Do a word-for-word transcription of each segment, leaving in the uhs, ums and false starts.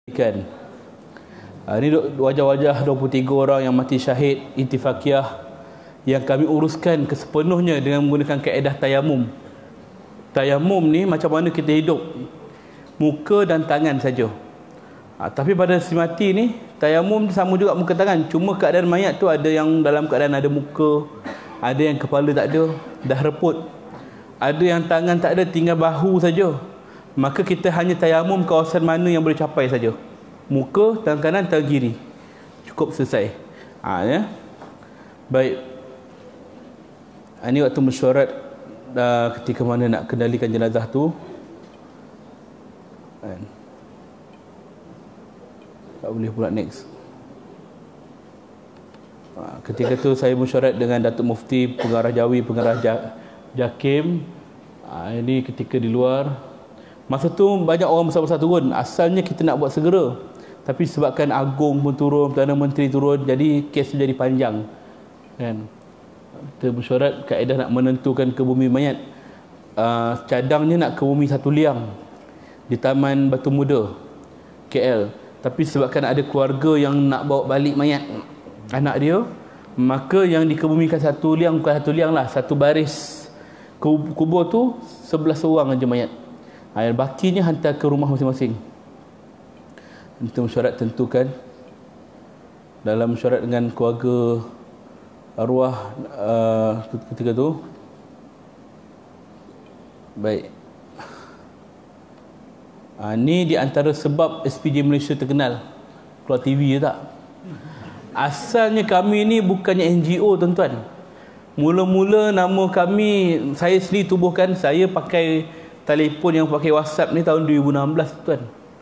Kan. Uh, ini wajah-wajah dua puluh tiga orang yang mati syahid intifaqiah yang kami uruskan kesepenuhnya dengan menggunakan kaedah tayamum. Tayamum ni macam mana kita hidup, muka dan tangan saja. Uh, tapi pada si mati ni tayamum sama juga muka tangan, cuma keadaan mayat tu ada yang dalam keadaan ada muka, ada yang kepala tak ada, dah reput, ada yang tangan tak ada, tinggal bahu saja. Maka kita hanya tayamum kawasan mana yang boleh capai saja, muka, tangan kanan, tangan kiri, cukup selesai. Ha, ya. Baik, ini waktu mesyuarat uh, ketika mana nak kendalikan jenazah tu kan. Tak boleh pula next. Ha, ketika tu saya mesyuarat dengan Datuk Mufti, Pengarah Jawi, Pengarah JAKIM. Ha, ini ketika di luar. Masa tu banyak orang besar-besar turun. Asalnya kita nak buat segera, tapi sebabkan Agong pun turun, Perdana Menteri turun, jadi kes jadi panjang kan. Kita mesyuarat kaedah nak menentukan ke bumi mayat. uh, Cadangnya nak ke bumi Satu Liang di Taman Batu Muda K L, tapi sebabkan ada keluarga yang nak bawa balik mayat anak dia, maka yang dikebumikan Satu Liang, bukan Satu Liang lah, satu baris kubur tu sebelas orang aja mayat. Air bakinya hantar ke rumah masing-masing. Kita mesyuarat tentukan dalam mesyuarat dengan keluarga arwah uh, ketika tu. Baik. Ha, ni di antara sebab S P J Malaysia terkenal. Keluar T V je tak? Asalnya kami ni bukannya N G O tuan-tuan. Mula-mula nama kami, saya sendiri tubuhkan, saya pakai telefon yang pakai WhatsApp ni tahun dua ribu enam belas tuan.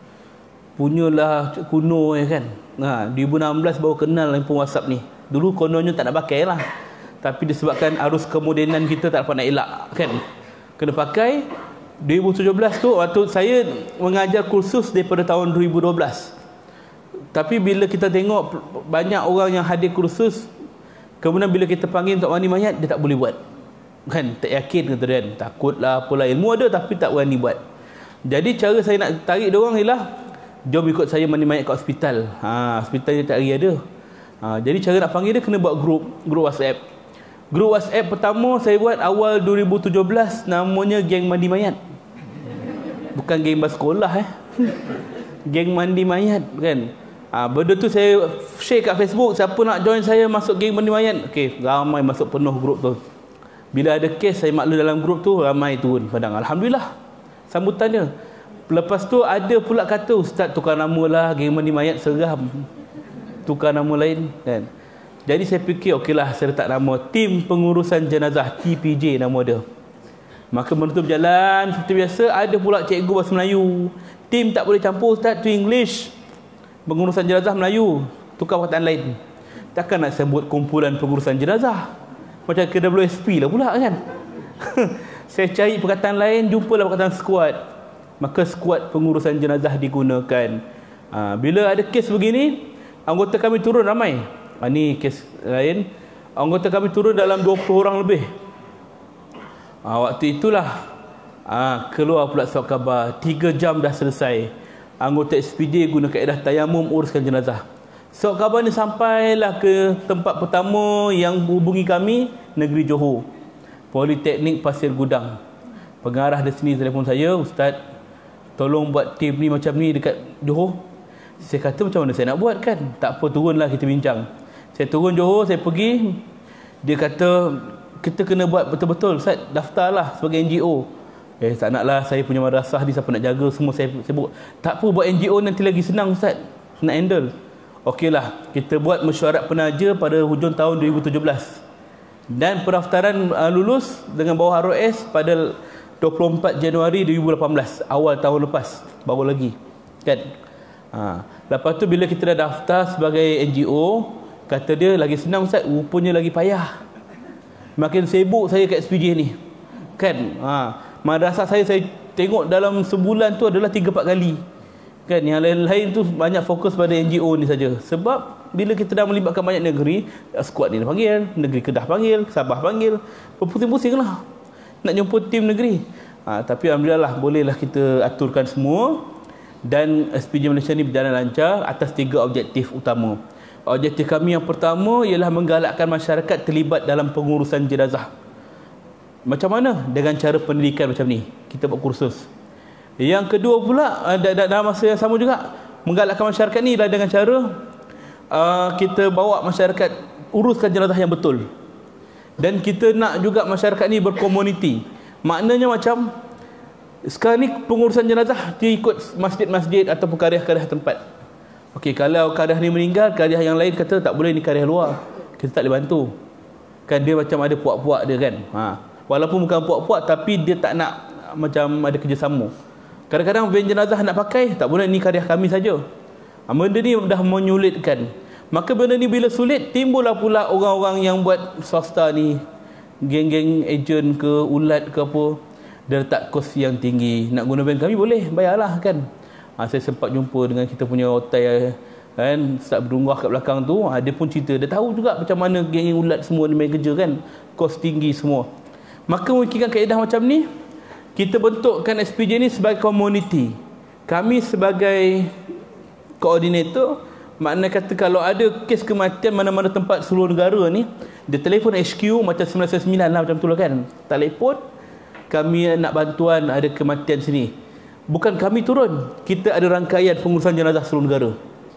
Punyalah kuno ya kan. Ha, dua ribu enam belas baru kenal handphone WhatsApp ni. Dulu kononnya tak nak pakai lah, tapi disebabkan arus kemodenan kita tak dapat nak elak kan, kena pakai. Dua ribu tujuh belas tu waktu saya mengajar kursus daripada tahun dua ribu dua belas. Tapi bila kita tengok banyak orang yang hadir kursus, kemudian bila kita panggil untuk mandi mayat, dia tak boleh buat kan, tak yakin kata dia, takutlah apalah, ilmu ada tapi tak berani buat. Jadi cara saya nak tarik dia orang ialah, jom ikut saya mandi mayat kat hospital. Ha, hospital dia tak hari ada. Ha, jadi cara nak panggil dia kena buat grup, grup WhatsApp. Grup WhatsApp pertama saya buat awal dua ribu tujuh belas, namanya Geng Mandi Mayat. Bukan geng bas sekolah eh. Geng Mandi Mayat kan. Ha, benda tu saya share kat Facebook, siapa nak join saya masuk Geng Mandi Mayat. Okey, ramai masuk penuh grup tu. Bila ada kes, saya maklum dalam grup tu ramai turun padang. Alhamdulillah sambutannya. Lepas tu ada pula kata, ustaz tukar nama lah, Geng Mandi Mayat seram, tukar nama lain kan. Jadi saya fikir okeylah, saya letak nama Tim Pengurusan Jenazah, T P J nama dia. Maka benda tu berjalan seperti biasa. Ada pula cikgu bahasa Melayu, tim tak boleh campur ustaz, tu English, pengurusan jenazah Melayu, tukar perkataan lain. Takkan nak sebut kumpulan pengurusan jenazah, macam K W S P lah pula kan. Saya cari perkataan lain, jumpalah perkataan squad. Maka squad pengurusan jenazah digunakan. Ha, bila ada kes begini, anggota kami turun ramai. Ha, ni kes lain, anggota kami turun dalam dua puluh orang lebih. Ha, waktu itulah ha, keluar pula surat khabar, tiga jam dah selesai. Anggota S P J guna kaedah tayamum uruskan jenazah. Surat khabar ni sampailah ke tempat pertama yang hubungi kami, Negeri Johor, Politeknik Pasir Gudang. Pengarah di sini telefon saya, ustaz tolong buat tim ni macam ni dekat Johor. Saya kata macam mana saya nak buat kan, tak apa, turunlah kita bincang. Saya turun Johor, saya pergi. Dia kata kita kena buat betul-betul ustaz, daftarlah sebagai N G O. Eh tak naklah, saya punya madrasah ni siapa nak jaga, semua saya sibuk. Tak apa, buat N G O nanti lagi senang ustaz nak handle. Okeylah, kita buat mesyuarat penaja pada hujung tahun dua ribu tujuh belas. Dan pendaftaran uh, lulus dengan bawah R O S pada dua puluh empat Januari dua ribu lapan belas, awal tahun lepas, baru lagi kan. Ha, lepas tu bila kita dah daftar sebagai N G O, kata dia lagi senang ustaz, rupanya lagi payah. Makin sibuk saya kat S P J ni kan. Ha, madrasah saya saya tengok dalam sebulan tu adalah tiga empat kali kan. Yang lain-lain tu banyak fokus pada N G O ni saja. Sebab bila kita dah melibatkan banyak negeri, skuad ni panggil, negeri Kedah panggil, Sabah panggil, berpusing-pusing lah nak jumpa tim negeri. Ha, tapi alhamdulillah lah, bolehlah kita aturkan semua. Dan S P J Malaysia ni berjalan lancar atas tiga objektif utama. Objektif kami yang pertama ialah menggalakkan masyarakat terlibat dalam pengurusan jenazah. Macam mana? Dengan cara pendidikan macam ni. Kita buat kursus. Yang kedua pula, dalam masa yang sama juga, menggalakkan masyarakat ni adalah dengan cara uh, kita bawa masyarakat uruskan jenazah yang betul. Dan kita nak juga masyarakat ni berkomuniti. Maknanya macam sekarang ni pengurusan jenazah dia ikut masjid-masjid ataupun karya-karya tempat. Okey, kalau karya ni meninggal, karya yang lain kata tak boleh, ni karya luar, kita tak boleh bantu. Kan dia macam ada puak-puak dia kan. Ha. Walaupun bukan puak-puak, tapi dia tak nak macam ada kerjasama. Kadang-kadang van jenazah nak pakai, tak boleh, ni karya kami saja. Ha, benda ni dah menyulitkan. Maka benda ni bila sulit, timbullah pula orang-orang yang buat swasta ni, geng-geng ejen ke, ulat ke apa, dia letak kos yang tinggi. Nak guna van kami boleh, bayarlah kan. Ha, saya sempat jumpa dengan kita punya hotel kan, Ustaz Berdunggah kat belakang tu, ha, dia pun cerita, dia tahu juga macam mana geng ulat semua ni main kerja kan, kos tinggi semua. Maka memikirkan kaedah macam ni, kita bentukkan S P J ni sebagai community. Kami sebagai koordinator, makna kata kalau ada kes kematian mana-mana tempat seluruh negara ni, dia telefon H Q macam sembilan sembilan lah, macam tu lah kan, telefon, kami nak bantuan ada kematian sini. Bukan kami turun, kita ada rangkaian pengurusan jenazah seluruh negara.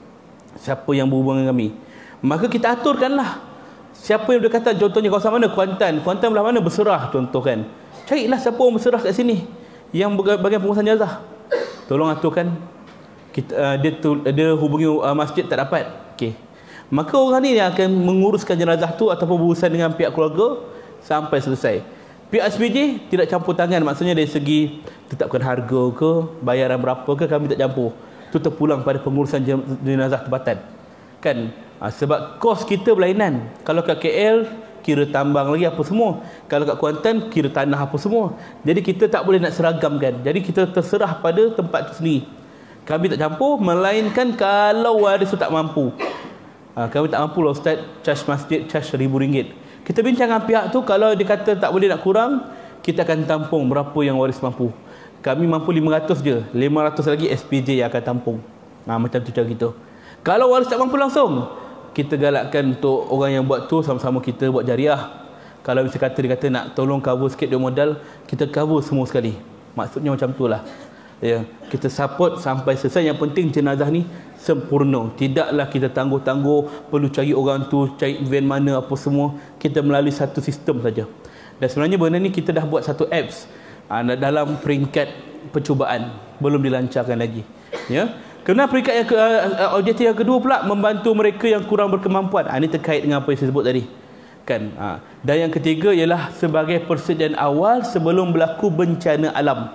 Siapa yang berhubungan dengan kami, maka kita aturkanlah. Siapa yang berdekatan, contohnya kawasan mana, Kuantan, Kuantan belah mana, Berserah contoh kan. Carilah siapa orang Berserah kat sini yang bagian pengurusan jenazah. Tolong aturkan. Kita, uh, dia, tu, dia hubungi uh, masjid tak dapat. Okey. Maka orang ni yang akan menguruskan jenazah tu ataupun berurusan dengan pihak keluarga sampai selesai. Pihak S P J tidak campur tangan, maksudnya dari segi tetapkan harga ke, bayaran berapa ke, kami tak campur. Itu terpulang pada pengurusan jenazah tempatan. Kan? Ha, sebab kos kita berlainan. Kalau kat K L, kira tambang lagi apa semua. Kalau kat Kuantan, kira tanah apa semua. Jadi kita tak boleh nak seragamkan. Jadi kita terserah pada tempat itu sendiri. Kami tak campur, melainkan kalau waris tu tak mampu. Ha, kami tak mampu lah Ustaz, charge masjid, charge seribu ringgit. Kita bincang dengan pihak tu, kalau dia kata tak boleh nak kurang, kita akan tampung berapa yang waris mampu. Kami mampu lima ratus je, lima ratus lagi S P J yang akan tampung. Ha, macam tu cara kita. Kalau waris tak mampu langsung, kita galakkan untuk orang yang buat tu sama-sama kita buat jariah. Kalau bisa kata dia kata nak tolong cover sikit dia modal, kita cover semua sekali. Maksudnya macam tu lah. Ya, kita support sampai selesai. Yang penting jenazah ni sempurna. Tidaklah kita tangguh-tangguh perlu cari orang tu, cari van mana apa semua. Kita melalui satu sistem saja. Dan sebenarnya benda ni kita dah buat satu apps aa, dalam peringkat percubaan, belum dilancarkan lagi. Ya. Kemudian peringkat yang ke, uh, objektif yang kedua pula, membantu mereka yang kurang berkemampuan. Ha, ini terkait dengan apa yang saya sebut tadi. Kan? Ha. Dan yang ketiga ialah sebagai persediaan awal sebelum berlaku bencana alam.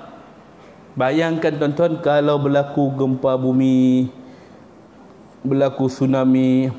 Bayangkan tuan-tuan, kalau berlaku gempa bumi, berlaku tsunami.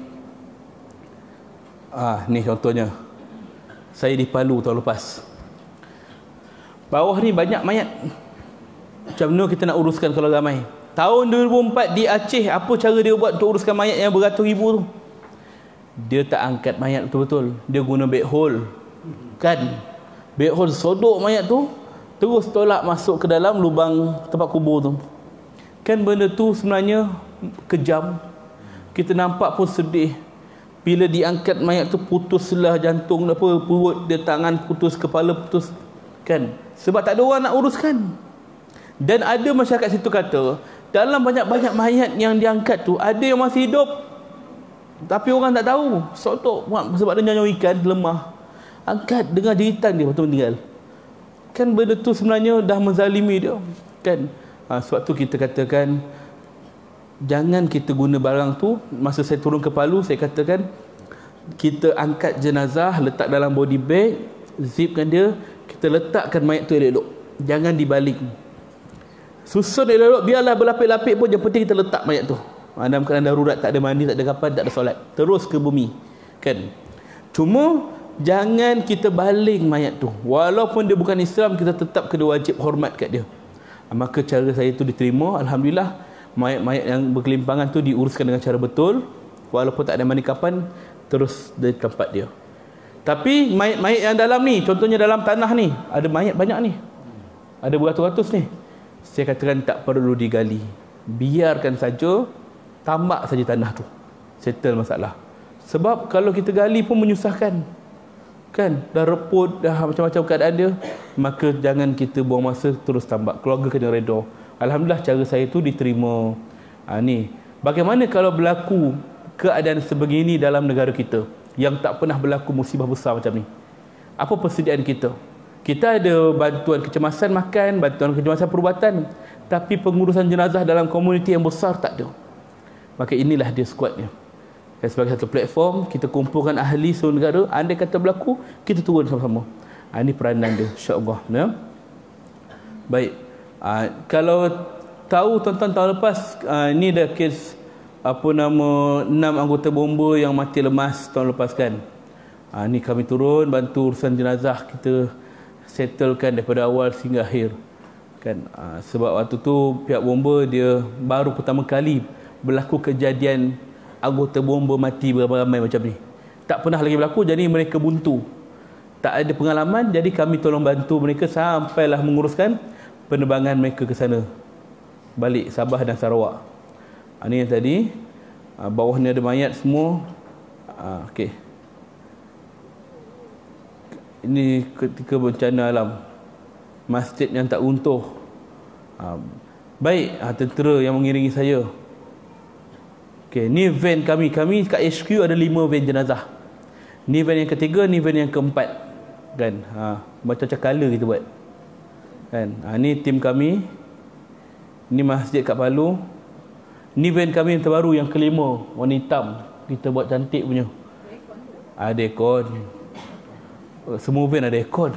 Ah, ni contohnya. Saya di Palu tahun lepas. Bawah ni banyak mayat. Macam mana kita nak uruskan kalau ramai? Tahun dua ribu empat di Aceh, apa cara dia buat untuk uruskan mayat yang beratus ribu tu? Dia tak angkat mayat betul-betul. Dia guna backhoe. Kan? Backhoe sodok mayat tu, terus tolak masuk ke dalam lubang tempat kubur tu. Kan benda tu sebenarnya kejam. Kita nampak pun sedih. Bila diangkat mayat tu, putuslah jantung, apa, perut dia, tangan putus, kepala putus. Kan? Sebab tak ada orang nak uruskan. Dan ada masyarakat situ kata, dalam banyak-banyak mayat yang diangkat tu, ada yang masih hidup, tapi orang tak tahu. Sotok sebab dia nyanyi ikan lemah, angkat dengan jeritan dia, betul meninggal. Kan benda tu sebenarnya dah menzalimi dia. Kan? Ha, sebab tu kita katakan, jangan kita guna barang tu. Masa saya turun ke Palu, saya katakan, kita angkat jenazah, letak dalam body bag, zipkan dia, kita letakkan mayat tu elok-elok, jangan dibalik. Susun elok-elok, biarlah berlapik-lapik pun, yang penting kita letak mayat tu. Ha, dalam keadaan darurat, tak ada mandi, tak ada kapan, tak ada solat, terus ke bumi. Kan? Cuma jangan kita baling mayat tu. Walaupun dia bukan Islam, kita tetap kena wajib hormat kat dia. Ha, maka cara saya tu diterima. Alhamdulillah, mayat-mayat yang berkelimpangan tu diuruskan dengan cara betul. Walaupun tak ada mandi kapan, terus dari tempat dia. Tapi mayat-mayat yang dalam ni, contohnya dalam tanah ni, ada mayat banyak ni, ada beratus-ratus ni, saya katakan tak perlu digali. biarkan saja, tambak saja tanah tu, settle masalah. Sebab kalau kita gali pun menyusahkan, kan, dah reput, dah macam-macam keadaan dia, maka jangan kita buang masa terus tambak. Keluarga kena redha. Alhamdulillah cara saya tu diterima. Ha, ni bagaimana kalau berlaku keadaan sebegini dalam negara kita yang tak pernah berlaku musibah besar macam ni? Apa persediaan kita? Kita ada bantuan kecemasan makan, bantuan kecemasan perubatan, tapi pengurusan jenazah dalam komuniti yang besar tak ada. Maka inilah dia skuadnya. Dan sebagai satu platform, kita kumpulkan ahli seluruh negara. Andai kata berlaku, kita turun sama-sama. Ha, ini peranan dia, insya-Allah. Ya? Baik. Ha, kalau tahu tuan-tuan tahun lepas, ha, ini dah kes apa nama enam anggota bomba yang mati lemas tahun lepas kan. Ha, ni kami turun bantu urusan jenazah, kita settlekan daripada awal sehingga akhir kan. Ha, sebab waktu tu pihak bomba dia baru pertama kali berlaku kejadian anggota bomba mati beramai-ramai macam ni. Tak pernah lagi berlaku, jadi mereka buntu. Tak ada pengalaman, jadi kami tolong bantu mereka sampailah menguruskan penerbangan mereka ke sana, balik Sabah dan Sarawak. Ha, ni yang tadi, ha, bawah ni ada mayat semua. Ha, okey. Ini ketika bencana alam, masjid yang tak runtuh. Ha, baik, ha, tentera yang mengiringi saya. Okey, ni van kami. Kami kat H Q ada lima van jenazah. Ni van yang ketiga, ni van yang keempat. Kan? Ha, macam-macam colour kita buat. Kan? Ha, ni tim kami. Ni masjid kat Palu. Ni van kami yang terbaru yang kelima, warna hitam. Kita buat cantik punya. Ada aircon. Semua van ada aircon.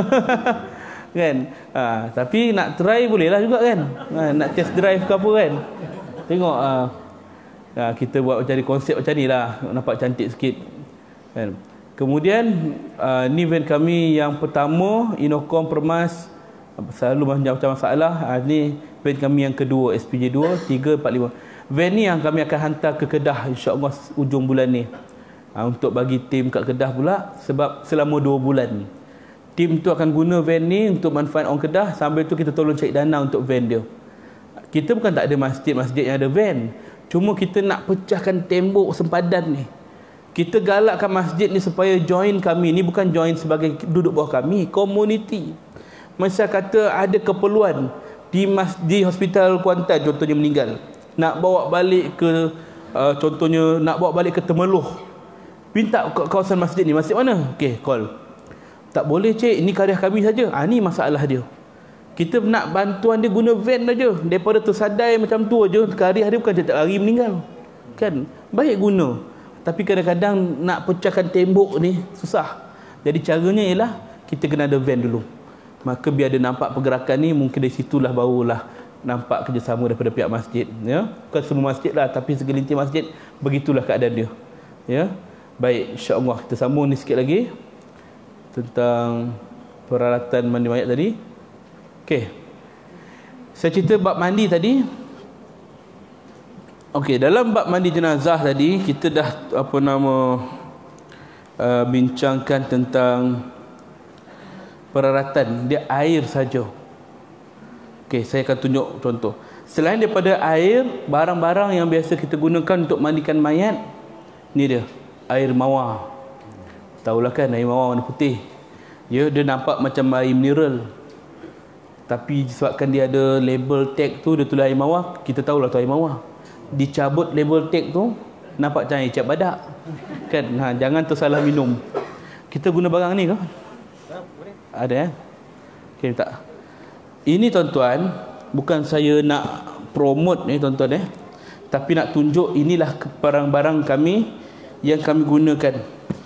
Kan? Ha, tapi nak try boleh lah juga kan. Ha, nak test drive ke apa kan. Tengok ha, ha, kita buat macam konsep macam ni lah, nampak cantik sikit kan. Kemudian uh, ni van kami yang pertama, Inocom Permas, selalu macam masalah. Ha, ni van kami yang kedua, S P J dua, tiga, empat, lima. Van ni yang kami akan hantar ke Kedah insya-Allah ujung bulan ni. Ha, untuk bagi tim kat Kedah pula, sebab selama dua bulan tim tu akan guna van ni untuk manfaat orang Kedah, sambil tu kita tolong cari dana untuk van dia. Kita bukan tak ada masjid-masjid yang ada van, cuma kita nak pecahkan tembok sempadan ni. Kita galakkan masjid ni supaya join kami. Ni bukan join sebagai duduk bawah kami, komuniti. Masa kata ada keperluan di mas, di hospital Kuantan contohnya meninggal, nak bawa balik ke uh, contohnya nak bawa balik ke Temeloh, minta kawasan masjid ni, masjid mana? Okey, call. Tak boleh cik, ini karya kami saja. Ah, ni masalah dia. Kita nak bantuan dia guna van saja. Daripada tersadai macam tu aja, karya dia bukan setiap hari meninggal. Kan? Baik guna. Tapi kadang-kadang nak pecahkan tembok ni susah. Jadi caranya ialah kita kena ada van dulu. Maka biar dia nampak pergerakan ni, mungkin dari situlah barulah nampak kerjasama daripada pihak masjid. Ya? Bukan semua masjid lah, tapi segelintir masjid, begitulah keadaan dia. Ya? Baik, insya-Allah kita sambung ni sikit lagi tentang peralatan mandi mayat tadi. Okey. Saya cerita bab mandi tadi. Okey, dalam bab mandi jenazah tadi kita dah apa nama uh, bincangkan tentang peralatan dia air saja. Okey, saya akan tunjuk contoh. Selain daripada air, barang-barang yang biasa kita gunakan untuk mandikan mayat, ni dia, air mawar. Tahulah kan, air mawar warna putih. Ya, dia nampak macam air mineral. Tapi disebabkan dia ada label tag tu, dia tulis air mawar, kita tahulah tu air mawar. Dicabut label tag tu, nampak macam air cap badak. Kan? Ha, jangan tersalah minum. Kita guna barang ni ke? Ada eh? Okey, tak. Ini tuan-tuan, bukan saya nak promote ni tuan-tuan eh. Tapi nak tunjuk inilah barang-barang kami yang kami gunakan.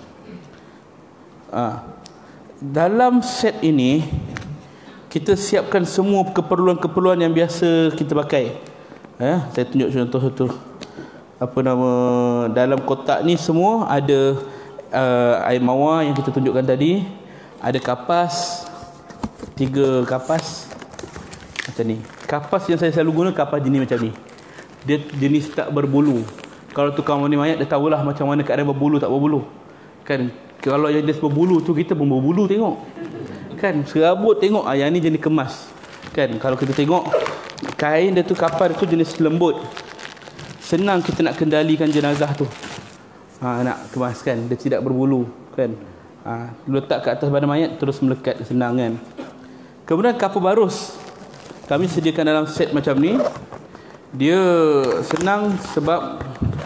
Ha. Dalam set ini kita siapkan semua keperluan-keperluan yang biasa kita pakai. Eh, saya tunjuk contoh satu. Apa nama, dalam kotak ni semua ada uh, air mawar yang kita tunjukkan tadi, ada kapas, tiga kapas macam ni. Kapas yang saya selalu guna kapas jenis macam ni. Dia jenis tak berbulu. Kalau tukang mandi mayat dia tahulah macam mana keadaan berbulu tak berbulu. Kan? Kalau yang dia berbulu tu kita pun berbulu tengok. Kan? Serabut tengok, ah, yang ni jenis kemas. Kan? Kalau kita tengok kain dia tu, kafan tu jenis lembut, senang kita nak kendalikan jenazah tu. Ha, nak kemaskan, dia tidak berbulu kan. Ha, letak kat atas badan mayat terus melekat, senang kan. Kemudian kapur barus kami sediakan dalam set macam ni. Dia senang sebab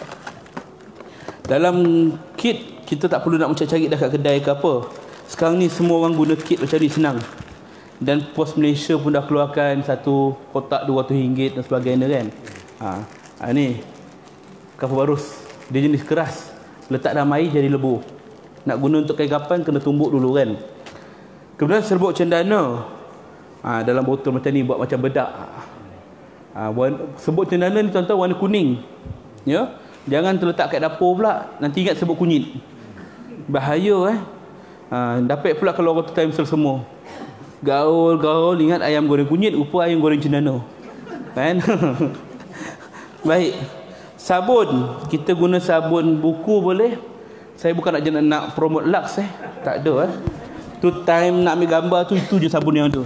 dalam kit kita tak perlu nak mencari-cari dah kat kedai ke apa. Sekarang ni semua orang guna kit macam ni, senang. Dan Pos Malaysia pun dah keluarkan satu kotak dua ratus ringgit dan sebagainya kan. Ha, ha ni kapur barus, dia jenis keras, letak dalam air jadi lebuh. Nak guna untuk kain kapan kena tumbuk dulu kan. Kemudian serbuk cendana, ha, dalam botol macam ni, buat macam bedak. Ha, serbuk cendana ni tuan-tuan warna kuning, ya. Jangan terletak kat dapur pula, nanti ingat serbuk kunyit, bahaya eh. Ha, dapat pula kalau orang tu time semua gaul-gaul ingat ayam goreng kunyit, rupa ayam goreng cendana kan. Baik, sabun kita guna sabun buku boleh. Saya bukan nak nak, nak promote Lux eh, tak ada eh. Tu time nak ambil gambar tu, itu je sabun yang ada.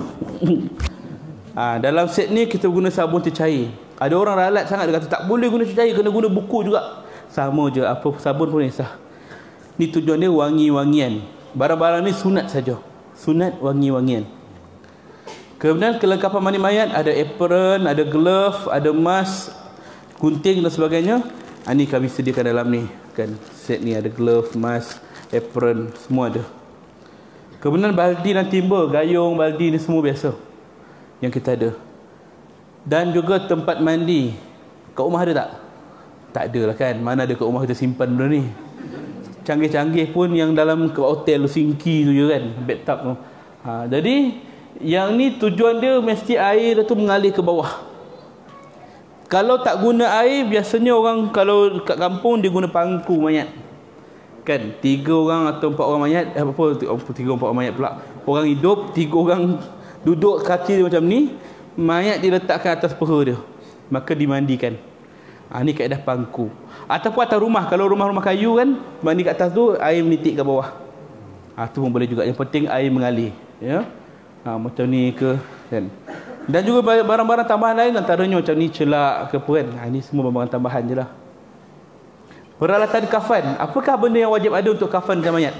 Ha, dalam set ni kita guna sabun tercair. Ada orang ralat sangat, dia kata tak boleh guna tercair, kena guna buku juga. Sama je, apa sabun pun sah. Ni tujuan dia wangi-wangian. Barang-barang ni sunat saja, sunat wangi-wangian. Kemudian kelengkapan mandi mayat, ada apron, ada glove, ada mask, gunting dan sebagainya. Ha, ni kami sediakan dalam ni kan. Set ni ada glove, mask, apron, semua ada. Kemudian baldi dan timba, gayung, baldi ni semua biasa yang kita ada. Dan juga tempat mandi. Kat rumah ada tak? Tak ada lah kan. Mana ada kat rumah kita simpan benda ni. Canggih-canggih pun yang dalam ke hotel sinki tu je kan, bathtub tu. Ha, jadi yang ni tujuan dia mesti air tu mengalir ke bawah. Kalau tak guna air, biasanya orang kalau kat kampung dia guna pangku mayat kan. Tiga orang atau empat orang mayat, eh, apa tiga empat orang mayat pula. Orang hidup, tiga orang duduk kaki dia macam ni, mayat diletakkan atas peha dia, maka dimandikan. Ha, ni kaedah pangku. Ataupun atas rumah, kalau rumah-rumah kayu kan, mandi kat atas tu, air menitik ke bawah. Ha, tu pun boleh juga. Yang penting air mengalir, ya. Ha, macam ni ke kan. Dan juga barang-barang tambahan lain, antaranya macam ni celak ke apa kan. Ha, ni semua barang-barang tambahan je lah. Peralatan kafan. Apakah benda yang wajib ada untuk kafan mayat?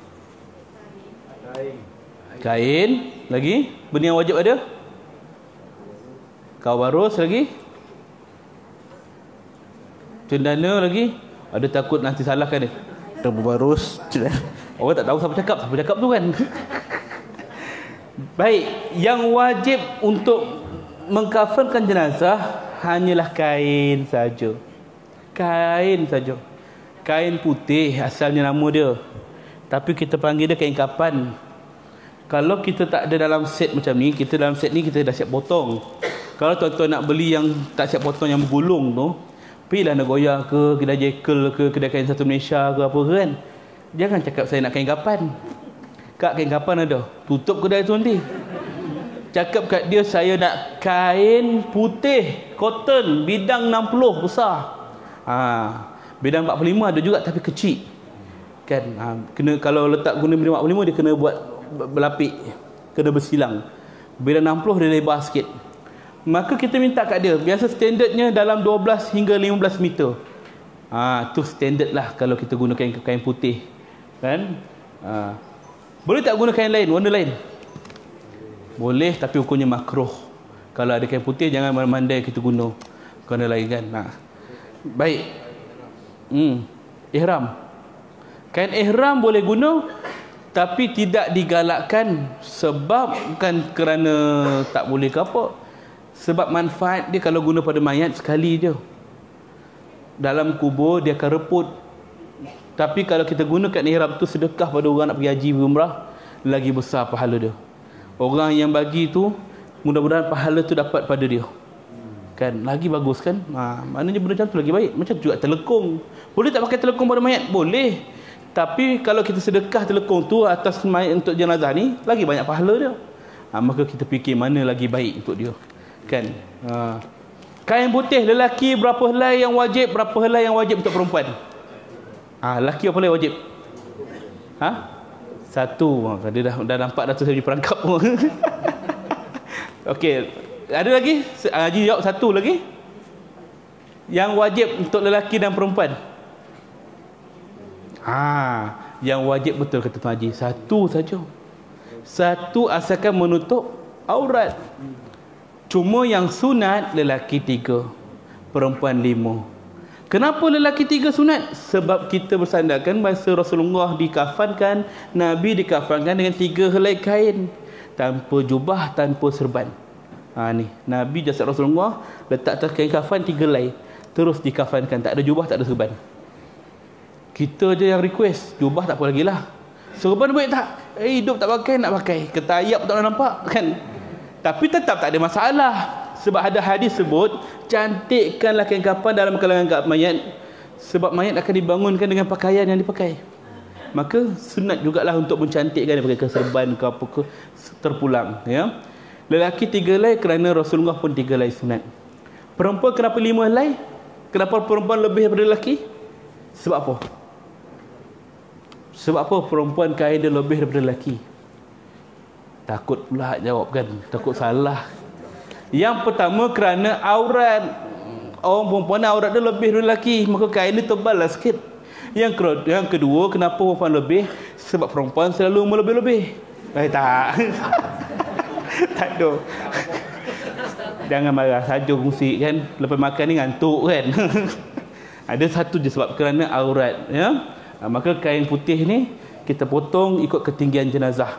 Kain. Kain. Lagi? Benda yang wajib ada? Kapur barus lagi? Cendana lagi? Ada takut nanti salahkan dia. Kapur barus, cendana. Orang tak tahu siapa cakap, siapa cakap tu kan. Baik, yang wajib untuk mengkafankan jenazah hanyalah kain saja. Kain saja. Kain putih asalnya nama dia, tapi kita panggil dia kain kapan. Kalau kita tak ada dalam set macam ni, kita dalam set ni kita dah siap potong. Kalau tuan-tuan nak beli yang tak siap potong, yang bergulung tu, pergilah Nagoya ke, kedai Jekyll ke, kedai kain satu Malaysia ke apa kan. Jangan cakap saya nak kain kapan. Kak, kain kapan ada? Tutup kedai tu nanti. Cakap kat dia, saya nak kain putih, cotton, bidang enam puluh besar. Ha, bidang empat puluh lima ada juga tapi kecil. Kan? Ha, kena, kalau letak guna bidang empat puluh lima dia kena buat berlapik, kena bersilang. Bidang enam puluh dia lebar sikit. Maka kita minta kat dia, biasa standardnya dalam dua belas hingga lima belas meter. Ha, tu standard lah kalau kita guna kain, kain putih. Kan? Ha. Boleh tak guna kain lain, warna lain? Boleh, tapi hukumnya makruh. Kalau ada kain putih, jangan mandai kita guna warna lain kan. Ha. Baik. Hmm. Ihram. Kain ihram boleh guna, tapi tidak digalakkan. Sebab bukan kerana tak boleh ke apa. Sebab manfaat dia kalau guna pada mayat sekali je. Dalam kubur dia akan reput. Tapi kalau kita gunakan ihram tu sedekah pada orang nak pergi haji umrah, lagi besar pahala dia. Orang yang bagi tu, mudah-mudahan pahala tu dapat pada dia. Kan, lagi bagus kan. Ha, maknanya benda macam tu lagi baik. Macam juga telekung. Boleh tak pakai telekung pada mayat? Boleh. Tapi kalau kita sedekah telekung tu atas mayat untuk jenazah ni, lagi banyak pahala dia. Ha, maka kita fikir mana lagi baik untuk dia. Kan. Ha. Kain putih lelaki berapa helai yang wajib, berapa helai yang wajib untuk perempuan? Ah, ha, lelaki apa helai wajib? Ha? Satu. Dia dah dah nampak dah tu saya perangkap pun. Okey, Ada lagi? Haji jawab satu lagi. Yang wajib untuk lelaki dan perempuan. Ha, yang wajib betul kata Tuan Haji. Satu saja. Satu asalkan menutup aurat. Cuma yang sunat lelaki tiga, perempuan lima. Kenapa lelaki tiga sunat? Sebab kita bersandarkan masa Rasulullah dikafankan, Nabi dikafankan dengan tiga helai kain, tanpa jubah, tanpa serban. Ha ni, Nabi jasad Rasulullah letak atas kain kafan tiga helai, terus dikafankan, tak ada jubah, tak ada serban. Kita je yang request, jubah tak apa lagi lah. Serban baik tak? Eh, hidup tak pakai, nak pakai. Ketayap tak nak nampak kan? Tapi tetap tak ada masalah. Sebab ada hadis sebut, cantikkanlah kain kafan dalam kalangan mayat, sebab mayat akan dibangunkan dengan pakaian yang dipakai. Maka sunat jugalah untuk mencantikkan, pakai serban ke apa ke, terpulang ya. Lelaki tiga helai kerana Rasulullah pun tiga helai sunat. Perempuan kenapa lima helai? Kenapa perempuan lebih daripada lelaki? Sebab apa? Sebab apa perempuan kain dia lebih daripada lelaki? Takut pula jawab kan, takut salah. Yang pertama kerana aurat. Orang perempuan aurat dia lebih dari lelaki, maka kain dia tebal lah sikit. Yang kedua, yang kedua kenapa perempuan lebih? Sebab perempuan selalu melebih-lebih. Eh tak. Tak ada. Jangan marah saja musik kan. Lepas makan ni ngantuk kan. Ada satu je sebab kerana aurat ya. Maka kain putih ni kita potong ikut ketinggian jenazah.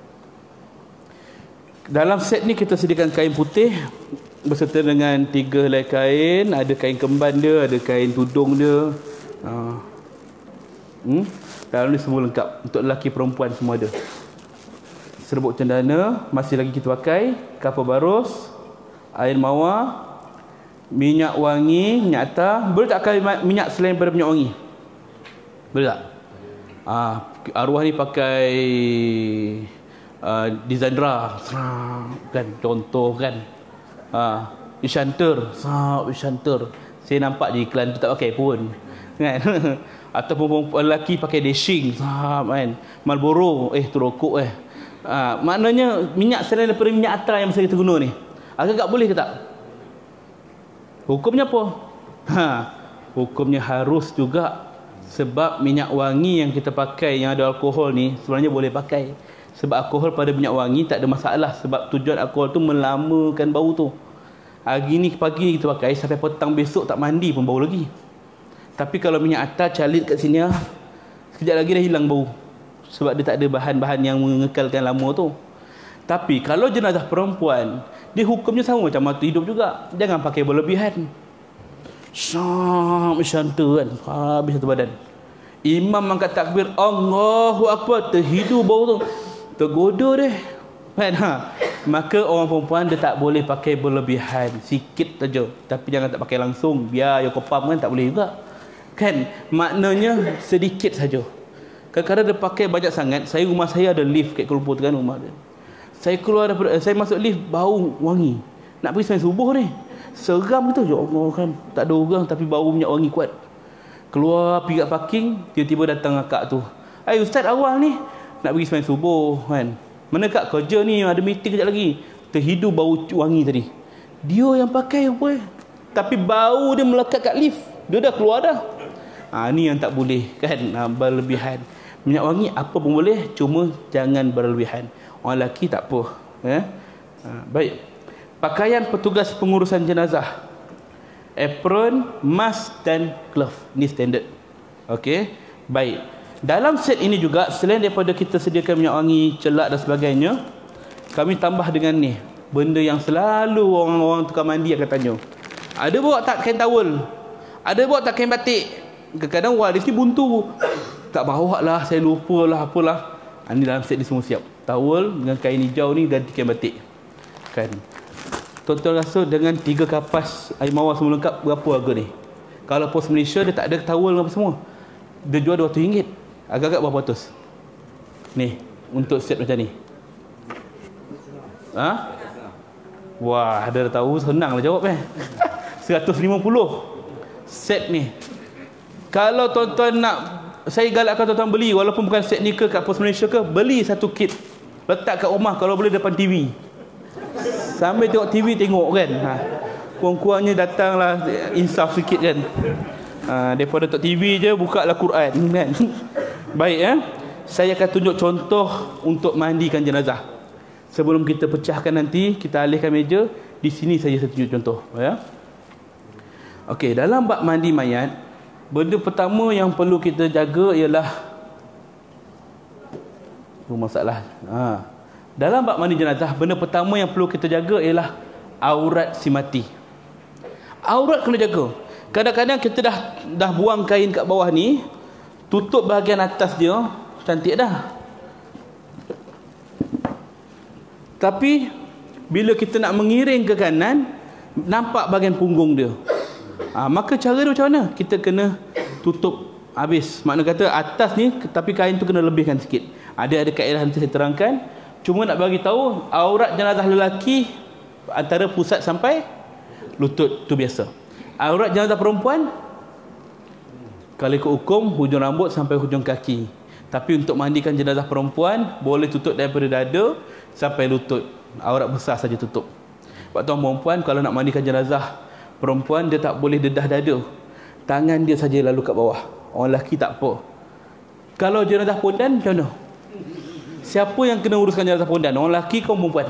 Dalam set ni kita sediakan kain putih berserta dengan tiga helai kain, ada kain kemban dia, ada kain tudung dia. Ha. Hmm? Dalam ni semua lengkap untuk lelaki perempuan semua ada. Serbuk cendana masih lagi kita pakai, kapur barus, air mawar, minyak wangi, minyak atar. Boleh tak pakai minyak selain daripada minyak wangi? Boleh tak? Ah, arwah ni pakai uh, Dizandra kan, contoh kan. Ah, Ishanter, sah Ishanter. Saya nampak je iklan tu tak pakai pun. Kan? Ataupun lelaki pakai Deshing, sah kan. Marlboro, eh tu rokok eh. Ah, maknanya minyak selain daripada minyak atar yang masa kita guna ni. Agak-agak boleh ke tak? Hukumnya apa? Ha, hukumnya harus juga. Sebab minyak wangi yang kita pakai yang ada alkohol ni sebenarnya boleh pakai. Sebab alkohol pada minyak wangi tak ada masalah. Sebab tujuan alkohol tu melamakan bau tu. Hari ni pagi kita pakai sampai petang besok tak mandi pun bau lagi. Tapi kalau minyak atar calit kat sini lah, sekejap lagi dah hilang bau. Sebab dia tak ada bahan-bahan yang mengekalkan lama tu. Tapi kalau jenazah perempuan, dia hukumnya sama macam mati hidup juga. Jangan pakai berlebihan. Syam syanta kan, habis satu badan. Imam angkat takbir, Allahu Akbar, terhidu bau tu, tergoda deh kan. Ha. Maka orang perempuan dia tak boleh pakai berlebihan, sikit saja. Tapi jangan tak pakai langsung, biar yang kopam kan tak boleh juga kan. Maknanya sedikit saja. Kadang-kadang dia pakai banyak sangat. Saya, rumah saya ada lift kat Kuala Lumpur tu kan, rumah dia. Saya keluar daripada, saya masuk lift bau wangi. Nak pergi sembahyang subuh ni, seram tu, ya Allah kan, tak ada orang tapi bau minyak wangi kuat. Keluar pergi kat parking, tiba-tiba datang akak tu, "Hai ustaz, awal ni nak pergi sembahyang subuh kan. Mana kak kerja ni, ada meeting kejap lagi." Terhidu bau wangi tadi. Dia yang pakai apa eh? Tapi bau dia melekat kat lift. Dia dah keluar dah. Ha, ni yang tak boleh kan, ha, berlebihan. Minyak wangi apa pun boleh, cuma jangan berlebihan. Orang lelaki tak apa eh? Ha, baik. Pakaian petugas pengurusan jenazah, apron, mask dan glove. Ni standard. Okey, baik. Dalam set ini juga, selain daripada kita sediakan minyak wangi, celak dan sebagainya, kami tambah dengan ni, benda yang selalu orang-orang tukar mandi akan tanya. Ada bawa tak kain towel? Ada bawa tak kain batik? Kadang-kadang waris ni buntu. Tak bawa lah, saya lupa lah, apalah. Ini dalam set ni semua siap. Towel dengan kain hijau ni ganti kain batik. Kan? Tuan-tuan rasa dengan tiga kapas air mawar semua lengkap, berapa harga ni? Kalau pos Malaysia dia tak ada towel apa semua, dia jual dua ratus ringgit. Agak-agak berapa ratus? Ni, untuk set macam ni. Ha? Wah, ada dah tahu, senang lah jawab eh. seratus lima puluh set ni. Kalau tuan-tuan nak, saya galakkan tuan-tuan beli, walaupun bukan set ni ke kat pos Malaysia ke, beli satu kit, letak kat rumah kalau boleh depan T V. Sambil tengok T V tengok kan. Ha. Kurang-kurangnya datanglah insaf sikit kan. Ha, daripada tengok T V je, buka lah Quran kan. Baik ya. Saya akan tunjuk contoh untuk mandikan jenazah. Sebelum kita pecahkan nanti, kita alihkan meja. Di sini saja saya tunjuk contoh ya. Okey, dalam bab mandi mayat, benda pertama yang perlu kita jaga ialah tu masalah. Ha. Dalam bab mandi jenazah, benda pertama yang perlu kita jaga ialah aurat si mati. Aurat kena jaga. Kadang-kadang kita dah dah buang kain kat bawah ni, tutup bahagian atas dia, cantik dah. Tapi bila kita nak mengiring ke kanan, nampak bahagian punggung dia. Ha, maka cara dia macam mana? Kita kena tutup habis. Makna kata atas ni, tapi kain tu kena lebihkan sikit. Ada ada kaedah nanti saya terangkan. Cuma nak bagi tahu, aurat jenazah lelaki antara pusat sampai lutut, tu biasa. Aurat jenazah perempuan, kalau ikut hukum, hujung rambut sampai hujung kaki. Tapi untuk mandikan jenazah perempuan, boleh tutup daripada dada sampai lutut. Aurat besar saja tutup. Sebab tuan perempuan, kalau nak mandikan jenazah perempuan, dia tak boleh dedah dada. Tangan dia saja lalu kat bawah. Orang lelaki tak apa. Kalau jenazah pondan, macam mana? Siapa yang kena uruskan jenazah pondan? Orang lelaki ke perempuan?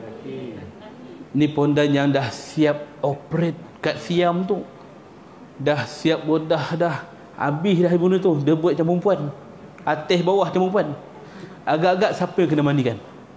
Ni pondan yang dah siap operate kat siam tu. Dah siap bodah dah. Habis dah benda tu. Dia buat macam perempuan. Atas bawah macam perempuan. Agak-agak siapa yang kena mandikan?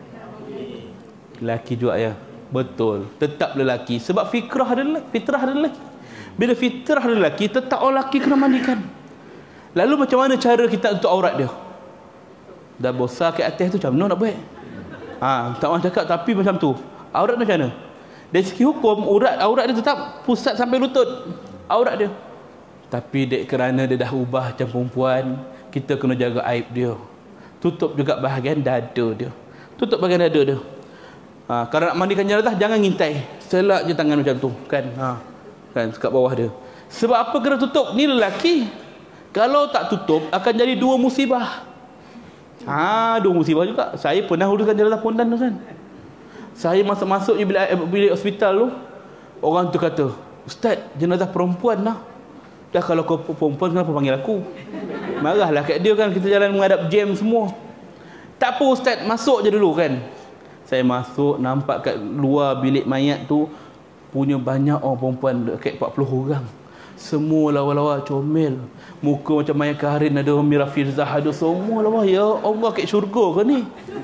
Lelaki juga ya. Betul. Tetap lelaki. Sebab fikrah dia lelaki. Fitrah dia lelaki. Bila fitrah dia lelaki, tetap orang lelaki kena mandikan. Lalu macam mana cara kita untuk aurat dia? Dah besar ke atas tu, macam mana nak buat? Ha, tak orang cakap, tapi macam tu. Aurat macam mana? Dari segi hukum, aurat, aurat dia tetap pusat sampai lutut. Aurat dia. Tapi dek kerana dia dah ubah macam perempuan, kita kena jaga aib dia. Tutup juga bahagian dada dia. Tutup bahagian dada dia. Ha, kalau nak mandikan jenazah, jangan ngintai. Selak je tangan macam tu. Kan? Ha, kan, kat bawah dia. Sebab apa kena tutup? Ni lelaki. Kalau tak tutup, akan jadi dua musibah. Ha, dua musibah juga. Saya pernah uruskan jenazah pondan tu kan. Saya masuk-masuk je bilik, bilik hospital tu, orang tu kata, Ustaz, jenazah perempuan lah. Dah kalau kau perempuan, kenapa panggil aku? Marahlah kat dia kan, kita jalan menghadap jam semua. Tak apa Ustaz, masuk je dulu kan. Saya masuk, nampak kat luar bilik mayat tu, punya banyak orang perempuan, dekat empat puluh orang. Semua lawa-lawa comel. Muka macam Maya Karin, ada Mira Firzah, ada semua lawa. Ya Allah, kat syurga ke ni?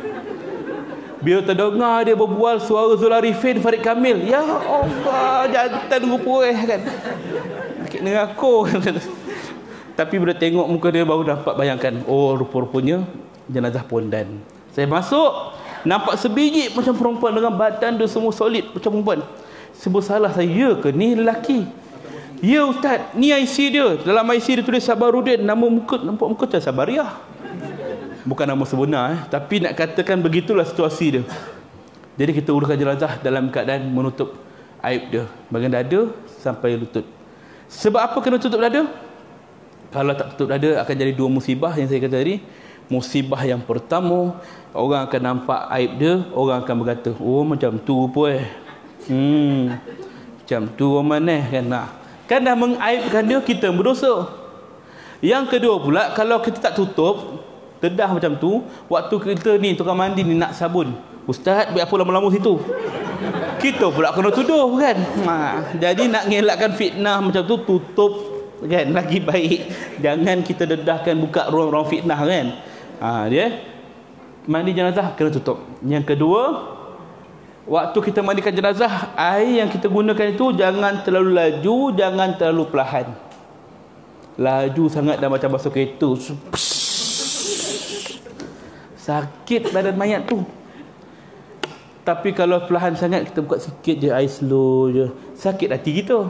Bila terdengar dia berbual suara Zularifin Farid Kamil, ya Allah, jantan rupa kan. Sakit neraka. Tapi bila tengok muka dia, baru dapat bayangkan, oh rupa-rupanya jenazah pondan. Saya masuk, nampak sebiji macam perempuan dengan badan dia semua solid macam perempuan. Sebut salah saya, ya ke ni lelaki? Ya Ustaz, ni I C dia. Dalam I C dia tulis Sabarudin, nama muka, nampak muka macam Sabariah. Bukan nama sebenar eh. Tapi nak katakan begitulah situasi dia. Jadi kita uruskan jenazah dalam keadaan menutup aib dia, bahagian dada sampai lutut. Sebab apa kena tutup dada? Kalau tak tutup dada, akan jadi dua musibah yang saya kata tadi. Musibah yang pertama, orang akan nampak aib dia, orang akan berkata, oh macam tu pun eh. Hmm, macam tu orang mana kan. Nah, kan dah mengaibkan dia, kita berdosa. Yang kedua pula, kalau kita tak tutup dedah macam tu, waktu kita ni tukang mandi ni nak sabun, Ustaz buat apa lama-lama situ, kita pula kena tuduh kan. Ha, jadi nak ngelakkan fitnah macam tu, tutup kan, lagi baik. Jangan kita dedahkan, buka ruang-ruang fitnah kan. Ha, dia mandi jenazah kena tutup. Yang kedua, waktu kita mandikan jenazah, air yang kita gunakan itu jangan terlalu laju, jangan terlalu perlahan. Laju sangat dah macam basuh kereta, sakit badan mayat tu. Tapi kalau perlahan sangat, kita buka sikit je, air slow je, sakit hati kita.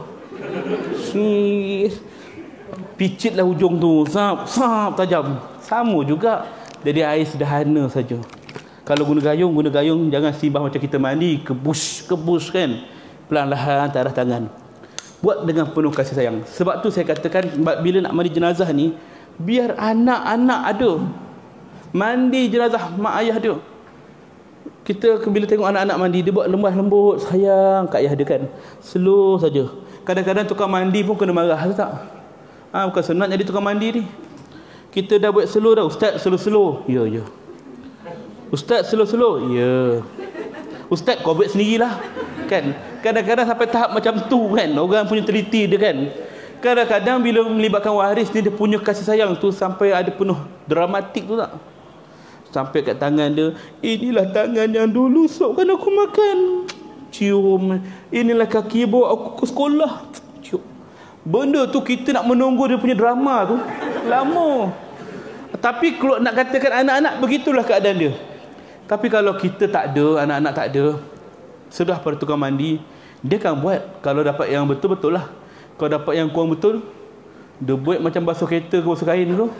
Picitlah ujung tu, sap, sap, tajam. Sama juga. Jadi air sederhana saja. Kalau guna gayung, guna gayung, jangan sibah macam kita mandi, kebus, kebus kan. Perlahan-lahan tarah tangan. Buat dengan penuh kasih sayang. Sebab tu saya katakan, bila nak mandi jenazah ni, biar anak-anak ada. Mandi jenazah mak ayah dia. Kita bila tengok anak-anak mandi, dia buat lemah lembut, sayang kat ayah dia kan. Slow saja. Kadang-kadang tukang mandi pun kena marah, tak? Ah, bukan sunat jadi tukang mandi ni. Kita dah buat slow dah. Ustaz, slow-slow. Ya, ya. Ustaz, slow-slow. Ya. Ustaz, kau buat sendirilah. Kan? Kadang-kadang sampai tahap macam tu kan. Orang punya teliti dia kan. Kadang-kadang bila melibatkan waris ni, dia punya kasih sayang tu sampai ada penuh dramatik tu tak? Sampai kat tangan dia, inilah tangan yang dulu sokkan aku makan. Cium. Inilah kaki bawa aku ke sekolah. Cium. Benda tu kita nak menunggu dia punya drama tu lama. Tapi kalau nak katakan anak-anak, begitulah keadaan dia. Tapi kalau kita tak ada, anak-anak tak ada, sudah pada tukang mandi, dia akan buat. Kalau dapat yang betul-betul lah. Kalau dapat yang kurang betul, dia buat macam basuh kereta ke basuh kain tu.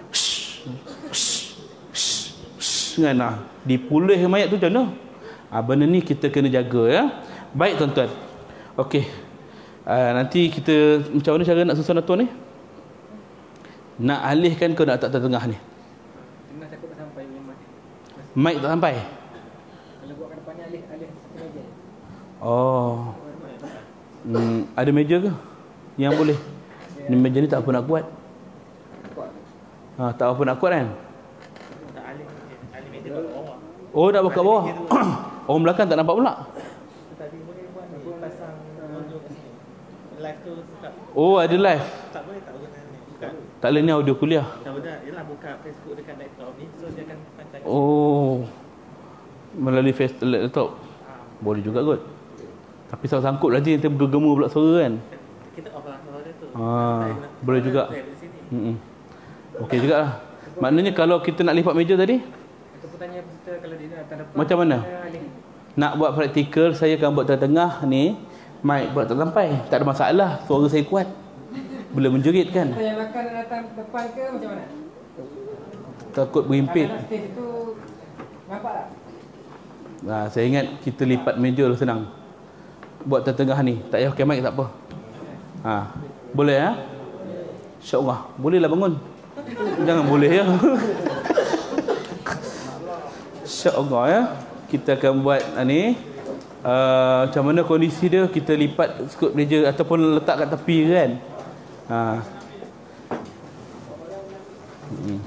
Kan, nah, dipulih mayat tu macam mana? Ah, benda ni kita kena jaga ya. Baik tuan-tuan. Okey. Ah, nanti kita macam mana cara nak susun atur ni? Nak alihkan ke nak tak tengah ni? Tengah takut tak sampai mic. Mic tak sampai. Kalau buat kat depan ni alih alih satu meja. Oh. Hmm, ada meja ke? Yang boleh. Ni meja ni tak apa nak kuat. Kuat. Ha, tak apa nak kuat kan? Tak alih alih meja tu bawah. Oh, nak buka bawah. Orang belakang tak nampak pula. Tadi boleh buat ni pasang audio kat sini. Live tu tak. Oh, ada live. Tak boleh tak guna ni. Bukan. Tak boleh ni audio kuliah. Tak boleh. Yalah buka Facebook dekat laptop ni, so dia akan pantai. Oh. Melalui face laptop. Boleh juga kot. Tapi salah sangkut nanti nanti bergema pula suara kan. Kita off lah suara tu. Ah, boleh juga. Hmm. Okey jugalah. Maknanya kalau kita nak lipat meja tadi, Aku pun tanya peserta kalau dia nak datang depan. macam mana? Nak buat praktikal, saya akan buat tengah-tengah ni, mic buat tak sampai. Tak ada masalah, suara saya kuat. Boleh menjerit kan? Yang belakang nak datang depan ke macam mana? Takut berimpit. Kalau stage tu nampak tak? Nah, saya ingat kita lipat meja lah senang. Buat tengah-tengah ni, tak payah pakai mic tak apa. Ha, boleh ya? Insya-Allah. Bolehlah bangun. Jangan boleh ya. Insya-Allah ya. Kita akan buat ni uh, macam mana kondisi dia, kita lipat skut meja ataupun letak kat tepi kan. Ha. Hmm.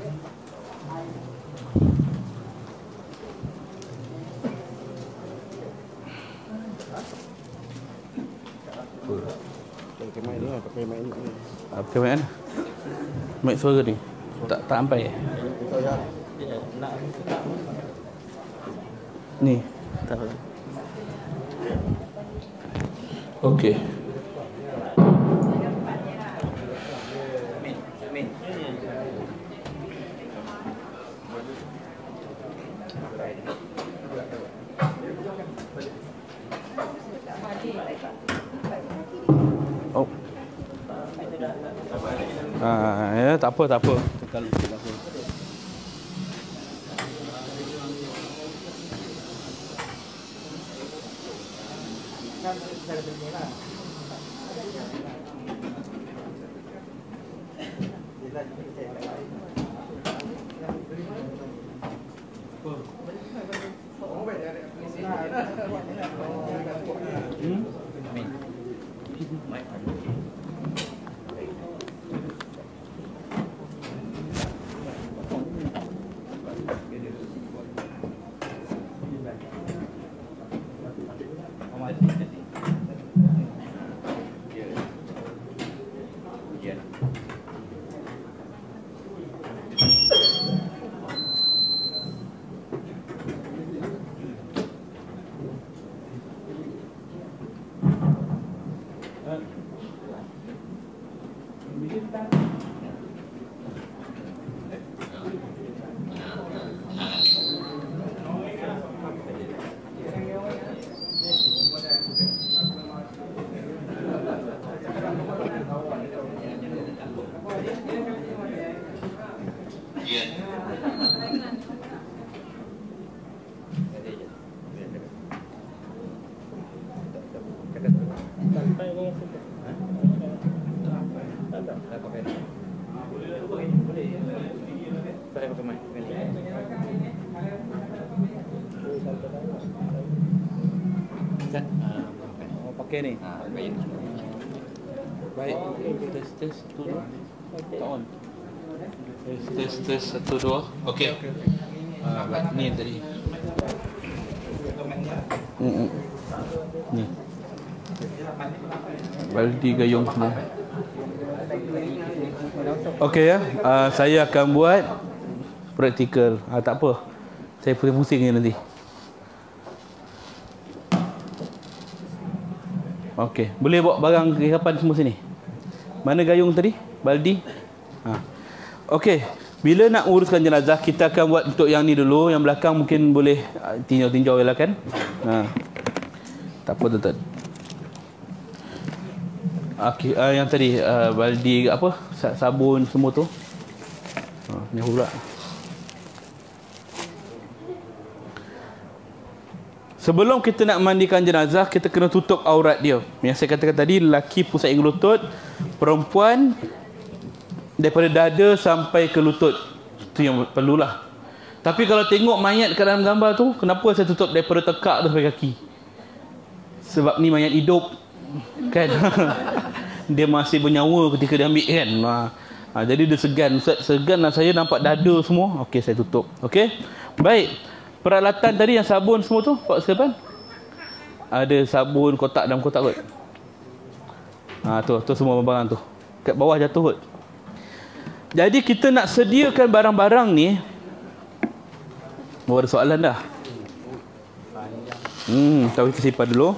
Pakai mic ni lah, pakai mic ni. Ah, pakai mic mana? Mic suara ni. Tak tak sampai. Nak Ni. tak apa. Okey. Min, min. Oh. Ah, ya, tak apa, tak apa. Tekan sikit tak apa. Kan cara begini lah. Hmm? Okey ni. Ha, baik. Baik. Test test satu dua. Tak on. Test test test satu dua. Okey. Ah, baik. Ni yang tadi. Hmm. Ni. Baldi gayung semua. Okey ya. Uh, saya akan buat praktikal. Ah, tak apa. Saya pusing-pusing je nanti. Okey, boleh bawa barang kekapan semua sini. Mana gayung tadi? Baldi? Ha. Okey, bila nak uruskan jenazah, kita akan buat untuk yang ni dulu. Yang belakang mungkin boleh tinjau-tinjau lah kan. Ha. Tak apa tuan-tuan. Okey, uh, yang tadi uh, baldi apa? Sabun semua tu. Ha, ni pula. Sebelum kita nak mandikan jenazah, kita kena tutup aurat dia. Yang saya katakan tadi, lelaki pusat hingga lutut, perempuan daripada dada sampai ke lutut. Itu yang perlulah. Tapi kalau tengok mayat kat dalam gambar tu, kenapa saya tutup daripada tekak tu sampai kaki? Sebab ni mayat hidup. Kan? Dia masih bernyawa ketika dia ambil kan. Ha. Ha, jadi dia segan. Ustaz, segan lah saya nampak dada semua. Okey, saya tutup. Okey? Baik. Peralatan tadi yang sabun semua tu, Pak Sepan? Ada sabun kotak dalam kotak kot. Ha, tu, tu semua barang tu. Kat bawah jatuh kot. Jadi kita nak sediakan barang-barang ni. Oh, ada soalan dah. Hmm, tahu kita simpan dulu.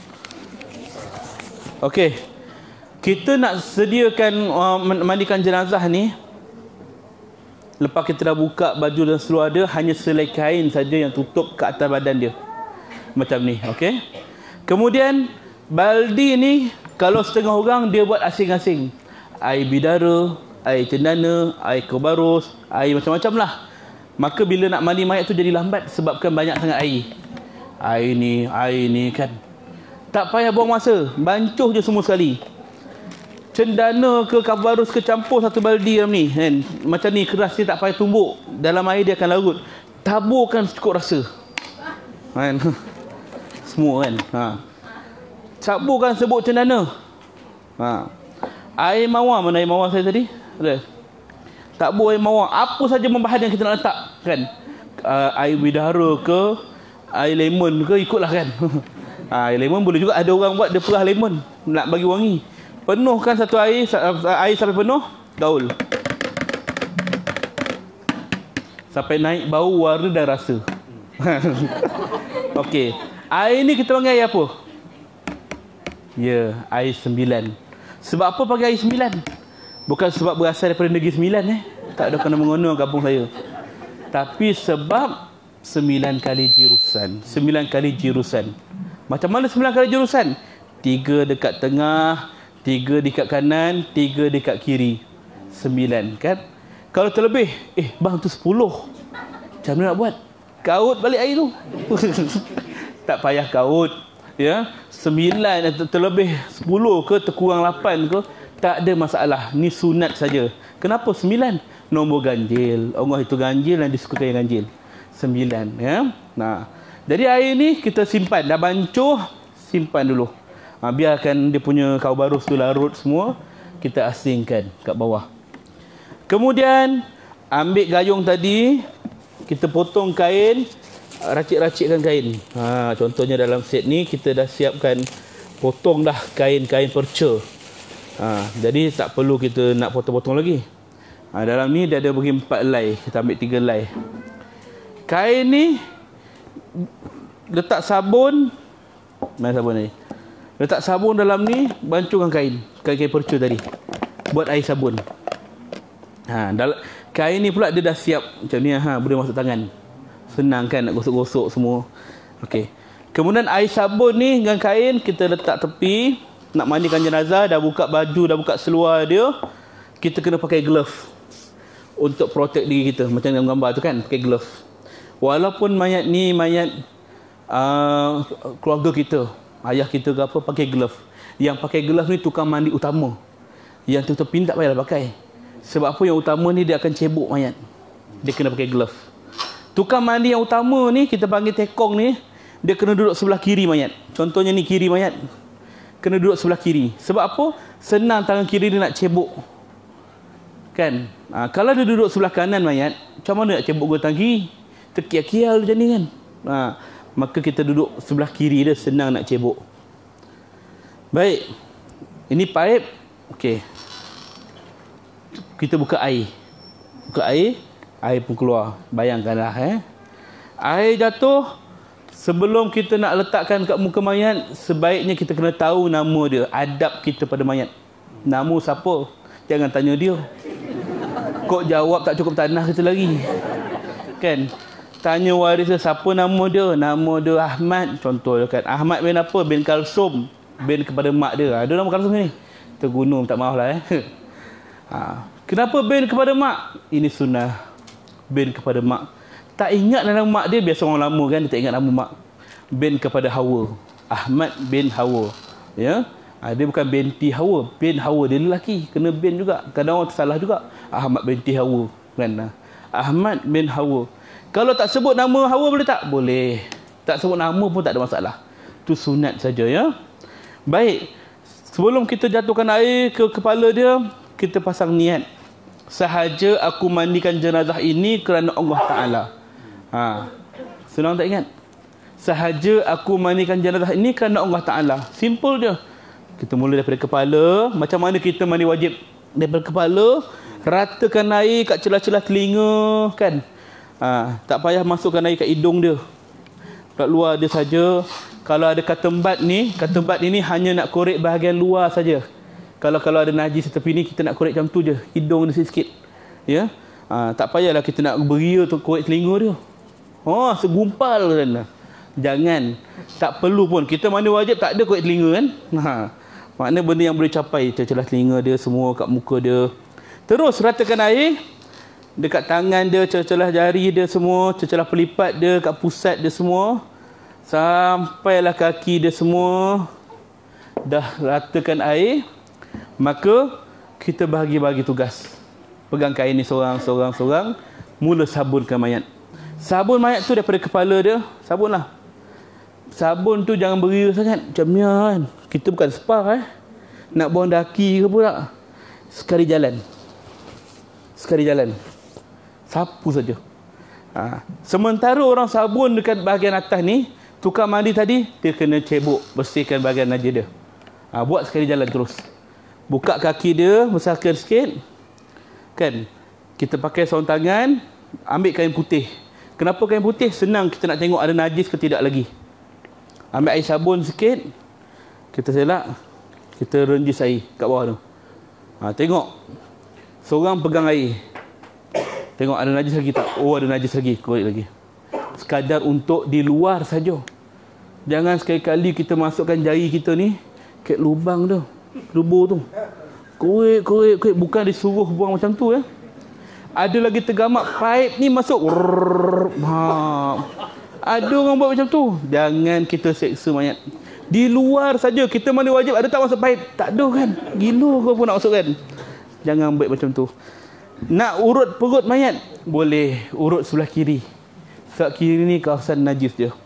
Okey. Kita nak sediakan uh, mandikan jenazah ni. Lepas kita dah buka baju dan seluar dia, hanya selai kain saja yang tutup ke atas badan dia. Macam ni, okey. Kemudian baldi ni kalau setengah orang dia buat asing-asing. Air bidara, air cendana, air kobarus, air macam-macam lah. Maka bila nak mandi mayat tu jadi lambat sebabkan banyak sangat air. Air ni, air ni kan. Tak payah buang masa, bancuh je semua sekali. Cendana ke kabarus ke campur satu baldi dalam ni kan. Macam ni keras, dia tak payah tumbuk. Dalam air dia akan larut. Taburkan cukup rasa. Kan? Semua kan. Ha. Taburkan sebut cendana. Ha. Air mawar, mana air mawar saya tadi? Ada. Tabur air mawar. Apa saja membahan yang kita nak letak kan. Uh, air bidara ke, air lemon ke, ikutlah kan. Ha, air lemon boleh juga. Ada orang buat dia perah lemon nak bagi wangi. Penuhkan satu air, air sampai penuh, gaul. Sampai naik bau, warna dan rasa. Okey. Air ni kita panggil air apa? Ya, air sembilan. Sebab apa panggil air sembilan? Bukan sebab berasal daripada negeri sembilan eh. Tak ada kena mengono kampung saya. Tapi sebab sembilan kali jurusan. Sembilan kali jurusan. Macam mana sembilan kali jurusan? Tiga dekat tengah, tiga dekat kanan, tiga dekat kiri. Sembilan kan? Kalau terlebih, eh bang tu sepuluh. Macam mana nak buat? Kaut balik air tu. Tak payah kaut. Ya, sembilan atau terlebih sepuluh ke, terkurang lapan ke, tak ada masalah. Ni sunat saja. Kenapa sembilan? Nombor ganjil. Allah itu ganjil dan disukai yang ganjil. Sembilan. Ya. Nah, jadi air ni kita simpan. Dah bancuh, simpan dulu. Ha, biarkan dia punya kau barus tu larut semua. Kita asingkan kat bawah. Kemudian ambil gayung tadi, kita potong kain, racik-racikkan kain. Ha, contohnya dalam set ni kita dah siapkan, potong dah kain-kain perca. Ha, jadi tak perlu kita nak potong-potong lagi. Ha, dalam ni dia ada bagi empat helai. Kita ambil tiga helai. Kain ni letak sabun. Mana sabun ni? Letak sabun dalam ni, bancuhkan kain. Kain-kain perca tadi. Buat air sabun. Ha, dal- kain ni pula dia dah siap macam ni, ha, boleh masuk tangan. Senang kan nak gosok-gosok semua. Okey. Kemudian air sabun ni dengan kain kita letak tepi. Nak mandikan jenazah, dah buka baju, dah buka seluar dia. Kita kena pakai glove untuk protect diri kita. Macam dalam gambar tu kan, pakai glove. Walaupun mayat ni mayat uh, keluarga kita, ayah kita ke apa, pakai glove. Yang pakai glove ni tukang mandi utama. Yang tu tepi tak payahlah pakai. Sebab apa, yang utama ni dia akan cebok mayat. Dia kena pakai glove. Tukang mandi yang utama ni kita panggil tekong ni, dia kena duduk sebelah kiri mayat. Contohnya ni kiri mayat. kena duduk sebelah kiri. Sebab apa? Senang tangan kiri dia nak cebok. Kan? Ha, kalau dia duduk sebelah kanan mayat, macam mana nak cebok gua tangan kiri? Terkial-kial macam ni kan? Ha, maka kita duduk sebelah kiri dia, senang nak cebok. Baik. Ini paip. Okey. Kita buka air. Buka air, air pun keluar. Bayangkanlah eh. Air jatuh, sebelum kita nak letakkan kat muka mayat, sebaiknya kita kena tahu nama dia, adab kita pada mayat. Nama siapa? Jangan tanya dia. Kok jawab tak cukup tanah kita lagi. Kan? Tanya waris dia, siapa nama dia? Nama dia Ahmad. Contoh kan, Ahmad bin apa? Bin Kalsum. Bin kepada mak dia. Ada nama Kalsum ni? Tergunung, tak maaf lah eh. Ha. Kenapa bin kepada mak? Ini sunnah. Bin kepada mak. Tak ingat nama mak dia, biasa orang lama kan, dia tak ingat nama mak. Bin kepada Hawa. Ahmad bin Hawa. Ya. Ha, dia bukan binti Hawa. Bin Hawa, dia lelaki. Kena bin juga. Kadang orang tersalah juga. Ahmad binti Hawa. Kan? Ahmad bin Hawa. Kalau tak sebut nama Hawa boleh tak? Boleh. Tak sebut nama pun tak ada masalah. Itu sunat saja ya. Baik. Sebelum kita jatuhkan air ke kepala dia, kita pasang niat. Sahaja aku mandikan jenazah ini kerana Allah Ta'ala. Ha. Senang tak ingat? Sahaja aku mandikan jenazah ini kerana Allah Ta'ala. Simple je. Kita mula daripada kepala. Macam mana kita mandi wajib? Daripada kepala, ratakan air kat celah-celah telinga. Kan? Ha. Tak payah masukkan air kat hidung dia. Kat luar dia saja. Kalau ada katembat ni, katembat ini hanya nak korek bahagian luar saja. Kalau kalau ada najis di tepi ni, kita nak korek macam tu je. Hidung dia sikit-sikit. Ya? Ha, tak payahlah kita nak beria tu korek telinga dia. Oh, segumpal kan. Jangan. Tak perlu pun. Kita mana wajib tak ada korek telinga kan. Ha. Makna benda yang boleh capai. Celah telinga dia semua, kat muka dia. Terus ratakan air. Dekat tangan dia, celah jari dia semua. Celah pelipat dia, kat pusat dia semua. Sampailah kaki dia semua. Dah ratakan air. Maka kita bahagi-bahagi tugas. Pegang kain ni seorang, seorang, seorang. Mula sabunkan mayat. Sabun mayat tu daripada kepala dia, sabunlah. Sabun tu jangan beria sangat. Macam ni kan. Kita bukan spa eh. Nak buang daki ke pula. Sekali jalan. Sekali jalan. Sapu saja. Ha. Sementara orang sabun dekat bahagian atas ni, tukar mandi tadi, dia kena cebok, bersihkan bahagian najis dia. Ha. Buat sekali jalan terus. Buka kaki dia, besarkan sikit. Kan? Kita pakai sarung tangan, ambil kain putih. Kenapa kain putih? Senang kita nak tengok ada najis ke tidak lagi. Ambil air sabun sikit. Kita selak. Kita renjis air kat bawah tu. Ha, tengok. Seorang pegang air. Tengok ada najis lagi tak? Oh, ada najis lagi. Korek lagi. Sekadar untuk di luar saja. Jangan sekali-kali kita masukkan jari kita ni ke lubang tu. Lubur tu. Korek, korek, korek. Bukan disuruh buang macam tu ya. Ada lagi tergamak paip ni masuk. Ha. Ada orang buat macam tu. Jangan kita seksa mayat. Di luar saja. Kita mana wajib. Ada tak masuk paip? Tak ada kan. Gila kau pun nak masuk kan. Jangan buat macam tu. Nak urut perut mayat? Boleh. Urut sebelah kiri. Sebelah kiri ni kawasan najis dia.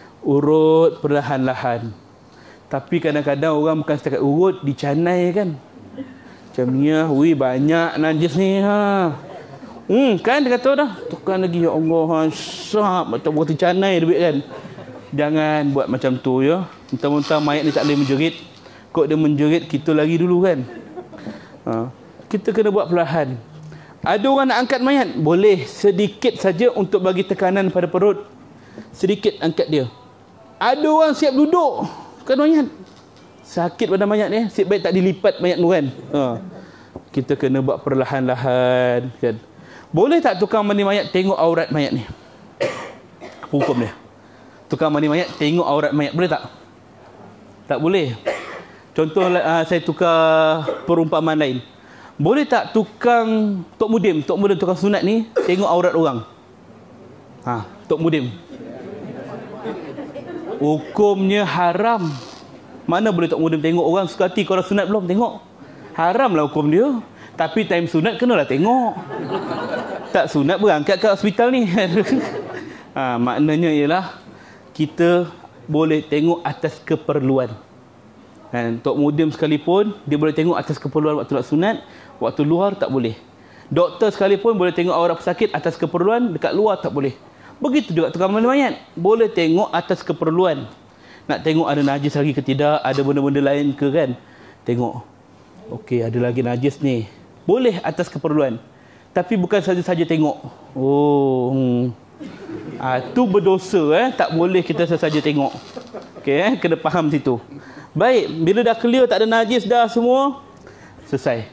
Urut perlahan-lahan. Tapi kadang-kadang orang bukan setakat urut, dicanai kan. Macam ni lah. Ui, banyak najis ni. Ha. Hmm, kan dia kata dah. Tukar lagi. Ya Allah. Syap. Macam buat canai duit kan. Jangan buat macam tu ya. Mentang-mentang mayat ni tak boleh menjerit. Kok dia menjerit, kita lari dulu kan. Ha. Kita kena buat perlahan. Ada orang nak angkat mayat? Boleh. Sedikit saja untuk bagi tekanan pada perut. Sedikit angkat dia. Ada orang siap duduk. Kan mayat. Sakit pada mayat ni. Siap baik tak dilipat mayat tu kan. Ha. Kita kena buat perlahan-lahan kan. Boleh tak tukang mandi mayat tengok aurat mayat ni? Hukum dia. Tukang mandi mayat tengok aurat mayat. Boleh tak? Tak boleh. Contoh uh, saya tukar perumpamaan lain. Boleh tak tukang Tok Mudim, Tok Mudim tukang sunat ni tengok aurat orang? Ha, Tok Mudim. Hukumnya haram. Mana boleh Tok Mudim tengok orang suka hati kalau sunat belum tengok? Haramlah hukum dia. Tapi time sunat kenalah tengok. Tak sunat berangkat ke hospital ni. Ha, maknanya ialah kita boleh tengok atas keperluan. Kan, tok mudim sekalipun dia boleh tengok atas keperluan waktu nak sunat, waktu luar tak boleh. Doktor sekalipun boleh tengok aurat pesakit atas keperluan, dekat luar tak boleh. Begitu juga tukang mandikan mayat, boleh tengok atas keperluan. Nak tengok ada najis lagi ke tidak, ada benda-benda lain ke kan. Tengok. Okey, ada lagi najis ni. Boleh atas keperluan. Tapi bukan saja-saja tengok. Oh, hmm. Ah, tu berdosa eh, tak boleh kita saja tengok. Okey eh, kena faham situ. Baik, bila dah clear tak ada najis dah semua, selesai.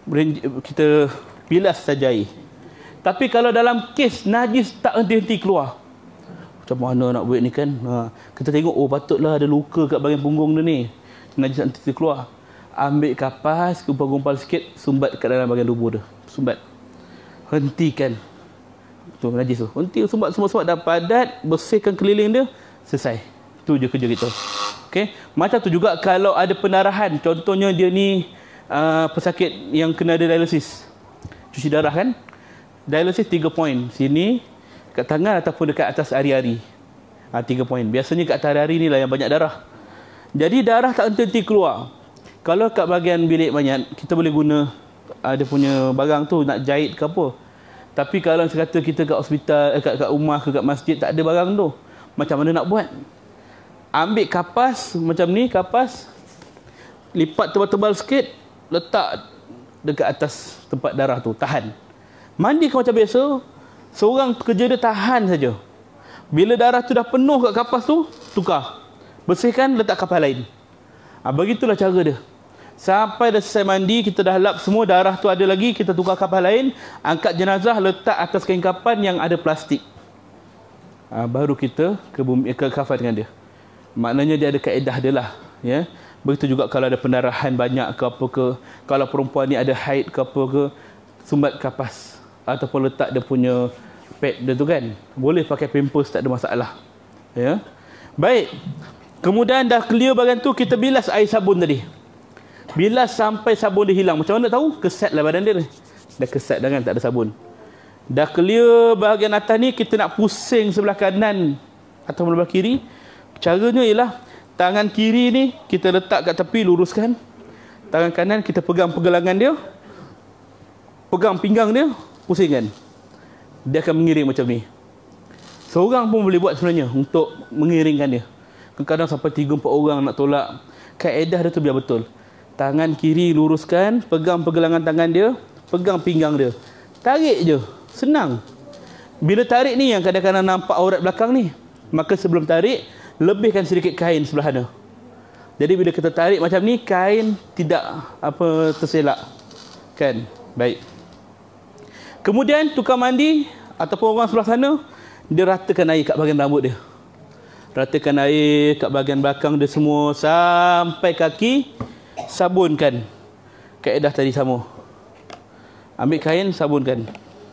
Kita bilas saja air. Tapi kalau dalam kes najis tak henti-henti keluar, macam mana nak buat ni kan? Ha, kita tengok, oh patutlah ada luka kat bahagian punggung dia ni. Najis tak henti keluar. Ambil kapas, gumpal-gumpal sikit, sumbat kat dalam bahagian tubuh dia. Sumbat. Hentikan. Tu najis tu. Henti, sumbat semua-semua dah padat, bersihkan keliling dia, selesai. Tu je kerja kita. Okey. Macam tu juga kalau ada pendarahan. Contohnya dia ni uh, pesakit yang kena ada dialisis. Cuci darah kan? Dialisis tiga poin. Sini, kat tangan ataupun dekat atas ari-ari. Ha, tiga poin. Biasanya kat atas ari-ari ni lah yang banyak darah. Jadi darah tak henti-henti keluar. Kalau kat bahagian bilik mayat, kita boleh guna ada punya barang tu nak jahit ke apa. Tapi kalau sekata kita kat hospital, eh, kat, kat rumah ke kat masjid tak ada barang tu, macam mana nak buat? Ambil kapas macam ni, kapas lipat tebal-tebal sikit, letak dekat atas tempat darah tu, tahan. Mandi ke macam biasa, seorang kerja dia tahan saja. Bila darah tu dah penuh kat kapas tu, tukar, bersihkan, letak kapas lain. Ha, begitulah cara dia. Sampai dah selesai mandi, kita dah lap semua, darah tu ada lagi, kita tukar kapas lain, angkat jenazah, letak atas kain kafan yang ada plastik. Ha, baru kita ke, bumi, ke kafan dengan dia. Maknanya dia ada kaedah dia lah. Ya? Begitu juga kalau ada pendarahan banyak ke apa ke, kalau perempuan ni ada haid ke apa ke, sumbat kapas. Ataupun letak dia punya pad dia tu kan. Boleh pakai pampers, tak ada masalah. Ya? Baik. Kemudian dah clear bahagian tu, kita bilas air sabun tadi. Bilas sampai sabun dia hilang. Macam mana tahu? Kesat lah badan dia ni. Dah kesat dah kan, tak ada sabun. Dah clear bahagian atas ni, kita nak pusing sebelah kanan atau sebelah kiri. Caranya ialah tangan kiri ni kita letak kat tepi, luruskan. Tangan kanan kita pegang pergelangan dia, pegang pinggang dia, pusingkan. Dia akan mengiring macam ni. Seorang pun boleh buat sebenarnya untuk mengiringkan dia. Kadang-kadang sampai tiga empat orang nak tolak. Kaedah dia tu biar betul. Tangan kiri luruskan, pegang pergelangan tangan dia, pegang pinggang dia. Tarik je, senang. Bila tarik ni yang kadang-kadang nampak aurat belakang ni, maka sebelum tarik, lebihkan sedikit kain sebelah sana. Jadi bila kita tarik macam ni, kain tidak apa terselak. Kan? Baik. Kemudian tukang mandi ataupun orang sebelah sana, dia ratakan air kat bahagian rambut dia. Ratakan air kat bahagian belakang dia semua sampai kaki, sabunkan. Kaedah tadi sama. Ambil kain, sabunkan.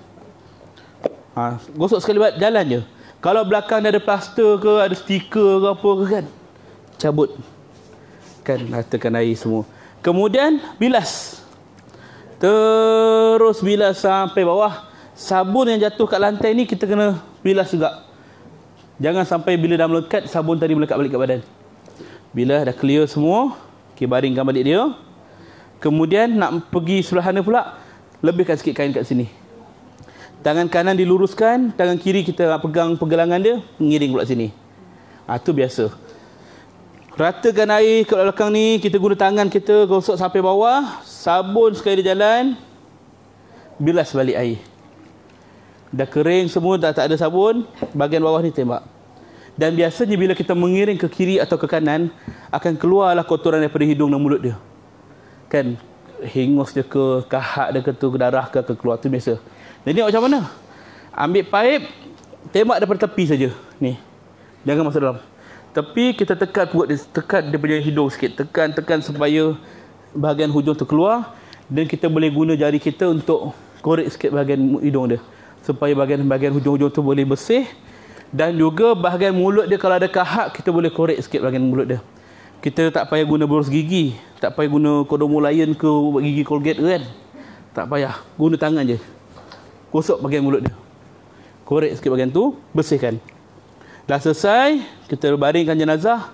Ha, gosok sekali buat jalan je. Kalau belakang dia ada plaster ke, ada stiker ke apa ke kan, cabut. Kan, ratakan air semua. Kemudian, bilas. Terus bilas sampai bawah. Sabun yang jatuh kat lantai ni, kita kena bilas juga. Jangan sampai bila dah melekat, sabun tadi melekat balik kat badan. Bila dah clear semua, okay, baringkan balik dia. Kemudian, nak pergi sebelah sana pula, lebihkan sikit kain kat sini. Tangan kanan diluruskan, tangan kiri kita pegang pergelangan dia, mengiring pula sini. Ha, tu biasa. Ratakan air kat belakang ni, kita guna tangan kita, gosok sampai bawah, sabun sekali dia jalan, bilas balik air. Dah kering semua, dah tak ada sabun, bahagian bawah ni tembak. Dan biasanya bila kita mengiring ke kiri atau ke kanan, akan keluarlah kotoran daripada hidung dan mulut dia. Kan, hingus dia ke, kahak dia ke, tu, darah ke, ke keluar, tu biasa. Jadi macam mana? Ambil paip, tembak daripada tepi saja. Ni. Jangan masuk dalam. Tepi kita tekan perut dia, tekan dia punya hidung sikit. Tekan, tekan supaya bahagian hujung tu keluar. Dan kita boleh guna jari kita untuk korek sikit bahagian hidung dia. Supaya bahagian-bahagian hujung-hujung tu boleh bersih. Dan juga bahagian mulut dia, kalau ada kahak, kita boleh korek sikit bahagian mulut dia. Kita tak payah guna boros gigi. Tak payah guna kodomo lion ke gigi Colgate kan. Tak payah. Guna tangan je. Gosok bahagian mulut dia. Korek sikit bahagian tu, bersihkan. Dah selesai, kita baringkan jenazah.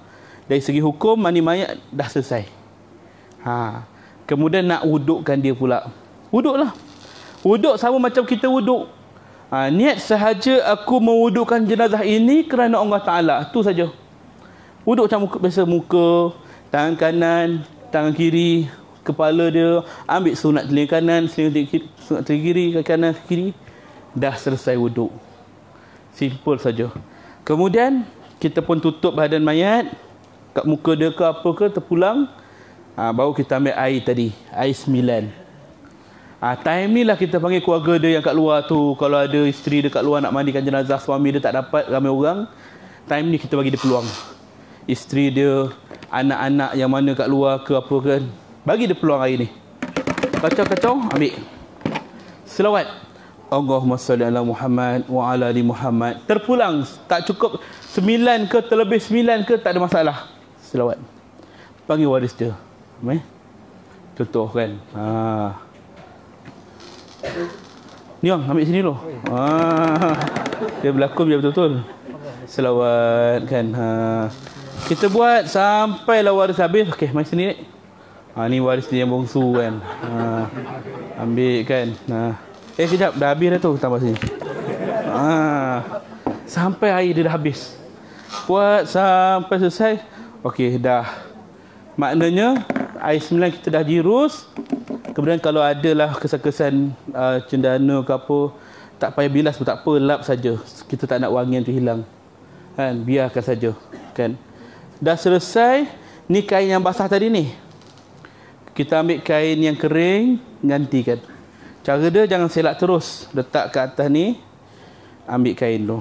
Dari segi hukum, mandi mayat dah selesai. Ha. Kemudian nak wudukkan dia pula. Wuduklah. Wuduk sama macam kita wuduk. Ha, niat sahaja aku mewudukkan jenazah ini kerana Allah Ta'ala. Itu saja. Wuduk macam muka, biasa muka, tangan kanan, tangan kiri, kepala dia, ambil sunat telinga kanan, sunat telinga kiri, kaki kanan, kiri. Dah selesai wuduk. Simple saja. Kemudian kita pun tutup badan mayat, kat muka dia ke apa ke, terpulang. Ha, baru kita ambil air tadi, air sembilan. Ha, time ni lah kita panggil keluarga dia yang kat luar tu. Kalau ada isteri dia kat luar nak mandikan jenazah suami dia tak dapat, ramai orang, time ni kita bagi dia peluang. Isteri dia, anak-anak yang mana kat luar ke apa kan, bagi dia peluang air ni. Kacau-kacau, ambil selawat, Allahumma salli ala Muhammad wa ala ali Muhammad. Terpulang, tak cukup sembilan ke, terlebih sembilan ke, tak ada masalah. Selawat. Panggil waris dia. Eh? Contoh kan. Ha. Ni orang ambil sini dulu. Ha. Dia berlakon biar betul-betul. Selawat kan. Ha. Kita buat sampailah waris habis. Okey, mari sini. Ha, ni waris dia yang bongsu kan. Ha. Ambil kan. Ha. Eh kejap, dah habis dah tu, tambah sini. Ha. Sampai air dia dah habis. Buat sampai selesai. Okey, dah. Maknanya air sembilan kita dah jirus. Kemudian kalau adalah kesan-kesan uh, cendana ke apa, tak payah bilas pun tak apa, lap saja. Kita tak nak wangian tu hilang. Kan, biarkan saja, kan. Dah selesai, ni kain yang basah tadi ni. Kita ambil kain yang kering, gantikan. Cara dia jangan selak terus, letak ke atas ni, ambil kain tu.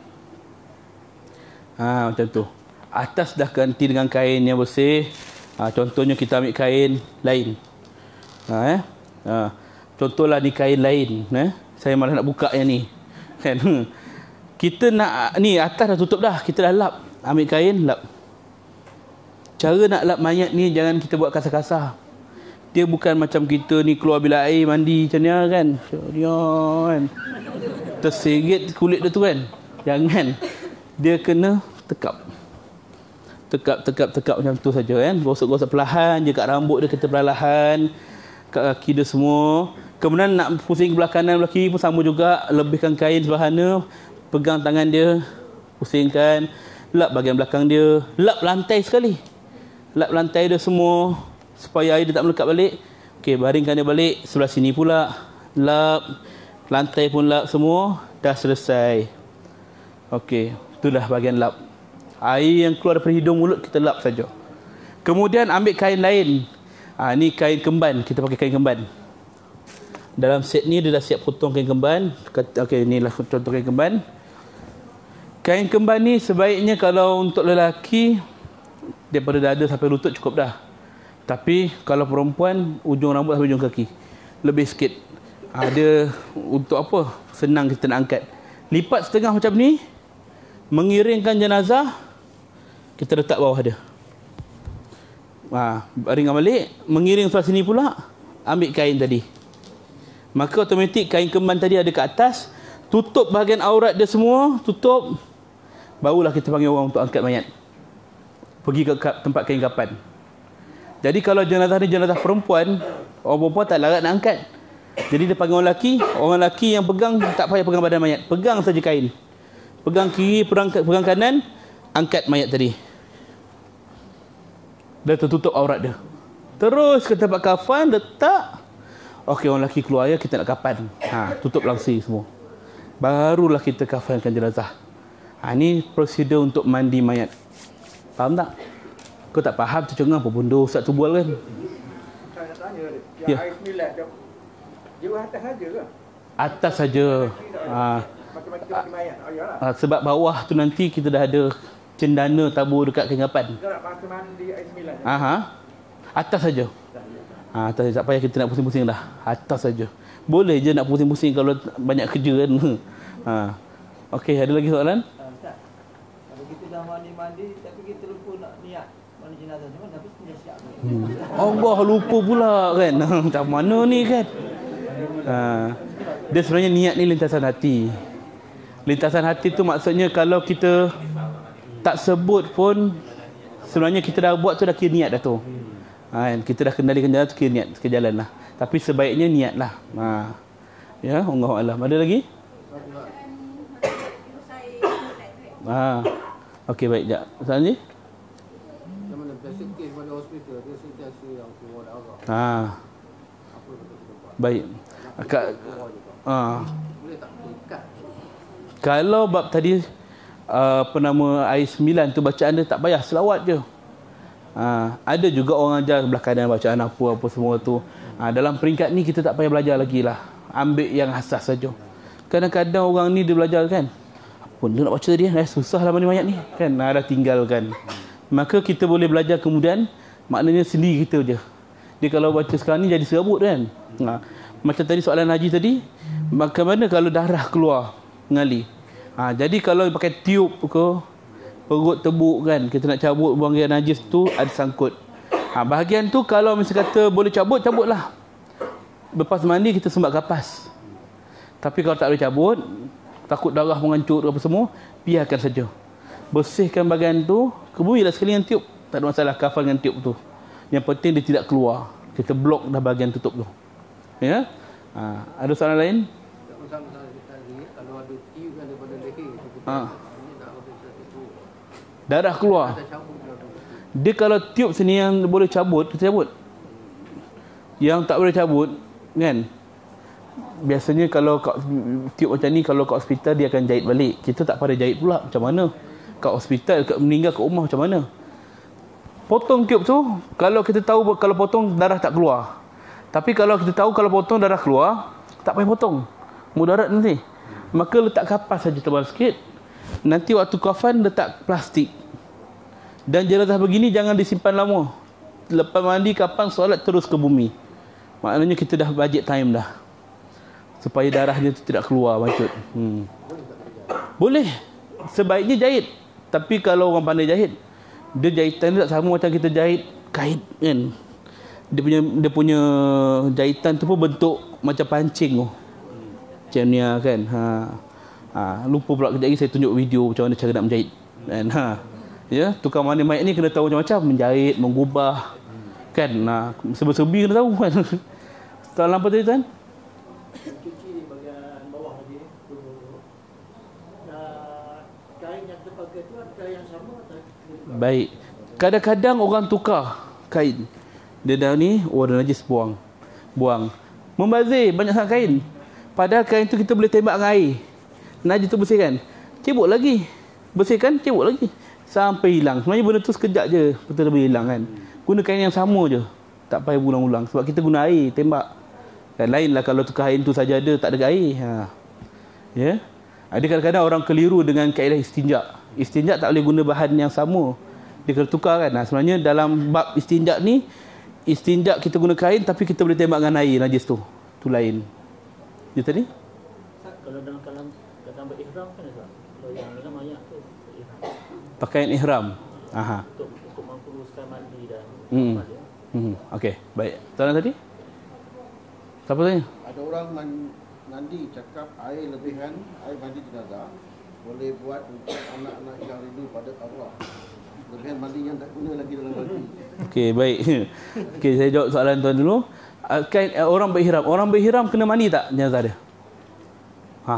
Ha, macam tu. Atas dah ganti dengan kain yang bersih. Ha, contohnya kita ambil kain lain. Ha, eh? Ha, contohlah ni kain lain. Eh? Saya malah nak buka yang ni. Kan? Kita nak, ni atas dah tutup dah. Kita dah lap. Ambil kain, lap. Cara nak lap mayat ni jangan kita buat kasar-kasar. Dia bukan macam kita ni keluar bila air mandi macam ni kan. Dia kan. Terserit kulit dia tu kan. Jangan. Dia kena tekap. Tekap, tekap, tekap macam tu saja kan. Gosok-gosok perlahan je kat rambut dia, kita perlahan. Kat kaki dia semua. Kemudian nak pusing belah kanan, belah kiri pun sama juga. Lebihkan kain sebelah sana. Pegang tangan dia. Pusingkan. Lap bahagian belakang dia. Lap lantai sekali. Lap lantai dia semua. Supaya air dia tak melekat balik. Okey, baringkan dia balik. Sebelah sini pula. Lap. Lantai pun lap semua. Dah selesai. Okey. Itulah bahagian lap. Air yang keluar daripada hidung mulut kita lap saja. Kemudian ambil kain lain. Ha, ni kain kemban. Kita pakai kain kemban. Dalam set ni dia dah siap potong kain kemban. Okey, inilah contoh kain kemban. Kain kemban ni sebaiknya kalau untuk lelaki daripada dada sampai lutut cukup dah. Tapi kalau perempuan ujung rambut sampai ujung kaki. Lebih sikit. Ada untuk apa? Senang kita nak angkat. Lipat setengah macam ni. Mengiringkan jenazah. Kita letak bawah dia. Ha, baringkan balik. Mengiring sebelah sini pula. Ambil kain tadi. Maka automatik kain kemban tadi ada kat atas. Tutup bahagian aurat dia semua. Tutup. Barulah kita panggil orang untuk angkat mayat. Pergi ke tempat kain kapan. Jadi kalau jenazah ni jenazah perempuan, orang perempuan tak larat nak angkat. Jadi dia panggil orang lelaki. Orang lelaki yang pegang, tak payah pegang badan mayat. Pegang saja kain. Pegang kiri, pegang, pegang kanan. Angkat mayat tadi. Dah tertutup aurat dia. Terus ke tempat kafan, letak. Okey, orang lelaki keluar ya, kita nak kapan. Ha, tutup langsir semua. Barulah kita kafankan jenazah. Ha, ni prosedur untuk mandi mayat. Faham tak? Kau tak faham tu cengang apa benda Ustaz tu bual kan? Saya nak tanya dia. Ya. Air sembilan dia. Dia atas saja ke? Atas saja. Ha, Macam-macam kita pakai mayat. Oh, iyalah. ha, sebab bawah tu nanti kita dah ada cendana tabur dekat kain kapan. Kita nak masa mandi air sembilan. Aha. Atas saja. Ha, atas saja. Tak payah kita nak pusing-pusing dah. Atas saja. Boleh je nak pusing-pusing kalau banyak kerja kan. Ha. Okey, ada lagi soalan? Uh, Ustaz, kalau kita dah mandi-mandi tapi kita lupa nak niat mandi jenazah, cuma tapi sudah siap. Hmm. Allah lupa pula kan. Macam mana ni kan? Ha. Dia sebenarnya niat ni lintasan hati. Lintasan hati tu maksudnya kalau kita tak sebut pun Sebenarnya kita dah buat tu dah kira niat dah tu. Ha, kita dah kendalikan jalan tu kira niat ke jalan lah. Tapi sebaiknya niat lah. Ha. Ya, Allah Allah. Ada lagi? Ha. Okey, baik. Sekejap. Soalan ni? Mana biasa kes pada hospital dia sentiasa yang keluar darah. Ha. Apa yang kita buat? Baik. Kak, ha. Boleh tak ikat? Kalau bab tadi uh, apa nama air sembilan tu bacaan dia tak payah selawat je. Ha, ada juga orang ajar belah kanan bacaan apa apa semua tu. Ha, dalam peringkat ni kita tak payah belajar lagi lah. Ambil yang asas saja. Kadang-kadang orang ni dia belajar kan. Apa dia nak baca tadi? Eh, susah lah mandi mayat ni. Kan ha, dah tinggalkan. Maka kita boleh belajar kemudian maknanya sendiri kita je. Dia kalau baca sekarang ni jadi serabut kan. Ha, macam tadi soalan Haji tadi, bagaimana kalau darah keluar mengalir? Ha, jadi kalau pakai tiup ke, perut tebuk kan, kita nak cabut bahagian najis tu ada sangkut. Ha, bahagian tu kalau misalnya kata boleh cabut, cabutlah. Lepas mandi kita sembak kapas. Tapi kalau tak boleh cabut, takut darah mengancur apa semua, biarkan saja. Bersihkan bahagian tu, kebumilah sekali dengan tiup. Tak ada masalah kafan dengan tiup tu. Yang penting dia tidak keluar. Kita blok dah bahagian tutup tu. Ya? Ha, ada soalan lain? Tak masalah kita tadi kalau ada tiup yang daripada leher kita Ha. ini tak boleh tertutup. Darah keluar. Kita cabut dia tu. Dia kalau tiup sini yang boleh cabut, kita cabut. Yang tak boleh cabut, kan? Biasanya kalau kat, tiup macam ni, kalau kat hospital dia akan jahit balik. Kita tak pada jahit pula. Macam mana? Kat hospital, kat meninggal kat rumah macam mana? Potong tiup tu, kalau kita tahu kalau potong darah tak keluar. Tapi kalau kita tahu kalau potong darah keluar, tak payah potong. Mudarat nanti. Maka letak kapas saja tebal sikit. Nanti waktu kafan letak plastik. Dan jenazah begini jangan disimpan lama. Lepas mandi kapan solat terus ke bumi. Maknanya kita dah budget time dah. Supaya darahnya tu tidak keluar bancut. Hmm. Boleh. Sebaiknya jahit. Tapi kalau orang pandai jahit, dia jahitan dia tak sama macam kita jahit kain kan. Dia punya dia punya jahitan tu pun bentuk macam pancing tu. Macam ni kan. Ha. Ha, lupa pula kejap lagi saya tunjuk video macam mana cara nak menjahit. Kan ha. Ya, tukang mandi mayat ni kena tahu macam-macam, menjahit, mengubah. Kan. Ha, serba-serbi kena tahu kan. Soalan apa tadi tuan? Cuci di bahagian bawah tadi tu. Dan kain yang kita pakai tu ada yang sama atau kita tukar? Baik. Kadang-kadang orang tukar kain. Dia dah ni, oh ada najis, buang. Buang. Membazir banyak sangat kain. Padahal kain tu kita boleh tembak dengan air. Najis tu bersihkan. Cebuk lagi. Bersihkan, cebuk lagi. Sampai hilang. Sebenarnya benda tu sekejap je. Betul boleh hilang kan. Guna kain yang sama je. Tak payah ulang-ulang. Sebab kita guna air, tembak. Kan lain lah kalau tukar kain tu saja ada, tak ada air. Ha. Ya. Ada kadang-kadang orang keliru dengan kaedah istinjak. Istinjak tak boleh guna bahan yang sama. Dia kena tukar kan. Ha. Sebenarnya dalam bab istinjak ni, istinjak kita guna kain tapi kita boleh tembak dengan air najis tu. Tu lain. Dia tadi? Kalau dalam kalam dalam berihram kan Ustaz. Kalau yang dalam ayat tu berihram. Pakaian ihram. Aha. Untuk untuk menguruskan mandi dan Hmm. apa dia. Hmm. Okey, baik. Soalan tadi? Siapa tanya? Ada orang man- mandi cakap air lebihan, air mandi jenazah boleh buat untuk anak-anak yang rindu pada Allah. Lebihan mandi yang tak guna lagi dalam mandi. Okey, baik. Okey, saya jawab soalan tuan dulu. Uh, kain uh, orang berihram. Orang berihram kena mandi tak jenazah dia? Ha.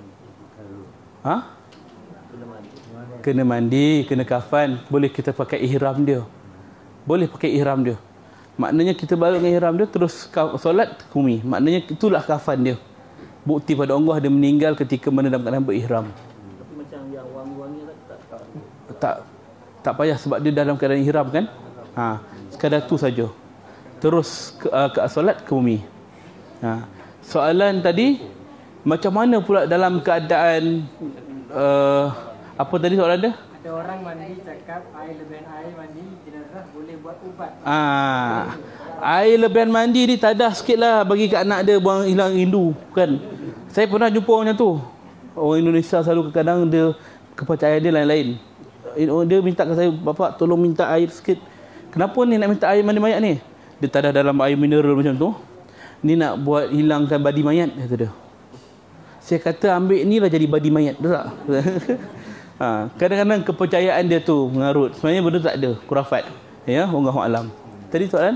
Ha? Kena mandi. Kena mandi, kena kafan. Boleh kita pakai ihram dia. Boleh pakai ihram dia. Maknanya kita balik dengan ihram dia terus solat ke bumi. Maknanya itulah kafan dia. Bukti pada Allah dia meninggal ketika mana dalam keadaan berihram. Tapi macam yang wangi-wangi tak tak. Tak tak payah sebab dia dalam keadaan ihram kan. Ha, sekadar tu saja. Terus ke, uh, ke solat ke bumi. Ha. Soalan tadi macam mana pula dalam keadaan uh, apa tadi soalan dia? Ada orang mandi cakap air lebihan air mandi jenazah boleh buat ubat. Ah, air lebihan mandi ni tadah sikitlah bagi kat anak dia buang hilang rindu kan. Saya pernah jumpa orang macam tu. Orang Indonesia selalu kadang dia kepercayaan dia lain-lain. Dia minta ke saya, bapak tolong minta air sikit. Kenapa ni nak minta air mandi mayat ni? Dia tadah dalam air mineral macam tu. Ni nak buat hilangkan badi mayat kata dia. Saya kata ambil ni lah jadi badi mayat, betul tak? Ha, kadang-kadang kepercayaan dia tu mengarut. Sebenarnya benda tak ada, khurafat. Ya, wallahu alam. Tadi soalan?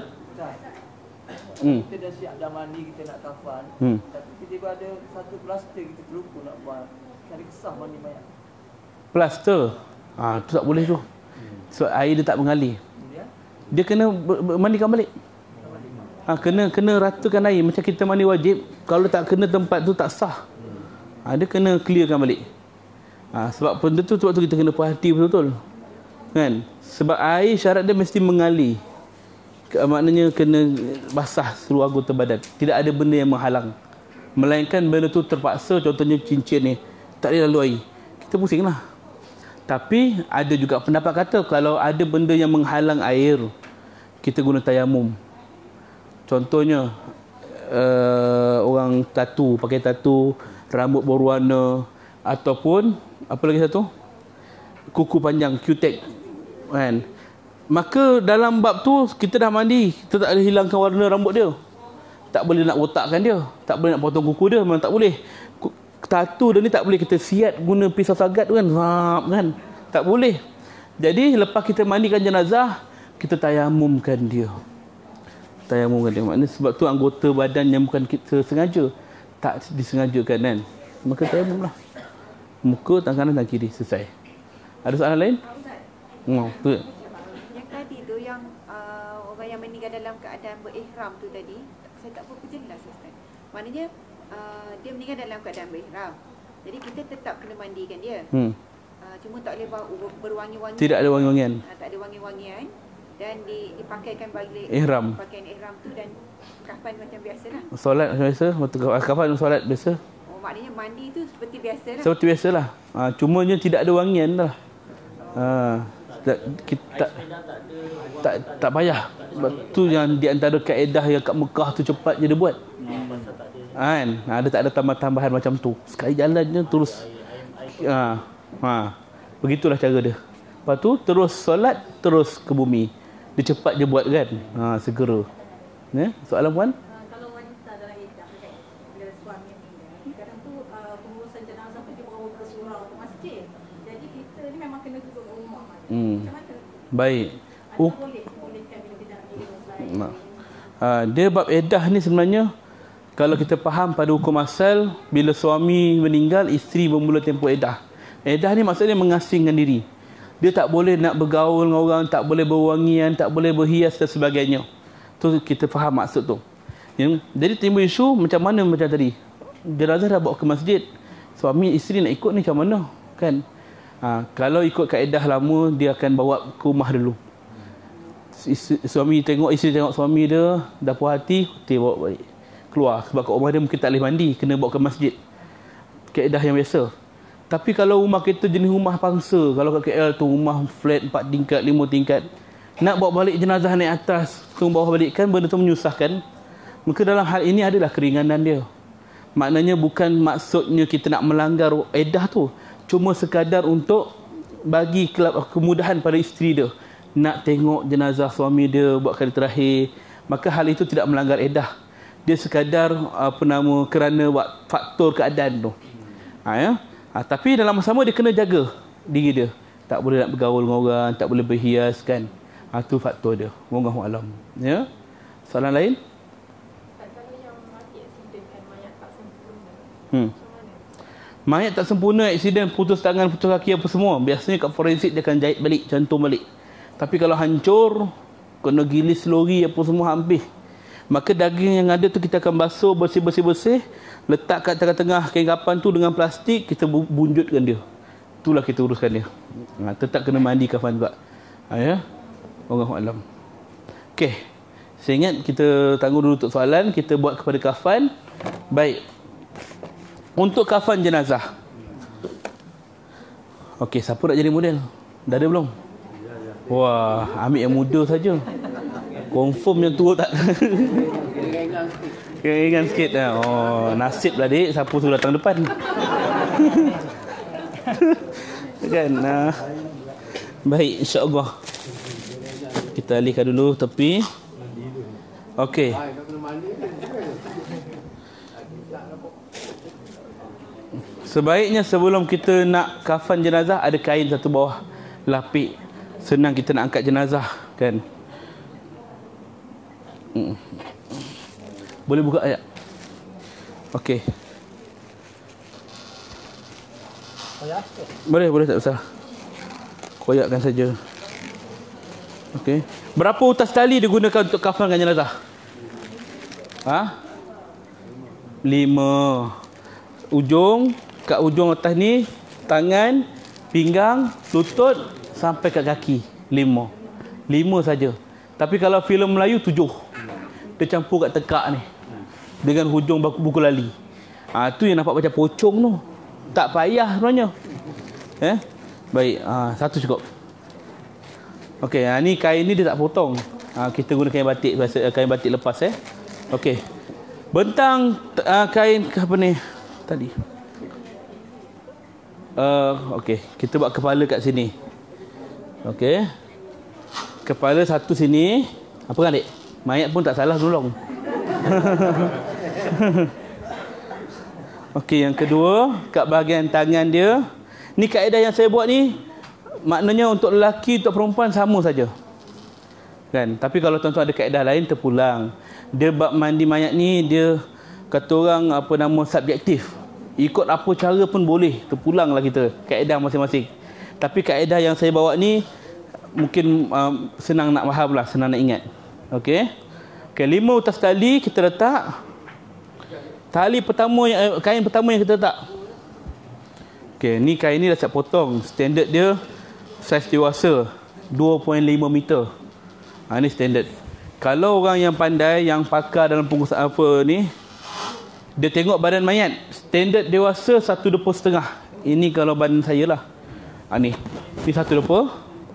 Hmm. Kita dah siap dah mandi, kita nak kafan. Hmm. Tapi tiba-tiba ada satu plaster kita terlupa nak buat. Cari kesah mandi mayat. Plaster. Ah, tu tak boleh tu. Sebab air dia tak mengalir. Kemudian Dia kena ber- ber- mandikan balik. Ha, kena kena ratakan air macam kita mandi wajib. Kalau tak kena tempat tu tak sah. Ha, dia kena clearkan balik. Ha, sebab benda tu sebab tu kita kena perhati betul-betul. Kan? Sebab air syarat dia mesti mengalir. Ke, maknanya kena basah seluruh anggota badan. Tidak ada benda yang menghalang. Melainkan benda tu terpaksa, contohnya cincin ni tak boleh lalu air. Kita pusinglah. Tapi ada juga pendapat kata kalau ada benda yang menghalang air, kita guna tayamum. Contohnya uh, orang tatu, pakai tatu, rambut berwarna, ataupun apa lagi satu? Kuku panjang, Q-tech. Kan? Maka dalam bab tu kita dah mandi, kita tak ada hilangkan warna rambut dia. Tak boleh nak botakkan dia, tak boleh nak potong kuku dia, memang tak boleh. Tatu dia ni tak boleh kita siat guna pisau sagat kan. Hap, kan? Tak boleh. Jadi lepas kita mandikan jenazah, kita tayamumkan dia. Tayamumkan dia. Maknanya sebab tu anggota badan yang bukan kita sengaja, tak disengajakan kan. Maka tayamumlah. Muka, tangan kanan, tangan kiri, selesai. Ada soalan lain? Oh, tu. Yang tadi tu yang uh, orang yang meninggal dalam keadaan berihram tu tadi, saya tak berapa jelas Ustaz. Maknanya uh, dia meninggal dalam keadaan berihram. Jadi kita tetap kena mandikan dia. Hmm. Uh, cuma tak boleh bau berwangi-wangi. Tidak ada wangi-wangian. Uh, tak ada wangi-wangian dan di, dipakaikan balik Ihram. pakaian ihram tu dan kafan macam biasalah. Solat macam biasa, waktu kafan solat biasa. Oh, maknanya mandi tu seperti biasalah. Seperti biasalah. Ha, cumanya tidak ada wangian lah. Ha, tak, kita tak, tak, tak payah. Sebab tu yang di antara kaedah yang kat Mekah tu cepat je dia buat. Kan? Ha, dia tak ada tambahan-tambahan macam tu. Sekali jalan je terus. Ha, ha, begitulah cara dia. Lepas tu terus solat, terus ke bumi. Dia cepat je buat kan. Ha, segera. Ya? Soalan puan? Kalau wanita dalam iddah kan, bila suami meninggal, kadang tu uh, pengurusan jenazah tu dia bawa ke surau ke masjid. Jadi kita ni memang kena duduk kat rumah. Hmm. Macam mana? Baik. Ada Uh. boleh bolehkan bila kita nak kirim slide. Nah. Ha, dia bab edah ni sebenarnya kalau kita faham pada hukum asal, bila suami meninggal, isteri bermula tempoh edah. Edah ni maksudnya mengasingkan diri. Dia tak boleh nak bergaul dengan orang, tak boleh berwangian, tak boleh berhias dan sebagainya. Tu kita faham maksud tu. Ya? Jadi timbul isu macam mana macam tadi. Jenazah dah bawa ke masjid. Suami isteri nak ikut ni macam mana? Kan? Ha, kalau ikut kaedah lama, dia akan bawa ke rumah dulu. Suami tengok, isteri tengok suami dia, dah puas hati, dia bawa balik. Keluar. Sebab kat rumah dia mungkin tak boleh mandi, kena bawa ke masjid. Kaedah yang biasa. Tapi kalau rumah kita jenis rumah pangsa, kalau kat K L tu rumah flat empat tingkat, lima tingkat, nak bawa balik jenazah naik atas, turun bawah balik kan benda tu menyusahkan. Maka dalam hal ini adalah keringanan dia. Maknanya bukan maksudnya kita nak melanggar edah tu. Cuma sekadar untuk bagi kemudahan pada isteri dia. Nak tengok jenazah suami dia buat kali terakhir. Maka hal itu tidak melanggar edah. Dia sekadar apa nama kerana buat faktor keadaan tu. Ha, ya? Ha, tapi dalam masa sama dia kena jaga diri dia. Tak boleh nak bergaul dengan orang, tak boleh berhias kan. Ha, tu faktor dia. Wallahu alam. Ya. Soalan lain? Kalau yang mati aksiden kan mayat tak sempurna. Hmm. Mayat tak sempurna, aksiden, putus tangan, putus kaki apa semua. Biasanya kat forensik dia akan jahit balik, cantum balik. Tapi kalau hancur, kena gilis lori apa semua habis. Maka daging yang ada tu kita akan basuh bersih-bersih-bersih, letak kat tengah-tengah kain kapan tu dengan plastik, kita bunjutkan dia. Itulah kita uruskan dia. Ha, tetap kena mandi kafan juga. Ha, ya. Wallahu alam. Okey. Saya ingat kita tangguh dulu untuk soalan, kita buat kepada kafan. Baik. Untuk kafan jenazah. Okey, siapa nak jadi model? Dah ada belum? Wah, ambil yang muda saja. Confirm yang tua tak. Ringan sikit. Oh, nasib lah dik, siapa suruh datang depan. Kan? Nah. Baik, insya-Allah. Kita alihkan dulu tepi. Okey. Sebaiknya sebelum kita nak kafan jenazah, ada kain satu bawah lapik. Senang kita nak angkat jenazah kan. Hmm. Boleh buka ayat. Okey. Boleh, boleh, tak usah. Koyakkan saja. Okey. Berapa utas tali digunakan untuk kafankan jenazah? Ha? Lima. Ujung, kat ujung atas ni, tangan, pinggang, lutut, sampai kat kaki. Lima. Lima saja. Tapi kalau filem Melayu, tujuh. Dia campur kat tekak ni. Dengan hujung buku, buku lali. Ha, tu yang nampak macam pocong tu. Tak payah sebenarnya. Eh? Baik, ha, satu cukup. Okey, ha, ni kain ni dia tak potong. Ha, kita guna kain batik, kain batik lepas eh. Okey. Bentang uh, kain apa ni tadi. Uh, Okey, kita buat kepala kat sini. Okey. Kepala satu sini. Apa kan, Dek? Mayat pun tak salah tolong. Okey, yang kedua, kat bahagian tangan dia. Ni kaedah yang saya buat ni, maknanya untuk lelaki, untuk perempuan sama saja. Kan? Tapi kalau tuan-tuan ada kaedah lain, terpulang. Dia bab mandi mayat ni, dia kata orang apa nama subjektif. Ikut apa cara pun boleh, terpulanglah kita. Kaedah masing-masing. Tapi kaedah yang saya bawa ni, mungkin um, senang nak faham lah, senang nak ingat. Okey. Okey, lima utas tali kita letak. Tali pertama yang kain pertama yang kita letak. Okey, ni kain ni dah siap potong. Standard dia saiz dewasa dua perpuluhan lima meter. Ha, ni standard. Kalau orang yang pandai, yang pakar dalam pengurusan apa ni, dia tengok badan mayat. Standard dewasa satu depa setengah. Ini kalau badan saya lah. Ha, ni. Ni satu depa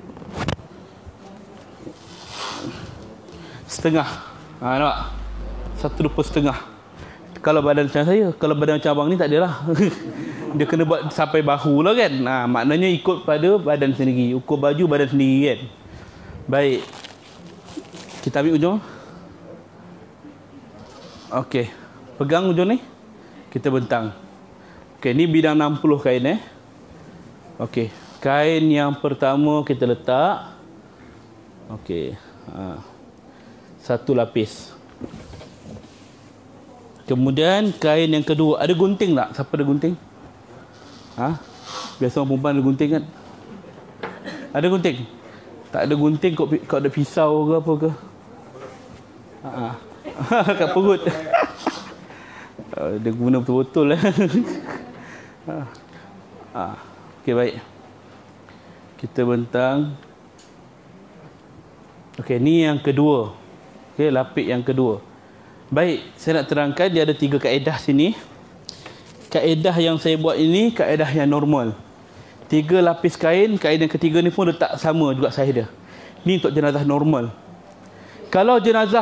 setengah. Ha, nampak? Satu depa setengah. Kalau badan macam saya, kalau badan macam abang ni tak adalah. Dia kena buat sampai bahu lah kan. Ha, maknanya ikut pada badan sendiri. Ukur baju badan sendiri kan. Baik. Kita ambil ujung. Okey. Pegang ujung ni. Kita bentang. Okey, ni bidang enam puluh kain eh. Okey. Kain yang pertama kita letak. Okey. Ha. Satu lapis. Kemudian kain yang kedua. Ada gunting tak? Siapa ada gunting? Ha? Biasa orang perempuan ada gunting kan? Ada gunting? Tak ada gunting, kau, kau ada pisau ke apa ke? Ha. Kat perut. Dia guna betul-betul lah. Ha. Ha. Okey, baik. Kita bentang. Okey, ni yang kedua. Okey, lapik yang kedua. Baik, saya nak terangkan dia ada tiga kaedah sini. Kaedah yang saya buat ini kaedah yang normal. Tiga lapis kain, kain yang ketiga ni pun letak sama juga saiz dia. Ni untuk jenazah normal. Kalau jenazah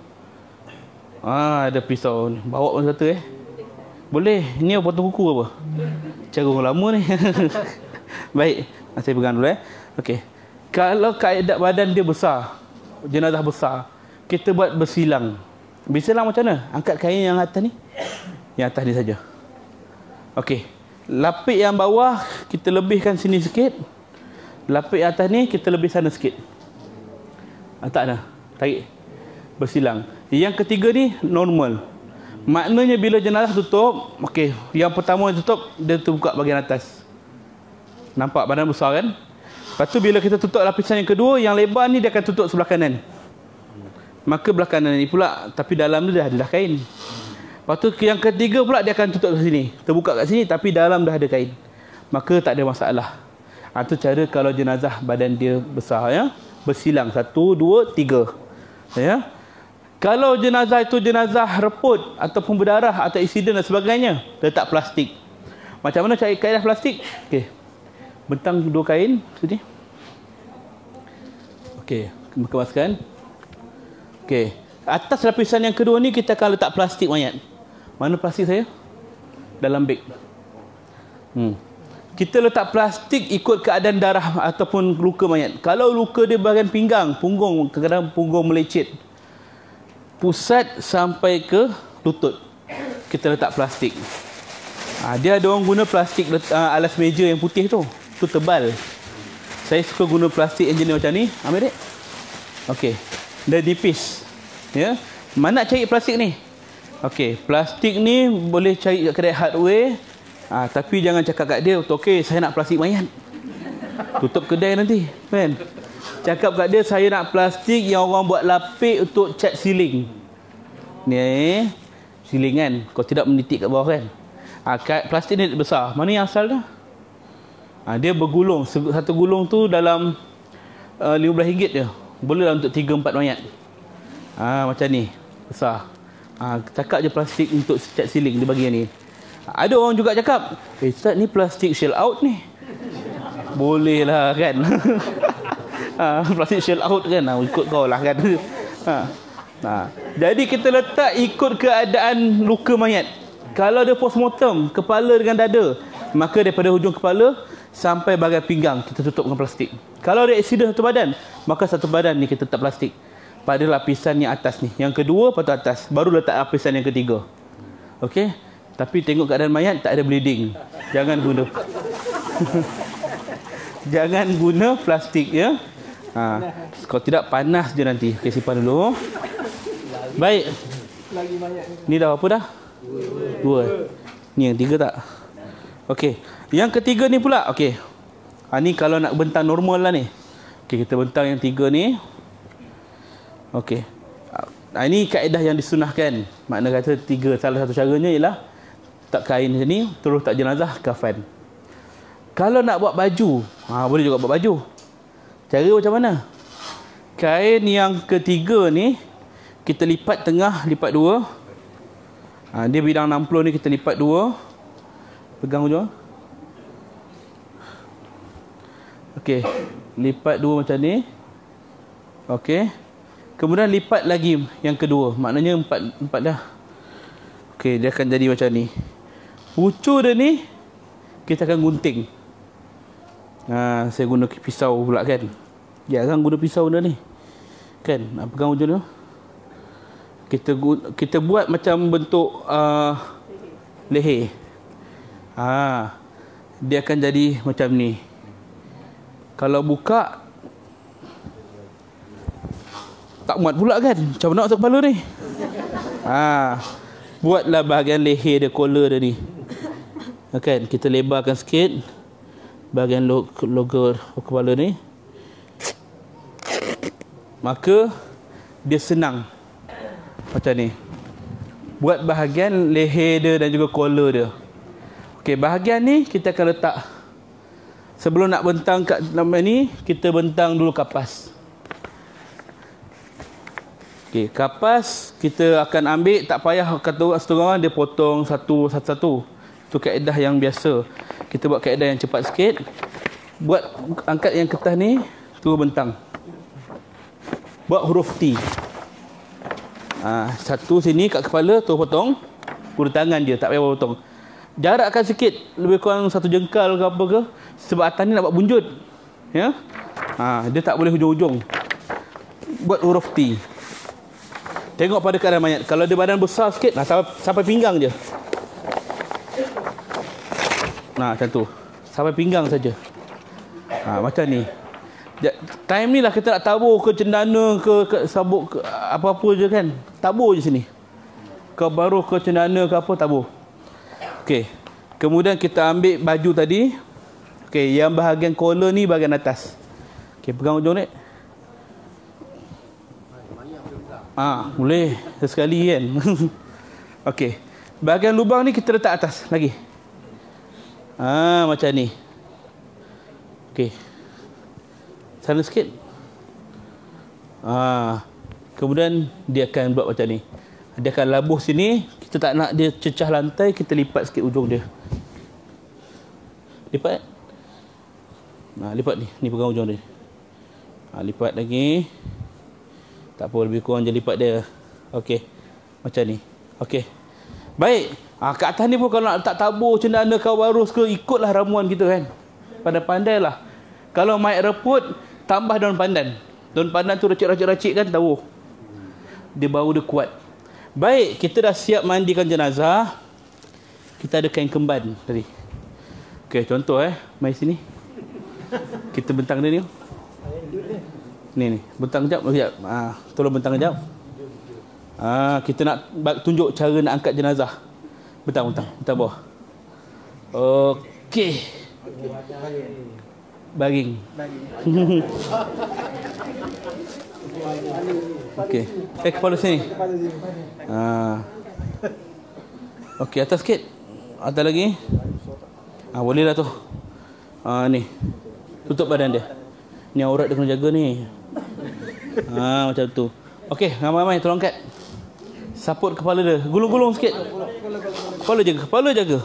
ah ada pisau ni. Bawa pun satu eh. Boleh. Ini apa potong kuku apa? Cara orang lama ni. Baik, saya pegang dulu eh. Okey. Kalau kaedah badan dia besar, jenazah besar, kita buat bersilang. Bersilang macam mana? Angkat kain yang atas ni. Yang atas ni saja. Okey. Lapik yang bawah kita lebihkan sini sikit. Lapik atas ni kita lebih sana sikit. Angkat dah. Tarik. Bersilang. Yang ketiga ni normal. Maknanya bila jenazah tutup, okey, yang pertama tutup dia terbuka bahagian atas. Nampak badan besar kan? Lepas tu bila kita tutup lapisan yang kedua, yang lebar ni dia akan tutup sebelah kanan. Maka belah kanan ni pula, tapi dalam tu dah ada kain. Lepas tu yang ketiga pula dia akan tutup ke sini. Terbuka kat sini tapi dalam dah ada kain. Maka tak ada masalah. Ha, tu cara kalau jenazah badan dia besar ya. Bersilang. Satu, dua, tiga. Ya. Kalau jenazah itu jenazah reput ataupun berdarah atau insiden dan sebagainya, letak plastik. Macam mana cari kaedah plastik? Okey. Bentang dua kain sini. Okey, kemaskan. Okey. Atas lapisan yang kedua ni kita akan letak plastik mayat. Mana plastik saya? Dalam beg. Hmm. Kita letak plastik ikut keadaan darah ataupun luka mayat. Kalau luka dia bahagian pinggang, punggung, kadang-kadang punggung melecet. Pusat sampai ke lutut. Kita letak plastik. Ha, dia ada orang guna plastik uh, alas meja yang putih tu. Tu tebal. Saya suka guna plastik yang jenis macam ni. Ambil dek. Okey. Dia nipis. Ya. Mana nak cari plastik ni? Okey, plastik ni boleh cari kat kedai hardware. Ha, tapi jangan cakap kat dia, okey, saya nak plastik mayat. Tutup kedai nanti, kan? Cakap kat dia, saya nak plastik yang orang buat lapik untuk cat ceiling. Ni, ceiling kan? Kau tidak menitik kat bawah kan? Ha, plastik ni besar. Mana yang asal dah? Ha, dia bergulung. Satu gulung tu dalam uh, lima belas ringgit je. Boleh lah untuk tiga empat mayat. Ha, macam ni. Besar. Ha, cakap je plastik untuk cat ceiling dia bagi ni. Ha, ada orang juga cakap, eh Ustaz ni plastik shell out ni. Boleh lah kan. Ha, plastik shell out kan. Ha, ikut kau lah kan. Ha. Ha. Jadi kita letak ikut keadaan luka mayat. Kalau dia postmortem, kepala dengan dada, maka daripada hujung kepala sampai bahagian pinggang kita tutup dengan plastik. Kalau dia aksiden satu badan, maka satu badan ni kita letak plastik pada lapisan yang atas ni. Yang kedua patut atas, baru letak lapisan yang ketiga. Okey? Tapi tengok keadaan mayat tak ada bleeding. Jangan guna. Jangan guna plastik ya. Ha. Kalau tidak panas je nanti. Okey, simpan dulu. Baik. Ni dah apa dah? Dua. Ni yang tiga tak? Okey. Yang ketiga ni pula. Okey. Ha, ni kalau nak bentang normal lah ni. Okey, kita bentang yang tiga ni. Okey. Ha, ini kaedah yang disunahkan. Makna kata tiga. Salah satu caranya ialah tak kain macam ni, terus tak jenazah, kafan. Kalau nak buat baju, ha, boleh juga buat baju. Cara macam mana? Kain yang ketiga ni kita lipat tengah, lipat dua. Ha, dia bidang enam puluh ni kita lipat dua. Pegang hujung. Okey, lipat dua macam ni. Okey. Kemudian lipat lagi yang kedua. Maknanya empat empat dah. Okey, dia akan jadi macam ni. Pucuk dia ni kita akan gunting. Ha, saya guna pisau pula kan. Jarang guna pisau dah ni. Kan, nak pegang hujung dia. Kita kita buat macam bentuk uh, leher. Ha, dia akan jadi macam ni. Kalau buka tak muat pula kan. Macam mana nak masuk kepala ni? Ha, buatlah bahagian leher dia, collar dia ni. Kan, kita lebarkan sikit bahagian logo kepala ni. Maka dia senang macam ni. Buat bahagian leher dia dan juga collar dia. Okey, bahagian ni kita akan letak. Sebelum nak bentang kat nama ni, kita bentang dulu kapas. Okey, kapas kita akan ambil, tak payah kata setengah orang dia potong satu satu-satu. Itu kaedah yang biasa. Kita buat kaedah yang cepat sikit. Buat angkat yang kertas ni, terus bentang. Buat huruf T. Ha, satu sini kat kepala, terus potong. Guna tangan je, tak payah potong. Jarakkan sikit, lebih kurang satu jengkal ke apa ke. Sebab atas ni nak buat bunjut. Ya? Ha, dia tak boleh hujung-hujung. Buat huruf T. Tengok pada keadaan mayat. Kalau dia badan besar sikit, nah, sampai, sampai pinggang je. Nah, macam tu. Sampai pinggang saja. Ha, macam ni. Time ni lah kita nak tabur ke cendana ke, ke sabuk ke apa-apa je kan. Tabur je sini. Ke baru ke cendana ke apa, tabur. Okey. Kemudian kita ambil baju tadi. Okey, yang bahagian collar ni bahagian atas. Okey, pegang hujung ni. Ah, boleh. Sesekali kan. Okey. Bahagian lubang ni kita letak atas lagi. Ah, macam ni. Okey. Sana sikit. Ah, kemudian dia akan buat macam ni. Dia akan labuh sini. Kita tak nak dia cecah lantai, kita lipat sikit ujung dia. Lipat. Nah, lipat ni. Ni pegang ujung dia. Ah, lipat lagi. Tak apa, lebih kurang je lipat dia. Okey. Macam ni. Okey. Baik. Ha, kat atas ni pun kalau nak letak tabur, cendana, kau barus ke, ikutlah ramuan kita kan. Pandai-pandailah. Kalau mayat reput, tambah daun pandan. Daun pandan tu racik-racik-racik kan, tahu. Dia bau dia kuat. Baik, kita dah siap mandikan jenazah. kita ada kain kemban tadi. Okey, contoh eh, mai sini. Kita bentang dia ni. Ni ni, bentang jap, sekejap. Ah, tolong bentang jap. Ah, kita nak tunjuk cara nak angkat jenazah. Bentang, bentang, bentang bawah. Okey. Baring. Okey. Eh, kepala sini. Ah. Okey, atas sikit. Atas lagi. Ah, boleh lah tu. Ah, ni. Tutup badan dia. Ni aurat dia kena jaga ni. Ah, macam tu. Okey, ramai-ramai tolong angkat. Support kepala dia. Gulung-gulung sikit. Kepala jaga, kepala jaga.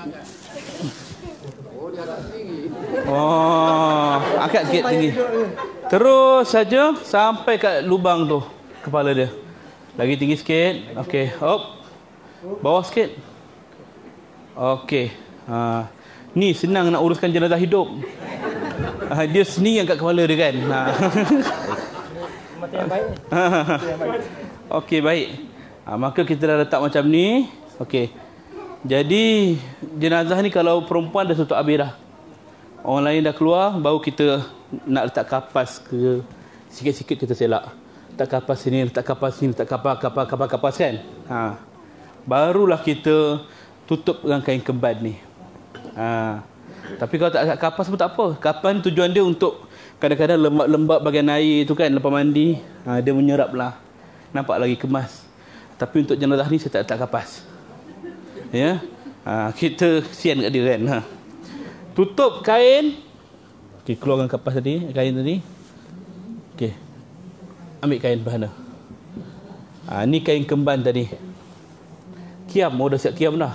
Oh, angkat sikit tinggi. Terus saja sampai kat lubang tu kepala dia. Lagi tinggi sikit. Okey, hop. Bawah sikit. Okey. Ha, ni senang nak uruskan jenazah hidup. Ha, dia sendiri angkat kepala dia kan. Ha. Mati yang baik. Okey, baik. Ha, maka kita dah letak macam ni. Okey. Jadi jenazah ni kalau perempuan dah tutup habis dah. Orang lain dah keluar, baru kita nak letak kapas ke, sikit-sikit kita selak. Letak kapas sini, letak kapas sini, letak kapas, kapas, kapas, kapas kan. Ha. Barulah kita tutup dengan kain kemban ni. Ha. Tapi kalau tak kapas pun tak apa. Kapas tujuan dia untuk kadang-kadang lembab-lembab bagian air tu kan, lepas mandi. Ha, dia menyerap lah. Nampak lagi kemas. Tapi untuk jenazah ni saya tak letak kapas. Ya. Ha, kita kesian kat dia kan. Ha. Tutup kain. Okey, keluarkan kapas tadi, kain tadi. Okey. Ambil kain bahana. Ha, ni kain kemban tadi. Kiam, oh dah siap kiam dah.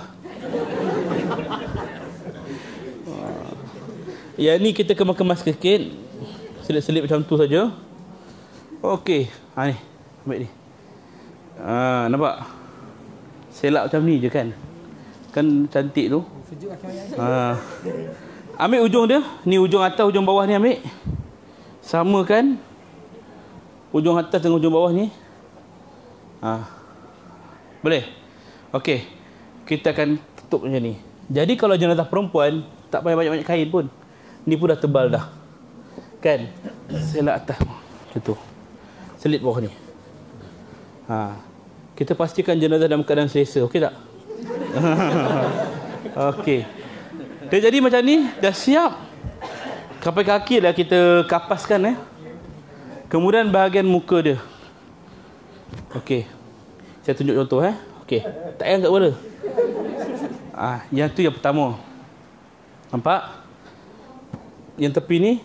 Ya, ni kita kemas-kemas sikit. Selip-selip macam tu saja. Okey. Ha ni, ambil ni. Ha, nampak? Selak macam ni je kan. Kan cantik tu. Ha. Ambil ujung dia. Ni ujung atas, ujung bawah ni ambil. Samakan ujung atas dengan ujung bawah ni. Ha. Boleh? Okey. Kita akan tutup macam ni. Jadi kalau jenazah perempuan, tak payah banyak-banyak kain pun. Ni pun dah tebal dah. Kan? Selak atas. Macam tu. Selit bawah ni. Ha. Kita pastikan jenazah dalam keadaan selesa. Okey tak? Okey. Dia jadi macam ni, dah siap. Sampai kaki dah kita kapaskan eh. Kemudian bahagian muka dia. Okey. Saya tunjuk contoh eh. Okey. Tak payah angkat kepala. Ah, yang tu yang pertama. Nampak? Yang tepi ni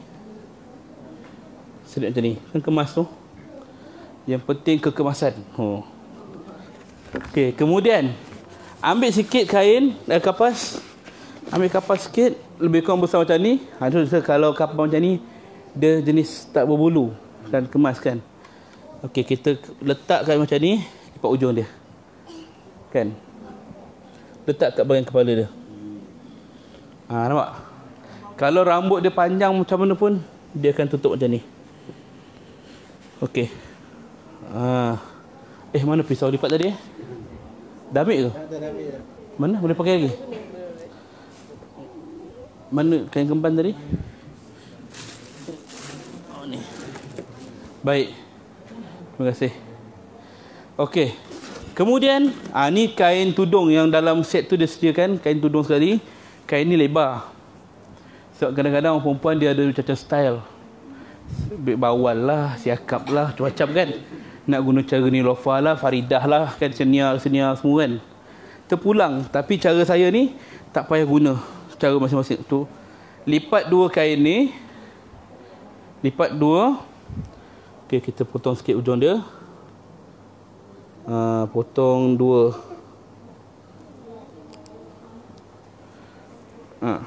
selit macam ni. Kan kemas tu. Yang penting kekemasan. Oh. Okey, kemudian ambil sikit kain dan kapas. Ambil kapas sikit, lebih kurang besar macam ni. Ha, tu, kalau kapas macam ni, dia jenis tak berbulu dan kemas kan. Okey, kita letakkan macam ni, lipat ujung dia. Kan? Letak kat bahagian kepala dia. Ha, nampak? Kalau rambut dia panjang macam mana pun, dia akan tutup macam ni. Okey. Ha. Eh, mana pisau lipat tadi eh? Dah ambil ke? Mana? Boleh pakai lagi? Mana kain kemban tadi? Oh, ni. Baik. Terima kasih. Okey. Kemudian, ah ni kain tudung yang dalam set tu dia sediakan. Kain tudung sekali. Kain ni lebar. Sebab kadang-kadang orang perempuan dia ada macam style. Bawal lah, siakap lah, macam-macam kan. Nak guna cara ni lofa lah, faridah lah, kan senior-senior semua kan. Terpulang. Tapi cara saya ni, tak payah guna cara masing-masing tu. Lipat dua kain ni. Lipat dua. Okey, kita potong sikit ujung dia. Uh, potong dua. Uh.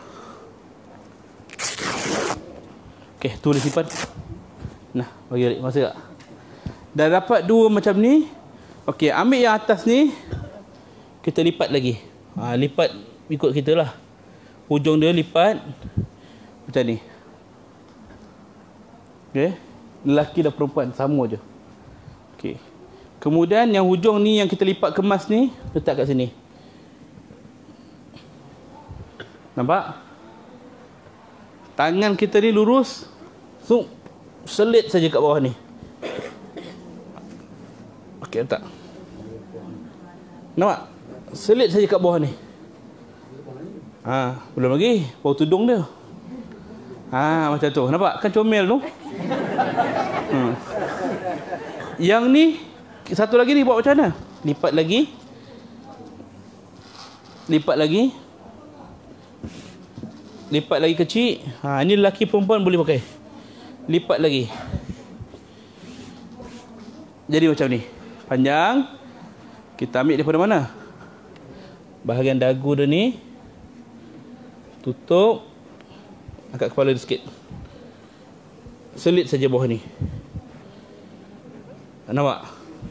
Okey, tu dia simpan. Nah, bagi balik masa tak? Dah dapat dua macam ni. Okey, ambil yang atas ni. Kita lipat lagi. Ha, lipat ikut kita lah. Hujung dia lipat. Macam ni. Okey. Lelaki dan perempuan sama je. Okey. Kemudian yang hujung ni yang kita lipat kemas ni, letak kat sini. Nampak? Tangan kita ni lurus. So, selit saja kat bawah ni. Okey, letak. Nampak? Selit saja kat bawah ni. Ha, belum lagi bau tudung dia. Ha, macam tu. Nampak? Kan comel tu. Hmm. Yang ni satu lagi ni buat macam mana? Lipat lagi. Lipat lagi. Lipat lagi kecil. Ha, ini lelaki perempuan boleh pakai. Lipat lagi. Jadi macam ni. Panjang. Kita ambil daripada mana? Bahagian dagu dia ni. Tutup. Angkat kepala dia sikit. Selit saja bawah ni. Nampak?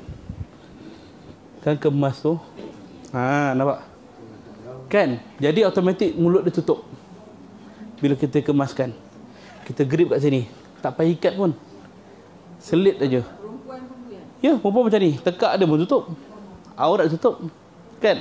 Kan kemas tu. Ha, nampak? Kan? Jadi automatik mulut dia tutup. Bila kita kemaskan. Kita grip kat sini. Tak payah ikat pun. Selit aja. Ya, perempuan macam ni. Tekak dia pun tutup. Aurat tutup. Kan?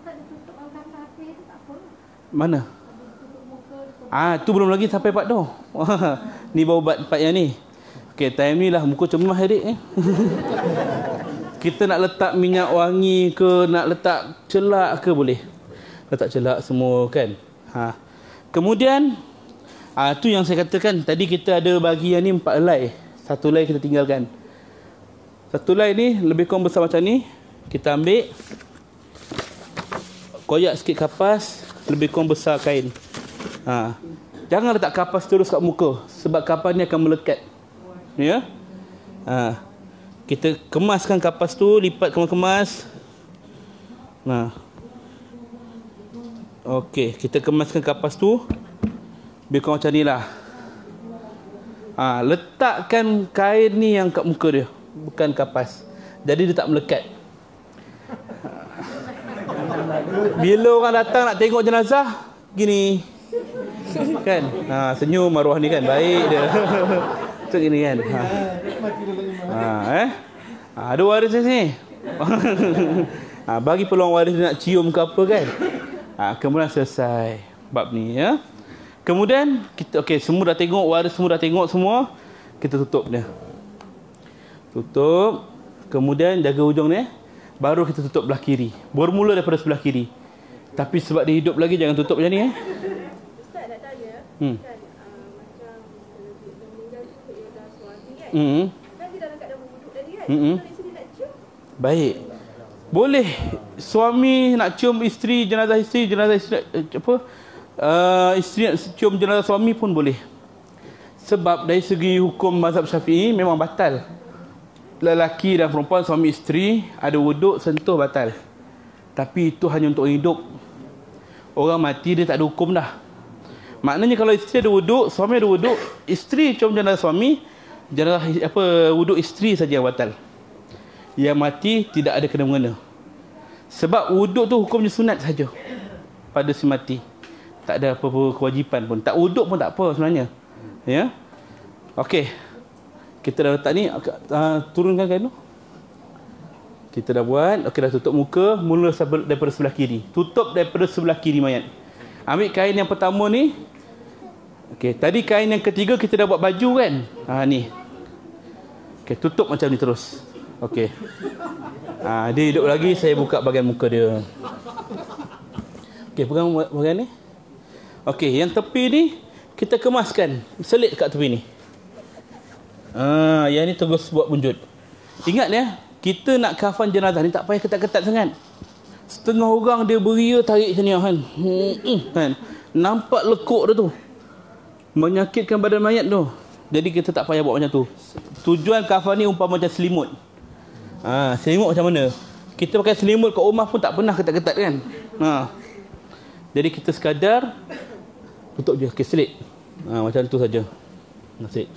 Mana? Ah, tu belum lagi sampai part tu. Ni baru part yang ni. Okey, time ni lah muka cemas adik eh. Kita nak letak minyak wangi ke, nak letak celak ke boleh. Letak celak semua kan. Ha. Kemudian ah tu yang saya katakan tadi, kita ada bagi yang ni empat helai. Satu helai kita tinggalkan. Satu helai ni lebih kurang besar macam ni. Kita ambil, koyak sikit kapas, lebih kurang besar kain. Ha. Jangan letak kapas terus kat muka, sebab kapas ni akan melekat. Ya. Ha. Kita kemaskan kapas tu, lipat kemas-kemas. Nah. Okey, kita kemaskan kapas tu. Lebih kurang macam ni lah. Ha. Letakkan kain ni yang kat muka dia, bukan kapas. Jadi dia tak melekat. Bila orang datang nak tengok jenazah, gini. Kan? Ha, senyum arwah ni kan. Baik dia. Macam gini kan. Ha. Ha, eh? Ha, ada waris di sini. Ha, bagi peluang waris nak cium ke apa kan. Ha, kemudian selesai bab ni ya. Kemudian kita okey, semua dah tengok, waris semua dah tengok semua. Kita tutup dia. Tutup. Kemudian jaga ujung ni. Baru kita tutup belah kiri. Bermula daripada sebelah kiri. Tapi sebab dia hidup lagi, jangan tutup macam ni eh. Ustaz nak tanya, Hmm. kan uh, macam uh, dia meninggal tu ialah suami kan. Hmm. Kan dia dalam keadaan wuduk tadi kan. Hmm. Kalau isteri nak cium, Baik. Boleh suami nak cium isteri, jenazah isteri, jenazah isteri eh, apa? Uh, isteri nak cium jenazah suami pun boleh. Sebab dari segi hukum mazhab Syafi'i memang batal. Lelaki dan perempuan, suami isteri ada wuduk, sentuh batal. Tapi itu hanya untuk hidup. Orang mati dia tak ada hukum dah. Maknanya kalau isteri ada wuduk, suami ada wuduk, isteri cium jenazah suami, jenazah apa wuduk isteri saja yang batal. Yang mati tidak ada kena-mengena. Sebab wuduk tu hukumnya sunat saja pada si mati. Tak ada apa-apa kewajipan pun. Tak wuduk pun tak apa sebenarnya. Ya. Okey. Kita dah letak ni, uh, turunkan kain tu. Kita dah buat. Okey, dah tutup muka. Mula daripada sebelah kiri. Tutup daripada sebelah kiri mayat. Ambil kain yang pertama ni. Okey, tadi kain yang ketiga kita dah buat baju kan. Ha, ni. Okey, tutup macam ni terus. Okey. Ha, dia hidup lagi, saya buka bahagian muka dia. Okey, pegang bahagian ni. Okey, yang tepi ni kita kemaskan. Selit kat tepi ni. Ah, yang ni terus buat bunjut. Ingat ya, kita nak kafan jenazah ni tak payah ketat-ketat sangat. Setengah orang dia beria tarik macam ni kan. Hmm, kan. Nampak lekuk dia tu. Menyakitkan badan mayat tu. Jadi kita tak payah buat macam tu. Tujuan kafan ni umpama macam selimut. Ah, selimut macam mana? Kita pakai selimut kat rumah pun tak pernah ketat-ketat kan. Ha. Jadi kita sekadar tutup je, okay, selit. Ah, macam tu saja. Nasib.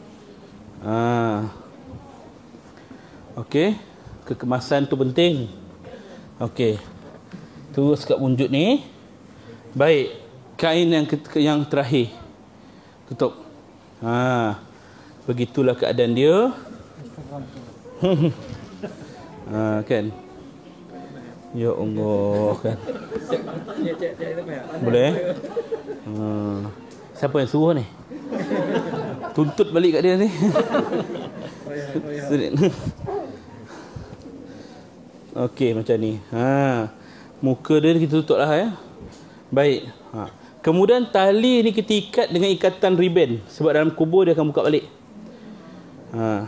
Ah. Okey, kekemasan tu penting. Okey. Terus kat bunjut ni. Baik, kain yang ke- yang terakhir. Tutup. Ha. Begitulah keadaan dia. Ha, kan. Ya Allah kan. Cek cek cek tu ya. Boleh eh? Ha. Siapa yang suruh ni? Tuntut balik kat dia ni. Okey macam ni. Ha. Muka dia kita tutup lah ya. Baik. Ha. Kemudian tali ni kita ikat dengan ikatan ribbon. Sebab dalam kubur dia akan buka balik. Ha.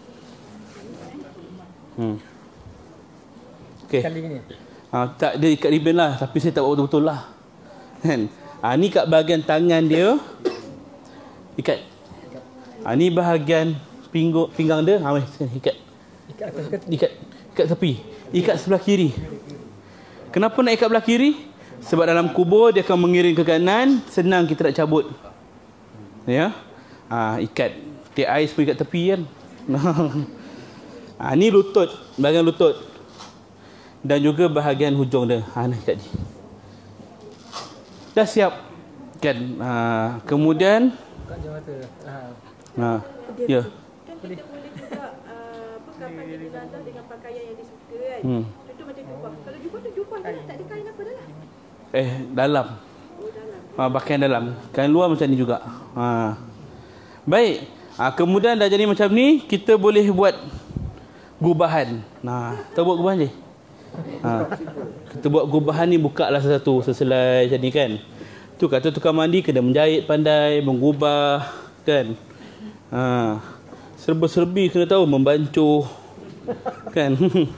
Hmm. Okey. Kali ni. Ha, tak dia ikat ribbon lah. Tapi saya tak buat betul-betul lah. Kan? Ha, ni kat bahagian tangan dia. Ikat. Ha, ni bahagian pinggang, pinggang dia. Ha, mari, sini, ikat. Ikat atas ke? Ikat. Ikat tepi. Ikat sebelah kiri. Kenapa nak ikat belah kiri? Sebab dalam kubur dia akan mengiring ke kanan. Senang kita nak cabut. Ya. Ha, ikat. Tiap ais pun ikat tepi kan. Ha, ni lutut. Bahagian lutut. Dan juga bahagian hujung dia. Ha, ni ikat ni. Dah siap. Kan. Ha, kemudian. Kat mata. Ha. Ha. Ya. Kan kita boleh juga uh, pakaian jenazah dengan pakaian yang disuka kan. Hmm. Contoh macam jubah. Kalau jubah tu jubah je lah, tak ada kain apa dah lah. Eh, dalam. Oh dalam. Ha, pakaian dalam. Kain luar macam ni juga. Ha. Baik. Ha, kemudian dah jadi macam ni, kita boleh buat gubahan. Nah, kita buat gubahan je. Ha. Kita buat gubahan ni buka lah satu-satu seselai macam ni kan. Tu kata tukang mandi kena menjahit pandai, menggubah kan. Ha. Serba-serbi kena tahu membancuh kan.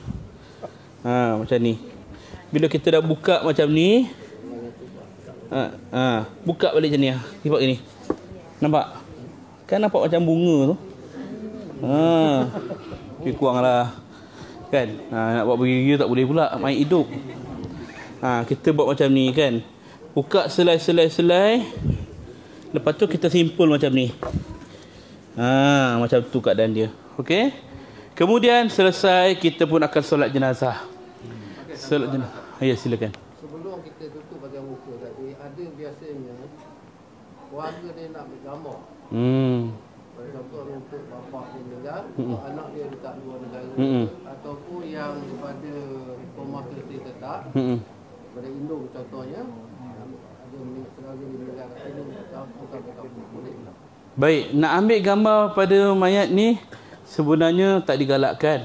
Ha, macam ni. Bila kita dah buka macam ni, ha, ha, buka balik macam ni. Nampak ni. Nampak? Kan nampak macam bunga tu. Ha. Lebih kurang lah. Kan? Ha, nak buat begini tak boleh pula. Main hidup. Ha, kita buat macam ni kan. Buka selai-selai-selai. Lepas tu kita simpul macam ni. Ha, macam tu keadaan dia. Okey? Kemudian selesai, kita pun akan solat jenazah. Solat jenazah. Ya, silakan. Sebelum kita tutup bahagian muka tadi, ada biasanya keluarga dia nak bergambar. Hmm. Contoh untuk bapa dia meninggal, Mm-mm. anak dia dekat luar negara, Mm-mm. ataupun yang kepada pemerhati tetap, Hmm. pada Indo contohnya, ada keluarga dia meninggal kat sini, bukan kat kampung, boleh tak? Baik, nak ambil gambar pada mayat ni sebenarnya tak digalakkan.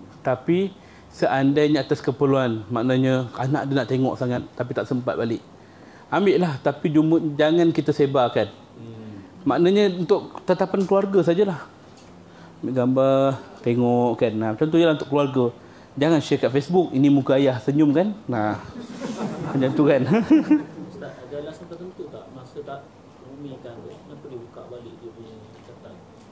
Tapi seandainya atas keperluan, maknanya anak dia nak tengok sangat tapi tak sempat balik, ambil lah. Tapi jumpa, jangan kita sebarkan. Maknanya untuk tetapan keluarga sajalah. Ambil gambar, tengok kan. Nah, macam tu je lah untuk keluarga. Jangan share kat Facebook. Ini muka ayah senyum kan. Nah, macam tu kan. Ustaz, ada alasan tertentu tak masa tak memumikan tu? Kenapa dia buka balik dia punya catatan?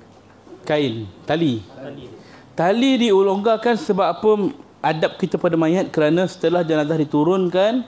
Kain, tali. Tali dia. Tali diulonggarkan sebab apa? Adab kita pada mayat, kerana setelah jenazah diturunkan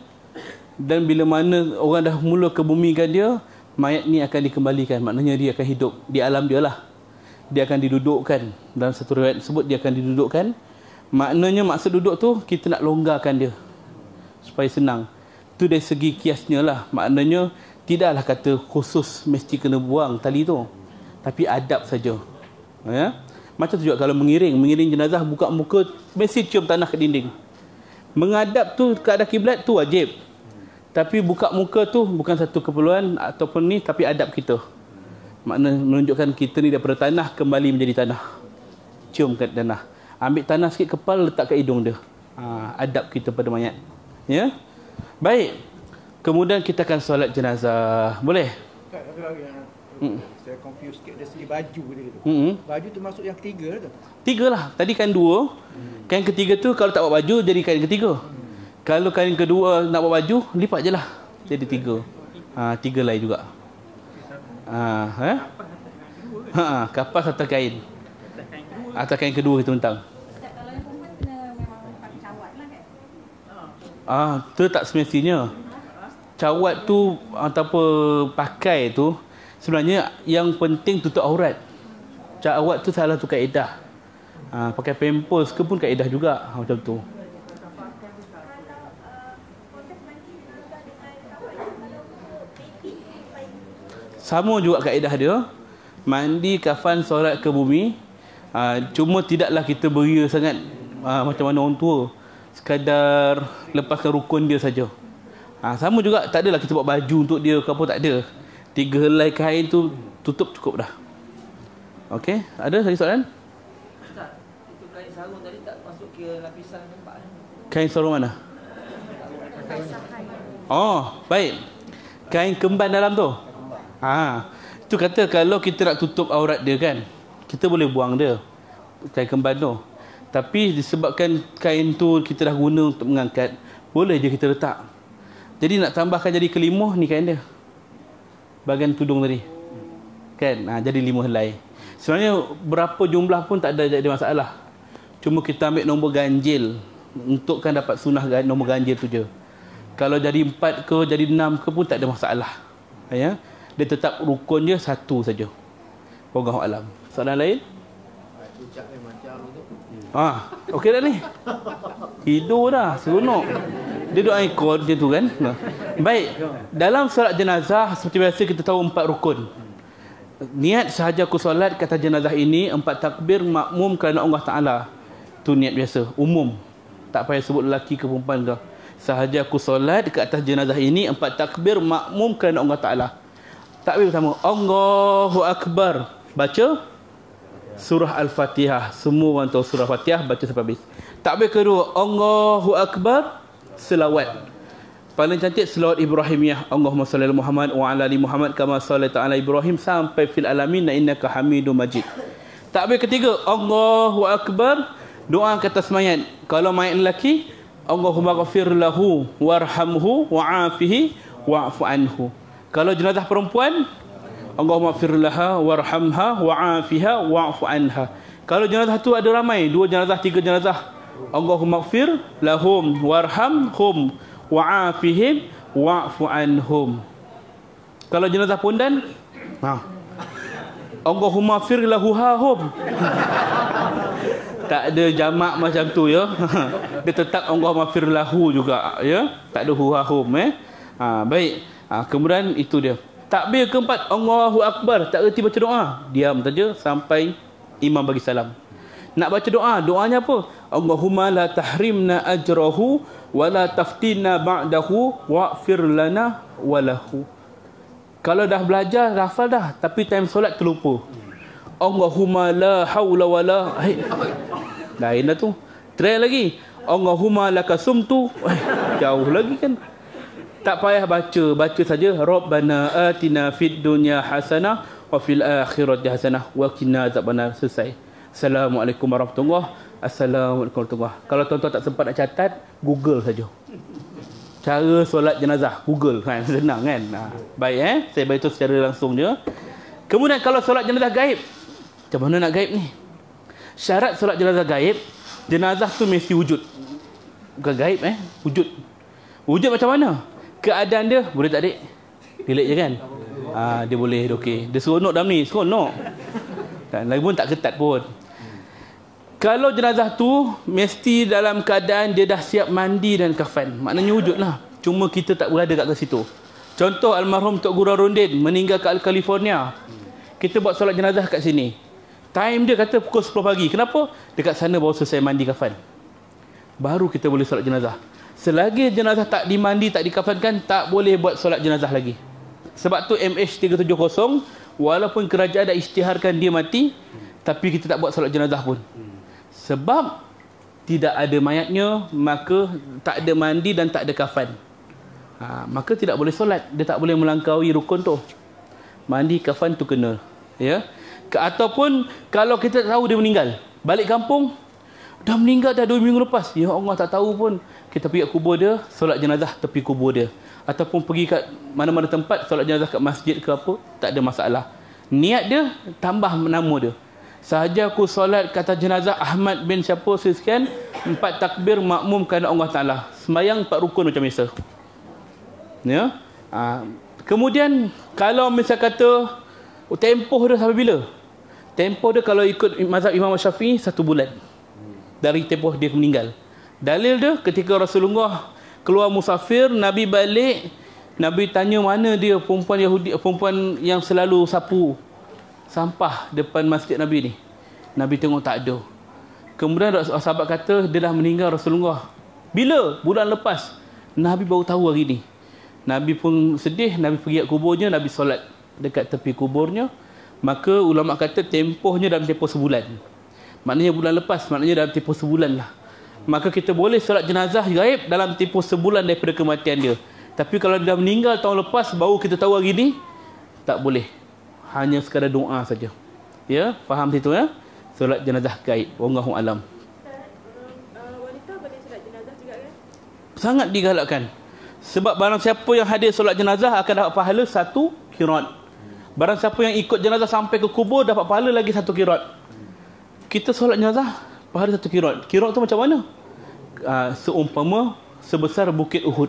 dan bila mana orang dah mula kebumikan dia, mayat ni akan dikembalikan. Maknanya dia akan hidup di alam dia lah. Dia akan didudukkan. Dalam satu riwayat sebut dia akan didudukkan. Maknanya maksud duduk tu kita nak longgarkan dia supaya senang. Tu dari segi kiasnya lah. Maknanya tidaklah kata khusus mesti kena buang tali tu, tapi adab saja. Ya. Macam tu juga kalau mengiring, mengiring jenazah, buka muka mesti cium tanah ke dinding. Menghadap tu ke arah kiblat tu wajib. Tapi buka muka tu bukan satu keperluan ataupun ni, tapi adab kita. Makna menunjukkan kita ni daripada tanah kembali menjadi tanah. Cium kat tanah. Ambil tanah sikit kepala, letak kat hidung dia. Ha, adab kita pada mayat. Ya. Baik. Kemudian kita akan solat jenazah. Boleh? Tak, satu lagi yang Hmm. saya confuse sikit dari segi baju dia tu. Hmm. Baju tu masuk yang ketiga tu. Tiga lah. Tadi kain dua. Kain ketiga tu kalau tak buat baju jadi kain ketiga. Kalau kain kedua nak buat baju, lipat je lah. Jadi tiga. Ha, tiga lain juga. Ha, eh? Ha, kapas atas kain. Atas kain kedua kita bentang. Ustaz, kalau yang perempuan kena memang pakai cawat lah kan? Ah, tu tak semestinya. Cawat tu ataupun pakai tu sebenarnya yang penting tutup aurat. Cawat tu salah tu kaedah. Ha, pakai pampers ke pun kaedah juga. Ha, macam tu. Sama juga kaedah dia. Mandi, kafan, solat ke bumi. Ha, cuma tidaklah kita beria sangat ha, macam mana orang tua. sekadar lepaskan rukun dia saja. Ha, sama juga, tak adalah kita buat baju untuk dia ke apa, tak ada. Tiga helai kain tu tutup cukup dah. Okey, ada lagi soalan? Ustaz, itu kain sarung tadi tak masuk ke lapisan keempat? Kain sarung mana? Oh, baik. Kain kemban dalam tu. Ha, itu kata kalau kita nak tutup aurat dia kan, kita boleh buang dia kain kemban tu. Tapi disebabkan kain tu kita dah guna untuk mengangkat, boleh je kita letak. Jadi nak tambahkan jadi kelima ni kain dia. Bahagian tudung tadi. Kan? Ha, jadi lima helai. Sebenarnya berapa jumlah pun tak ada jadi masalah. Cuma kita ambil nombor ganjil untuk kan dapat sunnah nombor ganjil tu je. Kalau jadi empat ke, jadi enam ke pun tak ada masalah. Ya? Dia tetap rukun je satu saja. Wallahu alam. Soalan lain? Ucap memang macam tu. Ah, okey dah ni. Tidur dah, seronok. Dia doa ikut macam tu kan. Baik. Dalam solat jenazah seperti biasa kita tahu empat rukun. Niat sahaja aku solat kata jenazah ini, empat takbir makmum kerana Allah Taala. Tu niat biasa, umum. Tak payah sebut lelaki ke perempuan ke. Sahaja aku solat ke atas jenazah ini, empat takbir makmum kerana Allah Taala. Takbir pertama, Allahu Akbar. Baca surah Al-Fatihah. Semua orang tahu surah Fatihah, baca sampai habis. Takbir kedua, Allahu Akbar, selawat. Paling cantik selawat Ibrahimiyah. Allahumma salli ala Muhammad wa ala ali Muhammad kama sallaita ala Ibrahim sampai fil alamin innaka Hamidum Majid. Takbir ketiga, Allahu Akbar, doa ke atas mayat. Kalau mayat lelaki, Allahumma ghafir lahu warhamhu wa'afihi wa'fu anhu. Kalau jenazah perempuan, Allahumma ghafir laha warhamha wa'afiha wa'fu anha. Kalau jenazah tu ada ramai, dua jenazah, tiga jenazah, Allahumma ghafir lahum warhamhum wa'afihim wa'fu anhum. Kalau jenazah pondan, ha, Allahumma ghafir lahu hahum. Tak ada jamak macam tu ya. Dia tetap Allahumma ghafir lahu juga ya. Tak ada hu hahum eh. Ha, baik. Ha, kemudian itu dia. Takbir keempat, Allahu Akbar. Tak erti baca doa. Diam saja sampai imam bagi salam. Nak baca doa, doanya apa? Allahumma la tahrimna ajrahu wa la taftina ba'dahu wa'fir lana walahu. Kalau dah belajar, hafal dah. Tapi time solat terlupa. Allahumma la hawla wa la... Hey. Lain dah tu. Try lagi. Allahumma laka sumtu. Eh, jauh lagi kan. Tak payah baca. Baca saja. Rabbana atina fid dunya hasanah wa fil akhirati hasanah wa qina azabannar. Selesai. Assalamualaikum warahmatullahi wabarakatuh. Assalamualaikum warahmatullahi wabarakatuh. Kalau tuan-tuan tak sempat nak catat, Google saja. Cara solat jenazah. Google kan. Senang kan. Nah, baik eh. Saya beritahu secara langsung je. Kemudian kalau solat jenazah gaib. Macam mana nak gaib ni? Syarat solat jenazah gaib, jenazah tu mesti wujud. Bukan gaib eh, wujud. Wujud macam mana? Keadaan dia, boleh tak adik? Relate je kan? Ah, dia boleh, dia okey. Dia seronok dalam ni, seronok. Kan, lagi pun tak ketat pun. Kalau jenazah tu mesti dalam keadaan dia dah siap mandi dan kafan. Maknanya wujud lah. Cuma kita tak berada kat situ. Contoh almarhum Tok Guru Rondin meninggal kat California. Kita buat solat jenazah kat sini. Time dia kata pukul sepuluh pagi. Kenapa? Dekat sana baru selesai mandi kafan. Baru kita boleh solat jenazah. Selagi jenazah tak dimandi, tak dikafankan, tak boleh buat solat jenazah lagi. Sebab tu M H tiga tujuh kosong, walaupun kerajaan dah isytiharkan dia mati, tapi kita tak buat solat jenazah pun. Sebab tidak ada mayatnya, maka tak ada mandi dan tak ada kafan. Ha, maka tidak boleh solat. Dia tak boleh melangkaui rukun tu. Mandi, kafan tu kena. Ya. Ataupun kalau kita tahu dia meninggal, balik kampung, dah meninggal dah dua minggu lepas, ya Allah tak tahu pun, kita pergi kat kubur dia, solat jenazah tepi kubur dia. Ataupun pergi kat mana-mana tempat, solat jenazah kat masjid ke apa, tak ada masalah. Niat dia, tambah nama dia. Sahaja aku solat kata jenazah Ahmad bin siapa sekian, empat takbir makmum kerana Allah Ta'ala. Sembayang empat rukun macam biasa. Ya. Ha. Kemudian kalau misal kata tempoh dia sampai bila? Tempoh dia kalau ikut mazhab Imam Syafi'i satu bulan dari tempoh dia meninggal. Dalil dia ketika Rasulullah keluar musafir, Nabi balik, Nabi tanya mana dia perempuan Yahudi, perempuan yang selalu sapu sampah depan masjid Nabi ni. Nabi tengok tak ada. Kemudian sahabat kata dia dah meninggal Rasulullah. Bila? Bulan lepas. Nabi baru tahu hari ni. Nabi pun sedih, Nabi pergi kat kuburnya, Nabi solat dekat tepi kuburnya. Maka ulama kata tempohnya dalam tempoh sebulan. Maknanya bulan lepas, maknanya dalam tempoh sebulan lah. Maka kita boleh solat jenazah gaib dalam tempoh sebulan daripada kematian dia. Tapi kalau dia dah meninggal tahun lepas, baru kita tahu hari ni, tak boleh. Hanya sekadar doa saja. Ya, faham situ ya? Solat jenazah gaib. Wallahu alam. Wanita boleh solat jenazah juga kan? Sangat digalakkan. Sebab barang siapa yang hadir solat jenazah akan dapat pahala satu kirat. Barang siapa yang ikut jenazah sampai ke kubur dapat pahala lagi satu kirat. Kita solat jenazah pahala satu kirat. Kirat tu macam mana? Uh, seumpama sebesar Bukit Uhud.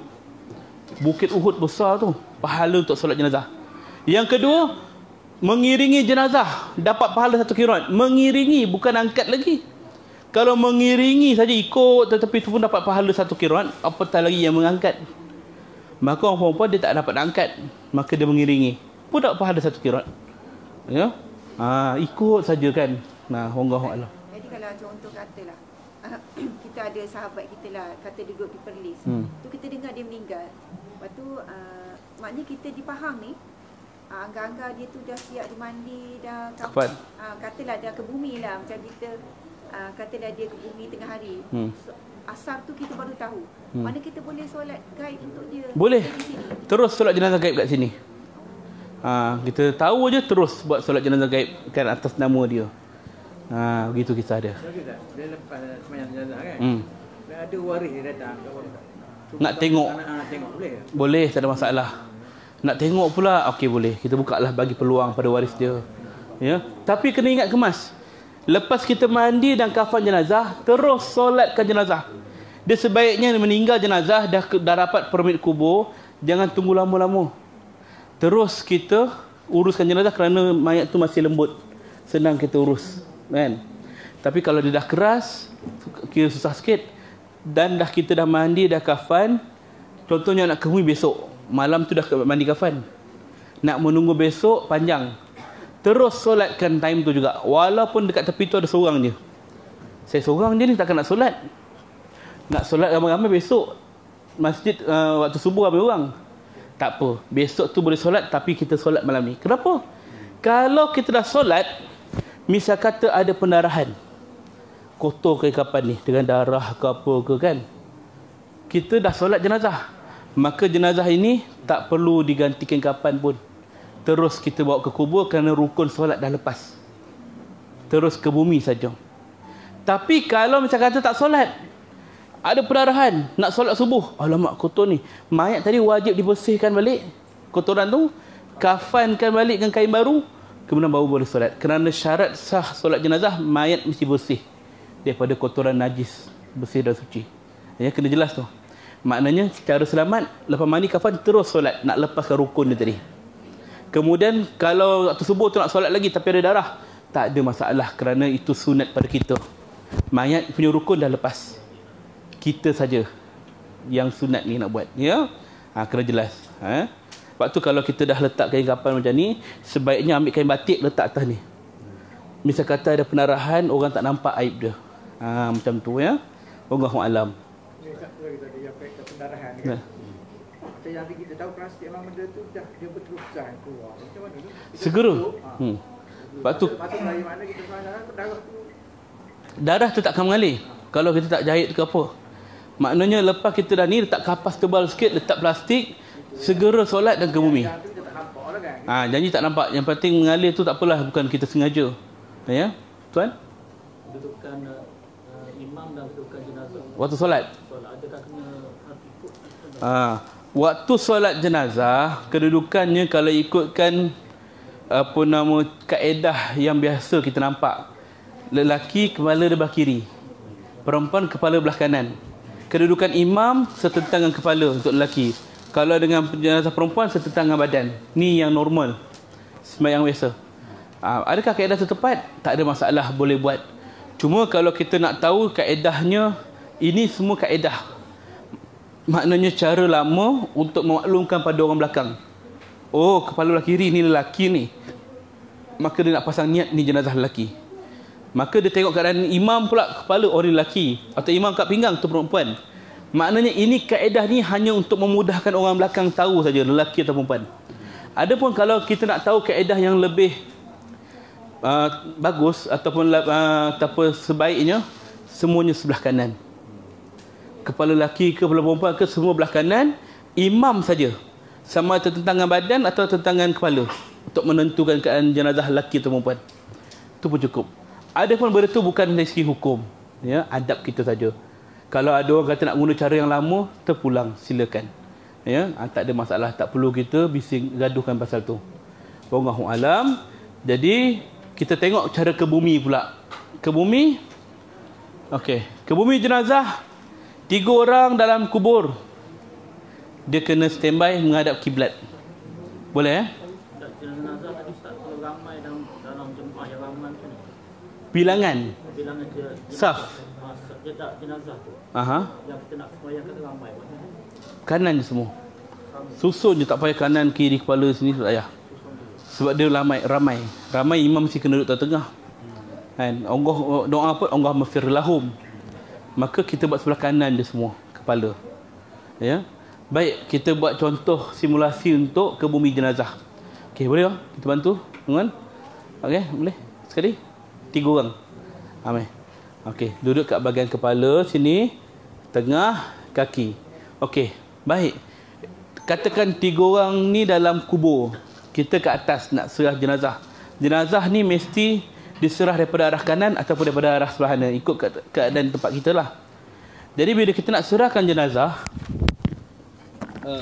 Bukit Uhud besar tu, pahala untuk solat jenazah. Yang kedua, mengiringi jenazah dapat pahala satu kirat. Mengiringi, bukan angkat lagi. Kalau mengiringi saja ikut tetapi itu pun dapat pahala satu kirat, apatah lagi yang mengangkat. Maka orang perempuan dia tak dapat angkat, maka dia mengiringi, pun dapat pahala satu kirat. Ya, ha, ikut saja kan. Nah, wallahu a'lam. Jadi kalau contoh katalah kita ada sahabat kita lah, kata duduk di Perlis, Hmm. tu kita dengar dia meninggal. Lepas tu uh, maknanya kita di Pahang ni, uh, anggar-anggar dia tu dah siap dimandi, dah Kafan. uh, katalah dah ke bumi lah, macam kita uh, katalah dia ke bumi tengah hari. Hmm. So, asar tu kita baru tahu. Hmm. Mana kita boleh solat gaib untuk dia? Boleh. Di sini. Terus solat jenazah gaib kat sini. Ha, kita tahu je terus buat solat jenazah gaib kan atas nama dia. Ha, begitu kisah dia. Okey tak? Dia lepas sembahyang jenazah kan? Hmm. Dia ada waris dia datang. Cuba Nak tengok. Anak, anak tengok boleh ke? Boleh, tak ada masalah. Nak tengok pula, okey boleh. Kita buka lah bagi peluang pada waris dia. Ya. Tapi kena ingat kemas. Lepas kita mandi dan kafan jenazah, terus solatkan jenazah. Dia sebaiknya meninggal jenazah dah dah dapat permit kubur, jangan tunggu lama-lama. Terus kita uruskan jenazah kerana mayat tu masih lembut. Senang kita urus, kan? Tapi kalau dia dah keras, kira susah sikit. Dan dah kita dah mandi, dah kafan. Contohnya nak ke bumi besok, malam tu dah mandi kafan. Nak menunggu besok panjang. Terus solatkan time tu juga. Walaupun dekat tepi tu ada seorang je. Saya seorang je ni takkan nak solat. Nak solat ramai-ramai besok. Masjid uh, waktu subuh ramai orang. Tak apa. Besok tu boleh solat tapi kita solat malam ni. Kenapa? Kalau kita dah solat, misal kata ada pendarahan. Kotor ke kapan ni dengan darah ke apa ke kan. Kita dah solat jenazah. Maka jenazah ini tak perlu digantikan kapan pun. Terus kita bawa ke kubur kerana rukun solat dah lepas. Terus ke bumi saja. Tapi kalau macam kata tak solat, ada pendarahan, nak solat subuh, alamak kotor ni. Mayat tadi wajib dibersihkan balik kotoran tu, kafankan balik dengan kain baru, kemudian baru boleh solat. Kerana syarat sah solat jenazah, mayat mesti bersih daripada kotoran najis, bersih dan suci. Ya, kena jelas tu. Maknanya secara selamat, lepas mandi kafan terus solat, nak lepaskan rukun dia tadi. Kemudian kalau waktu subuh tu nak solat lagi tapi ada darah, tak ada masalah kerana itu sunat pada kita. Mayat punya rukun dah lepas. Kita saja yang sunat ni nak buat, ya. Ha, kena jelas. Ha? Waktu kalau kita dah letak kain kapan macam ni, sebaiknya ambil kain batik letak atas ni. Misal kata ada pendarahan, orang tak nampak aib dia. Ha, macam tu ya. Wallahu alam. Ni satu lagi tadi yang kait pendarahan kan. Nah. Macam yang kita tahu plastik memang benda tu dah dia berterusan keluar. Macam mana tu? Kita Segera. tutup, ha. Hmm. Lepas tu Masuk dari mana kita pandang darah tu. darah tu tak akan mengalir kalau kita tak jahit ke apa. Maknanya lepas kita dah ni letak kapas tebal sikit, letak plastik, segera solat dan ke bumi. Yang tu kita tak nampak lah kan. Ah, ha, janji tak nampak. Yang penting mengalir tu tak apalah, bukan kita sengaja. Ya, tuan? Kedudukan uh, imam dan kedudukan jenazah. Waktu solat. Solat adakah kena ikut? Ah, waktu solat jenazah, kedudukannya kalau ikutkan apa nama kaedah yang biasa kita nampak. Lelaki kepala dia belah kiri, perempuan kepala belah kanan. Kedudukan imam setentang dengan kepala untuk lelaki. Kalau dengan jenazah perempuan setentang dengan badan. Ni yang normal, sembahyang biasa. Ah, adakah kaedah tu tepat? Tak ada masalah, boleh buat. Cuma kalau kita nak tahu kaedahnya, ini semua kaedah. Maknanya cara lama untuk memaklumkan pada orang belakang. Oh, kepala belah kiri ni lelaki ni. Maka dia nak pasang niat ni jenazah lelaki. Maka dia tengok keadaan imam pula kepala orang lelaki, atau imam kat pinggang tu perempuan. Maknanya ini kaedah ni hanya untuk memudahkan orang belakang tahu saja, lelaki atau perempuan. Adapun kalau kita nak tahu kaedah yang lebih uh, bagus ataupun uh, apa sebaiknya, semuanya sebelah kanan. Kepala lelaki ke kepala perempuan ke semua belah kanan, imam saja. Sama ada tentangan badan atau tentangan kepala untuk menentukan keadaan jenazah lelaki atau perempuan. Itu pun cukup. Adapun benda tu bukan dari segi hukum, ya, adab kita saja. Kalau ada orang kata nak guna cara yang lama, terpulang, silakan. Ya, tak ada masalah, tak perlu kita bising gaduhkan pasal tu. Wallahu alam. Jadi kita tengok cara ke bumi pula. Ke bumi. Okey, ke bumi jenazah. Tiga orang dalam kubur. Dia kena standby menghadap kiblat. Boleh eh? Jenazah tadi Ustaz, kalau ramai dalam dalam jemaah yang ramai tu. Bilangan. Bilangan je. Saf. Dia tak jenazah tu. Aha. Yang kita nak sembahyang kata ramai. Kanan je semua. Susun je, tak payah kanan kiri kepala sini tak payah. Sebab dia ramai, ramai. Ramai imam mesti kena duduk tengah. Kan? Allah doa apa? Allah maghfir lahum. Maka kita buat sebelah kanan dia semua kepala. Ya. Baik, kita buat contoh simulasi untuk ke bumi jenazah. Okey, boleh tak? Kita bantu, tuan. Okey, boleh. Sekali. Tiga orang. Amai. Okey, duduk kat bahagian kepala sini, tengah, kaki. Okey, baik. Katakan tiga orang ni dalam kubur. Kita kat atas nak serah jenazah. Jenazah ni mesti diserah daripada arah kanan ataupun daripada arah sebelah kanan, ikut keadaan tempat kita lah. Jadi bila kita nak serahkan jenazah, uh,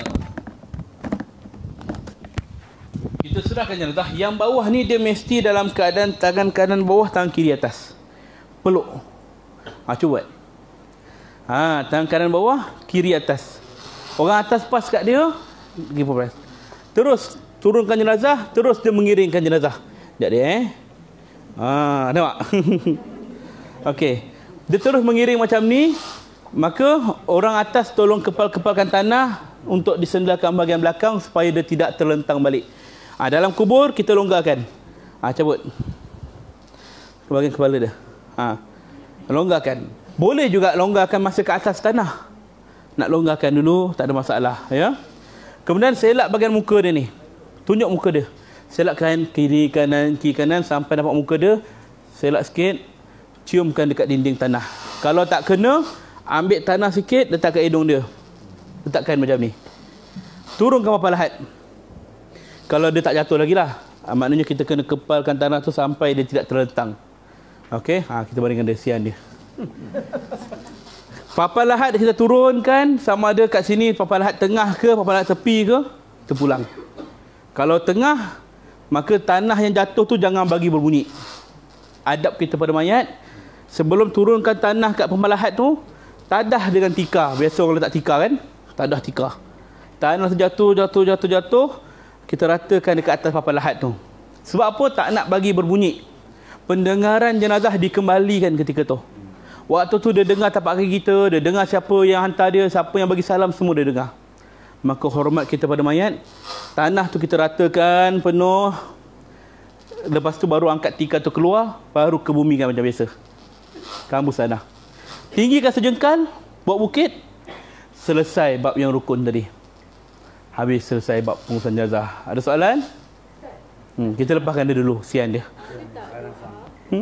kita serahkan jenazah, yang bawah ni dia mesti dalam keadaan tangan kanan bawah, tangan kiri atas. Peluk. Ha, cuba buat. Ha, tangan kanan bawah, kiri atas. Orang atas pas kat dia, give press. Terus turunkan jenazah, terus dia mengiringkan jenazah. Sekejap dia eh. Ha, nampak? Okey. Dia terus mengiring macam ni, maka orang atas tolong kepal-kepalkan tanah untuk disendalkan bahagian belakang supaya dia tidak terlentang balik. Ha, dalam kubur kita longgarkan. Ha, cabut. Bahagian kepala dia. Ha. Longgarkan. Boleh juga longgarkan masa ke atas tanah. Nak longgarkan dulu, tak ada masalah, ya. Kemudian selak bahagian muka dia ni. Tunjuk muka dia. Selak kanan, kiri, kanan, kiri, kanan sampai dapat muka dia. Selak sikit, ciumkan dekat dinding tanah. Kalau tak kena, ambil tanah sikit, letak kat hidung dia. Letakkan macam ni. Turunkan papan lahat. Kalau dia tak jatuh lagi lah. Maknanya kita kena kepalkan tanah tu sampai dia tidak terlentang. Okey, ha, kita bandingkan desian dia. Papan lahat kita turunkan, sama ada kat sini papan lahat tengah ke, papan lahat tepi ke, terpulang. Kalau tengah, maka tanah yang jatuh tu jangan bagi berbunyi. Adab kita pada mayat, sebelum turunkan tanah kat papan lahat tu, tadah dengan tikar. Biasa orang letak tikar kan? Tadah tikar. Tanah terjatuh, jatuh, jatuh, jatuh, kita ratakan dekat atas papan lahat tu. Sebab apa? Tak nak bagi berbunyi. Pendengaran jenazah dikembalikan ketika tu. Waktu tu dia dengar tapak kaki kita, dia dengar siapa yang hantar dia, siapa yang bagi salam, semua dia dengar. Maka hormat kita pada mayat, tanah tu kita ratakan penuh. Lepas tu baru angkat tikar tu keluar, baru kebumikan macam biasa. Kambus tanah. Tinggikan sejengkal, buat bukit. Selesai bab yang rukun tadi. Habis selesai bab pengurusan jenazah. Ada soalan? Hmm, kita lepaskan dia dulu, sian dia. Hmm?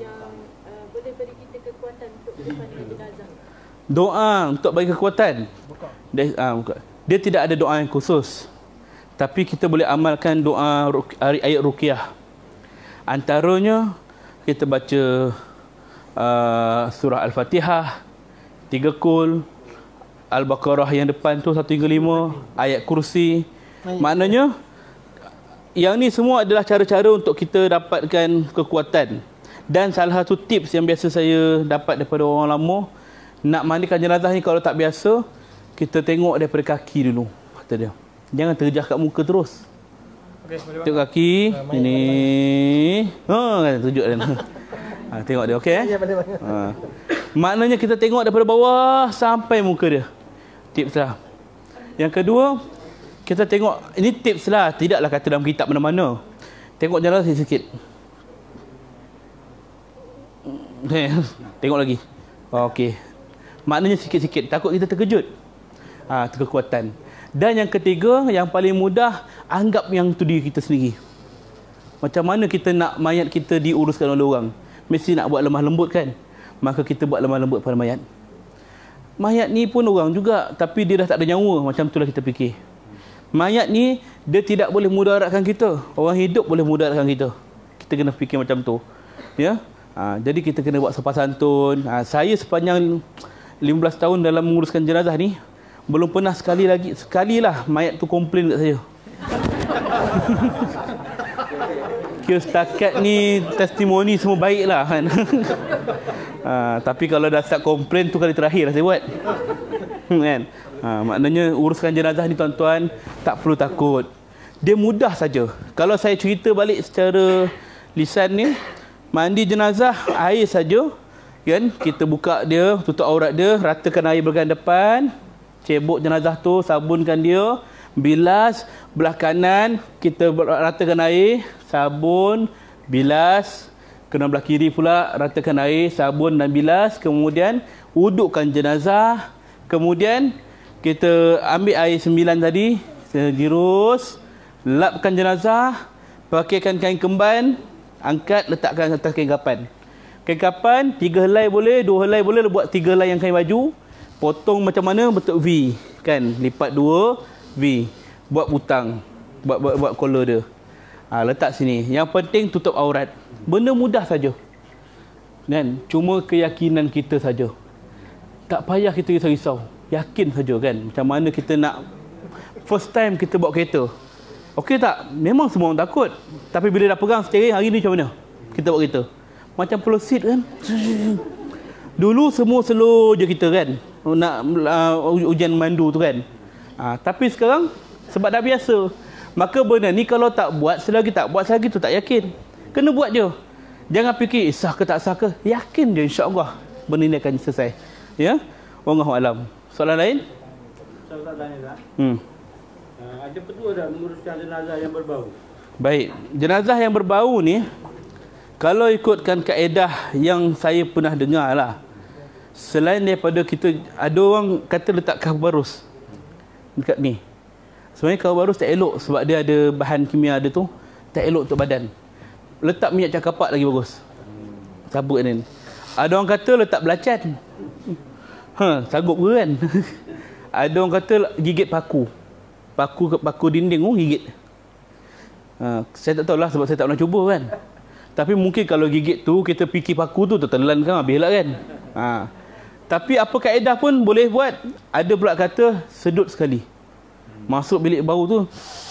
Doa untuk bagi kekuatan. Dia, uh, dia tidak ada doa yang khusus. Tapi kita boleh amalkan doa ayat ruqyah. Antaranya kita baca uh, surah Al-Fatihah, tiga kul, Al-Baqarah yang depan tu satu hingga lima, ayat kursi. Maknanya yang ni semua adalah cara-cara untuk kita dapatkan kekuatan. Dan salah satu tips yang biasa saya dapat daripada orang lama, nak mandikan jenazah ni kalau tak biasa, kita tengok daripada kaki dulu, kata dia. Jangan terjah kat muka terus. Okey, tengok kaki. Uh, ini. Ha, kan tunjuk dia. Ha, tengok dia, okey eh? Ya, boleh, boleh. Ha. Maknanya kita tengok daripada bawah sampai muka dia. Tips lah. Yang kedua, kita tengok, ini tips lah, tidaklah kata dalam kitab mana-mana. Tengok jenazah sikit. Tengok lagi. Okey. Maknanya sikit-sikit. Takut kita terkejut. Ha, itu kekuatan. Dan yang ketiga, yang paling mudah, anggap yang tu diri kita sendiri. Macam mana kita nak mayat kita diuruskan oleh orang? Mesti nak buat lemah lembut kan? Maka kita buat lemah lembut pada mayat. Mayat ni pun orang juga, tapi dia dah tak ada nyawa. Macam itulah kita fikir. Mayat ni, dia tidak boleh mudaratkan kita. Orang hidup boleh mudaratkan kita. Kita kena fikir macam tu. Ya? Ha, jadi kita kena buat sopan santun. Ha, saya sepanjang lima belas tahun dalam menguruskan jenazah ni, belum pernah sekali lagi, sekali lah mayat tu komplain kat saya. Kira setakat ni testimoni semua baik lah kan. Ha, tapi kalau dah start komplain tu kali terakhir lah saya buat. Kan? Ha, maknanya uruskan jenazah ni tuan-tuan, tak perlu takut. Dia mudah saja. Kalau saya cerita balik secara lisan ni, mandi jenazah, air saja. Kan? Kita buka dia, tutup aurat dia, ratakan air bahagian depan, cebok jenazah tu, sabunkan dia, bilas belah kanan, kita ratakan air, sabun, bilas, kena belah kiri pula, ratakan air, sabun dan bilas, kemudian wudukkan jenazah, kemudian kita ambil air sembilan tadi, girus, lapkan jenazah, pakaikan kain kemban, angkat, letakkan atas kain kapan. Kain kapan, tiga helai boleh, dua helai boleh, buat tiga helai yang kain baju, potong macam mana, bentuk V, kan, lipat dua, V, buat butang, buat buat, buat collar dia. Ha, letak sini. Yang penting tutup aurat. Benda mudah saja. Kan? Cuma keyakinan kita saja. Tak payah kita risau-risau. Yakin saja kan. Macam mana kita nak first time kita bawa kereta. Okey tak? Memang semua orang takut. Tapi bila dah pegang steering, hari ni macam mana? Kita bawa kereta. Macam pelosit kan. Dulu semua slow je kita kan. Nak uh, ujian mandu tu kan. Ha, tapi sekarang sebab dah biasa. Maka benda ni kalau tak buat, selagi tak buat, selagi tu tak yakin. Kena buat je. Jangan fikir sah ke tak sah ke. Yakin je insya-Allah benda ni akan selesai. Ya? Wallahu alam. Soalan lain? Saya tak tanya tak? Hmm. Uh, ada perlu tak menguruskan jenazah yang berbau? Baik. Jenazah yang berbau ni, kalau ikutkan kaedah yang saya pernah dengar lah, selain daripada kita, ada orang kata letak kabarus dekat ni. Sebenarnya kabarus tak elok sebab dia ada bahan kimia dia tu, tak elok untuk badan. Letak minyak cakapak lagi bagus. Sabut ni. Ada orang kata letak belacan. Ha, sanggup ke kan? Ada orang kata gigit paku. Paku paku dinding tu gigit. Ha, saya tak tahulah sebab saya tak pernah cuba kan. Tapi mungkin kalau gigit tu kita fikir paku tu tertelan kan habislah kan. Ha. Tapi apa kaedah pun boleh buat. Ada pula kata sedut sekali. Masuk bilik bau tu.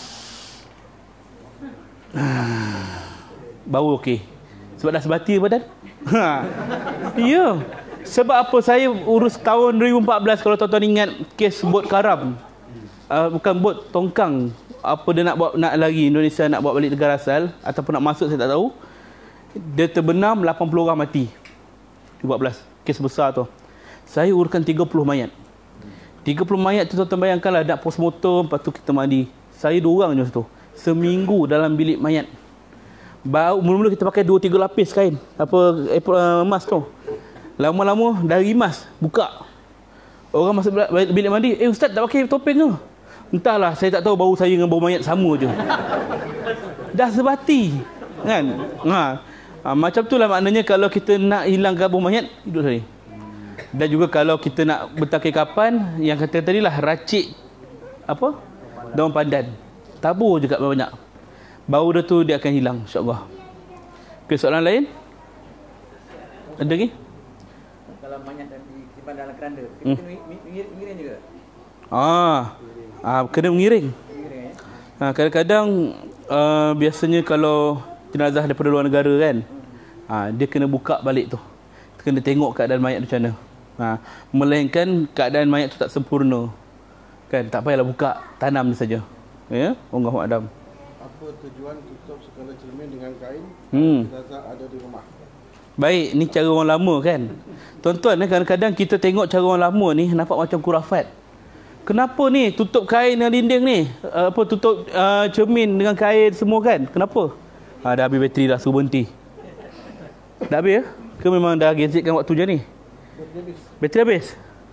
Bau okey. Sebab dah sebati badan. Ha. Ya. Sebab apa saya urus tahun dua ribu empat belas, kalau tuan-tuan ingat kes bot karam. Uh, bukan bot tongkang. Apa dia nak buat, nak lari Indonesia, nak buat balik negara asal ataupun nak masuk saya tak tahu. Dia terbenam, lapan puluh orang mati. dua ribu empat belas. Kes besar tu. Saya uruskan tiga puluh mayat. tiga puluh mayat tu tuan-tuan bayangkanlah, nak postmortem, lepas tu kita mandi. Saya dua orang je situ. Seminggu dalam bilik mayat. Bau, mula-mula kita pakai dua tiga lapis kain. Apa, uh, emas tu. Lama-lama dari emas, buka. Orang masuk bilik mandi, eh ustaz tak pakai topeng ke? Entahlah, saya tak tahu bau saya dengan bau mayat sama je. Dah sebati. Kan? Ha. Ha, macam tu lah maknanya kalau kita nak hilangkan bau mayat, hidup sekali. Dan juga kalau kita nak betakai kapan, yang kata tadi lah, racik apa? Daun pandan. Tabur je kat banyak. Bau dia tu dia akan hilang insya-Allah. Okay, soalan lain? Ada lagi? Kalau mayat dan disimpan dalam keranda, kita Hmm. kena mengiring juga. Ah. Ah, kena mengiring. Mengiring eh. Ha, kadang-kadang uh, biasanya kalau jenazah daripada luar negara kan, ha, dia kena buka balik tu. Kena tengok keadaan mayat macam mana. Ha, melainkan keadaan mayat tu tak sempurna. Kan, tak payahlah buka, tanam dia saja. Ya, Allahu a'lam. Apa tujuan tutup segala cermin dengan kain? Hmm. Jenazah ada di rumah. Baik, ni cara orang lama kan. Tuan-tuan, kadang-kadang kita tengok cara orang lama ni nampak macam kurafat. Kenapa ni tutup kain dengan dinding ni? Uh, apa tutup uh, cermin dengan kain semua kan? Kenapa? Ha, dah habis bateri dah, suruh berhenti. Dah habis ya? Ke memang dah gazetkan waktu je ni? Bateri habis.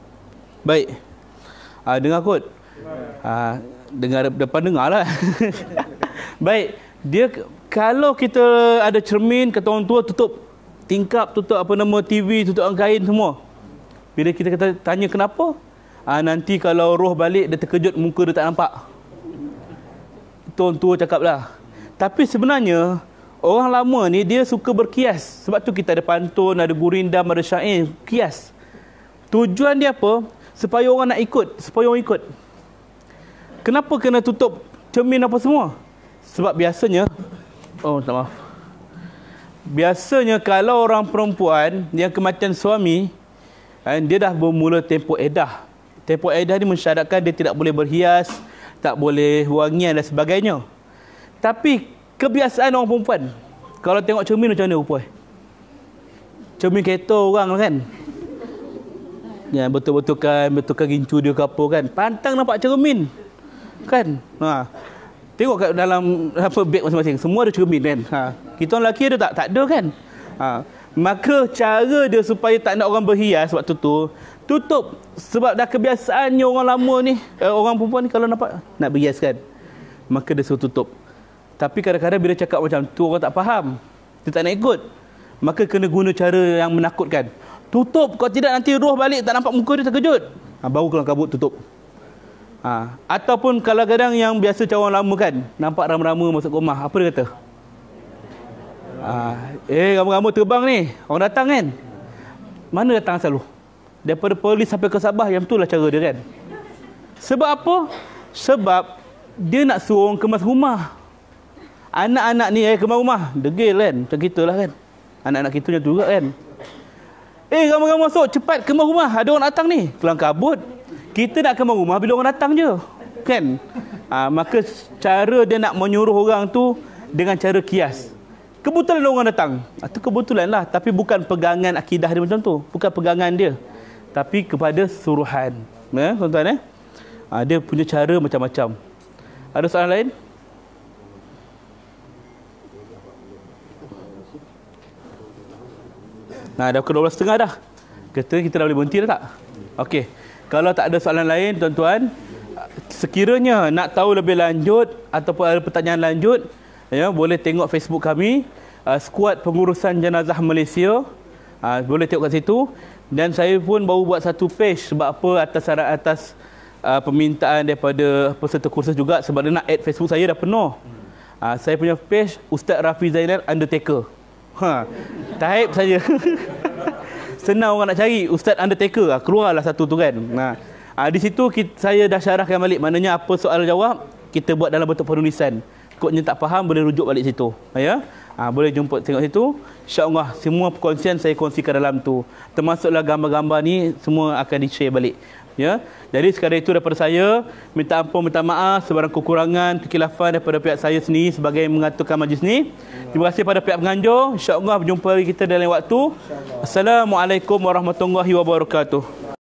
Baik. Ah, dengar kot. Ah, dengar depan dengar lah. Baik. Dia kalau kita ada cermin, kata orang tua tutup tingkap, tutup apa nama T V, tutup kain semua. Bila kita kata tanya kenapa? Ah, nanti kalau roh balik dia terkejut, muka dia tak nampak. Itu orang tua cakap lah. Tapi sebenarnya orang lama ni dia suka berkias. Sebab tu kita ada pantun, ada gurindam, ada syair, kias. Tujuan dia apa? Supaya orang nak ikut, supaya orang ikut. Kenapa kena tutup cermin apa semua? Sebab biasanya, oh tak maaf. Biasanya kalau orang perempuan yang kematian suami, dia dah bermula tempoh edah. Tempoh edah ni mensyaratkan dia tidak boleh berhias, tak boleh wangian dan sebagainya. Tapi kebiasaan orang perempuan, kalau tengok cermin macam mana rupa? Cermin kereta orang kan? Ya, betul-betulkan, betulkan gincu dia ke apa kan? Pantang nampak cermin. Kan? Ha. Tengok kat dalam apa beg masing-masing, semua ada cermin kan? Ha. Kita orang lelaki ada tak? Tak ada kan? Ha. Maka cara dia supaya tak nak orang berhias waktu tu, tutup. Sebab dah kebiasaannya orang lama ni, eh, orang perempuan ni kalau nampak nak berhias kan? Maka dia suruh tutup. Tapi kadang-kadang bila cakap macam tu orang tak faham. Dia tak nak ikut. Maka kena guna cara yang menakutkan. Tutup, kalau tidak nanti roh balik tak nampak muka dia terkejut. Ha, baru keluar kabut tutup. Ha. Ataupun kadang-kadang yang biasa cara orang lama kan, nampak rama-rama masuk rumah, apa dia kata? Ha. Eh, rama-rama terbang ni, orang datang kan? Mana datang selalu? Daripada polis sampai ke Sabah, yang betul lah cara dia kan? Sebab apa? Sebab dia nak suruh orang kemas rumah. Anak-anak ni eh kemas rumah, degil kan? Macam kita lah kan? Anak-anak kita macam tu juga kan? Eh, ramai-ramai masuk, cepat kemas rumah, ada orang datang ni. Kelang kabut. Kita nak kemas rumah bila orang datang je. Kan? Ha, maka cara dia nak menyuruh orang tu dengan cara kias. Kebetulan orang datang. Itu ha, kebetulan lah. Tapi bukan pegangan akidah dia macam tu. Bukan pegangan dia. Tapi kepada suruhan. Ya, tuan-tuan eh? Ha, dia punya cara macam-macam. Ada soalan lain? Nah, dah pukul dua belas tiga puluh dah. Kata kita dah boleh berhenti dah tak? Okey. Kalau tak ada soalan lain, tuan-tuan, sekiranya nak tahu lebih lanjut ataupun ada pertanyaan lanjut, ya, boleh tengok Facebook kami, uh, Skuad Pengurusan Jenazah Malaysia. Uh, boleh tengok kat situ. Dan saya pun baru buat satu page sebab apa atas atas uh, permintaan daripada peserta kursus juga, sebab dia nak add Facebook saya dah penuh. Uh, saya punya page Ustaz Rafi Zainal Undertaker. Ha, type saja. Senang orang nak cari Ustaz Undertaker, keluarlah satu tu kan. Nah, ha, di situ kita, saya dah syarahkan balik, maknanya apa soal jawab kita buat dalam bentuk penulisan. Koknya tak faham boleh rujuk balik situ. Ya. Ha, boleh jumpa tengok situ. Insya-Allah semua perkongsian saya kongsikan dalam tu. Termasuklah gambar-gambar ni semua akan di-share balik. Ya. Jadi sekadar itu daripada saya, minta ampun, minta maaf sebarang kekurangan, kekilafan daripada pihak saya sendiri sebagai mengaturkan majlis ni. Terima kasih pada pihak penganjur. Insya-Allah berjumpa lagi kita dalam waktu. Assalamualaikum warahmatullahi wabarakatuh.